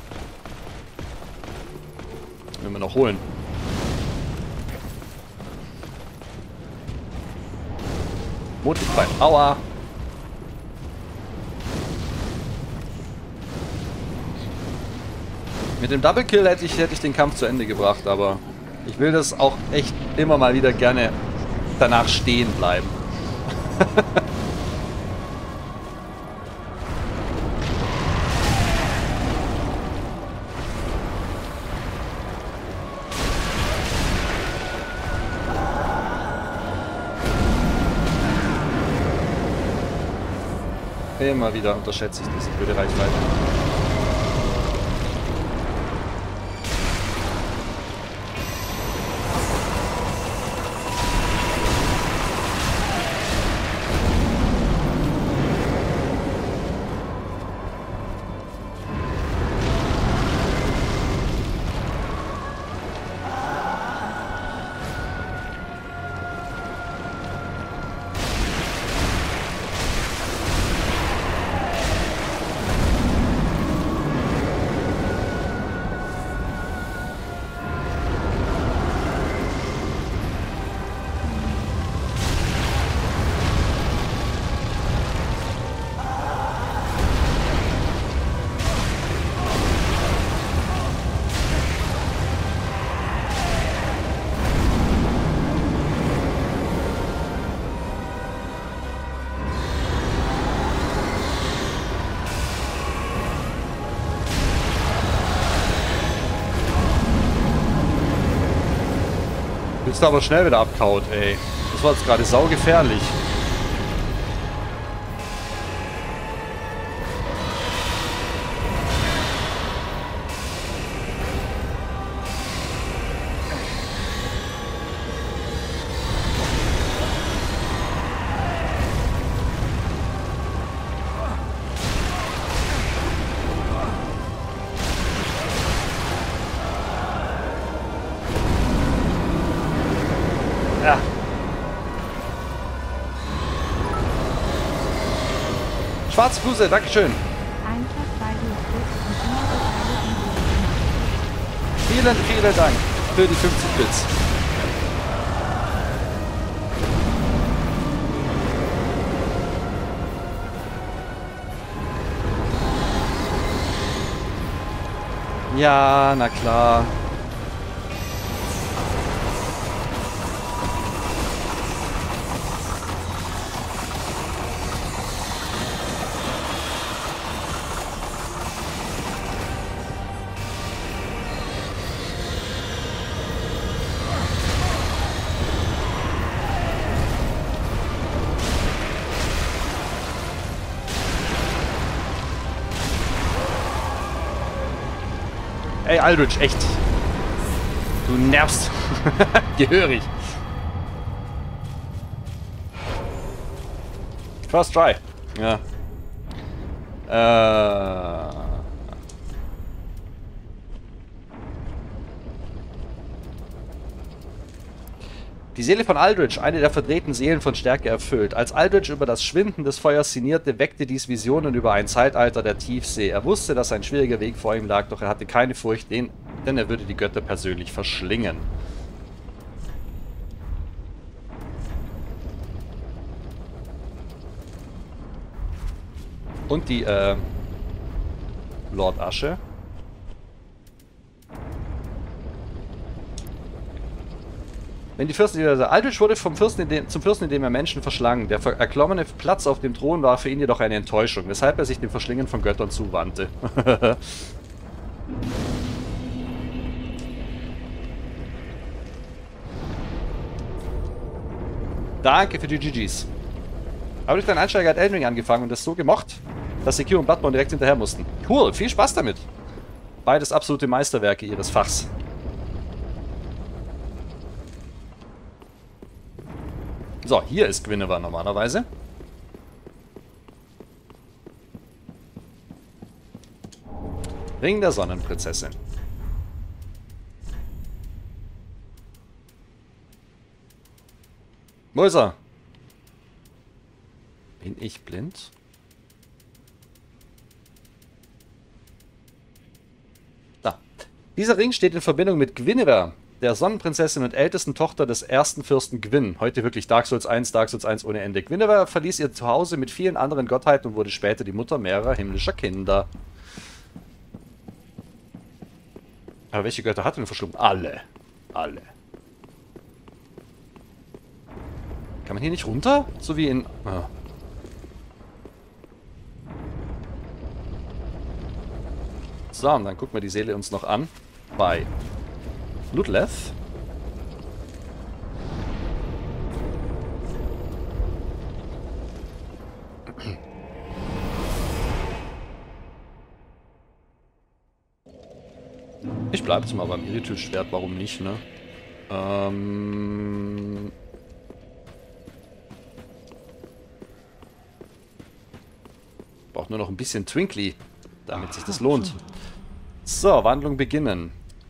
Wenn wir noch holen. Motivbein. Aua. Mit dem Double Kill hätte ich den Kampf zu Ende gebracht, aber ich will das auch echt immer mal wieder gerne danach stehen bleiben. Immer wieder unterschätze ich diese blöde Reichweite. Ist aber schnell wieder abkaut, ey. Das war jetzt gerade saugefährlich. Ja. Schwarze Fluse, dankeschön. Einfach weil du es bist und immer so geile Ideen machst. Vielen Dank für die 50 Bits. Ja, na klar. Ey, Aldrich, echt. Du nervst. Gehörig. First try. Ja. Die Seele von Aldrich, eine der verdrehten Seelen von Stärke erfüllt. Als Aldrich über das Schwinden des Feuers sinnierte, weckte dies Visionen über ein Zeitalter der Tiefsee. Er wusste, dass ein schwieriger Weg vor ihm lag, doch er hatte keine Furcht, denn er würde die Götter persönlich verschlingen. Und die, Lord Asche. Wenn die Fürsten, Aldrich wurde vom Fürsten zum Fürsten, indem er Menschen verschlang. Der erklommene Platz auf dem Thron war für ihn jedoch eine Enttäuschung, weshalb er sich dem Verschlingen von Göttern zuwandte. Danke für die GGs. Aber durch deinen Einsteiger hat Elden Ring angefangen und das so gemocht, dass Sekiro und Bloodborne direkt hinterher mussten. Cool, viel Spaß damit. Beides absolute Meisterwerke ihres Fachs. So, hier ist Gwynevere normalerweise. Ring der Sonnenprinzessin. Wo ist er? Bin ich blind? Da. Dieser Ring steht in Verbindung mit Gwynevere, der Sonnenprinzessin und ältesten Tochter des ersten Fürsten Gwyn. Heute wirklich Dark Souls 1 ohne Ende. Gwynevere verließ ihr Zuhause mit vielen anderen Gottheiten und wurde später die Mutter mehrerer himmlischer Kinder. Aber welche Götter hat denn verschlungen? Alle. Alle. Kann man hier nicht runter? So wie in... Ah. So, und dann gucken wir die Seele uns noch an. Bei Ludleth. Ich bleibe jetzt mal beim Irithyll-Schwert, warum nicht, ne? Braucht nur noch ein bisschen Twinkly, damit sich das lohnt. So, Wandlung beginnen.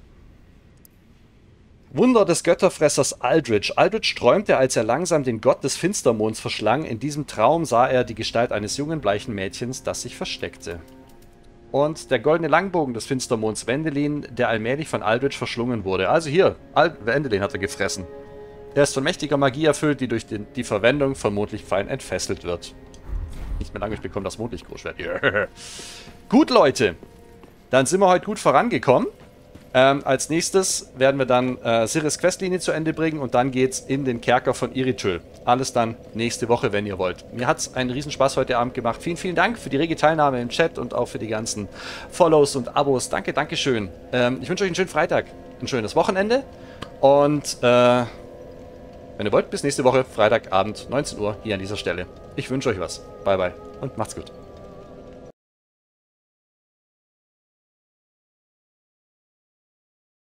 Wunder des Götterfressers Aldrich. Aldrich träumte, als er langsam den Gott des Finstermonds verschlang. In diesem Traum sah er die Gestalt eines jungen, bleichen Mädchens, das sich versteckte. Und der goldene Langbogen des Finstermonds, Wendelin, der allmählich von Aldrich verschlungen wurde. Also hier, Wendelin hat er gefressen. Er ist von mächtiger Magie erfüllt, die durch die Verwendung vermutlich fein entfesselt wird. Nicht mehr lange, ich bekomme das Mondlicht-Großschwert. Yeah. Gut, Leute. Dann sind wir heute gut vorangekommen. Als nächstes werden wir dann Ciris Questlinie zu Ende bringen und dann geht's in den Kerker von Irithyll. Alles dann nächste Woche, wenn ihr wollt. Mir hat's einen Riesenspaß heute Abend gemacht. Vielen, vielen Dank für die rege Teilnahme im Chat und auch für die ganzen Follows und Abos. Danke, danke schön. Ich wünsche euch einen schönen Freitag, ein schönes Wochenende und wenn ihr wollt, bis nächste Woche, Freitagabend, 19 Uhr, hier an dieser Stelle. Ich wünsche euch was. Bye, bye und macht's gut.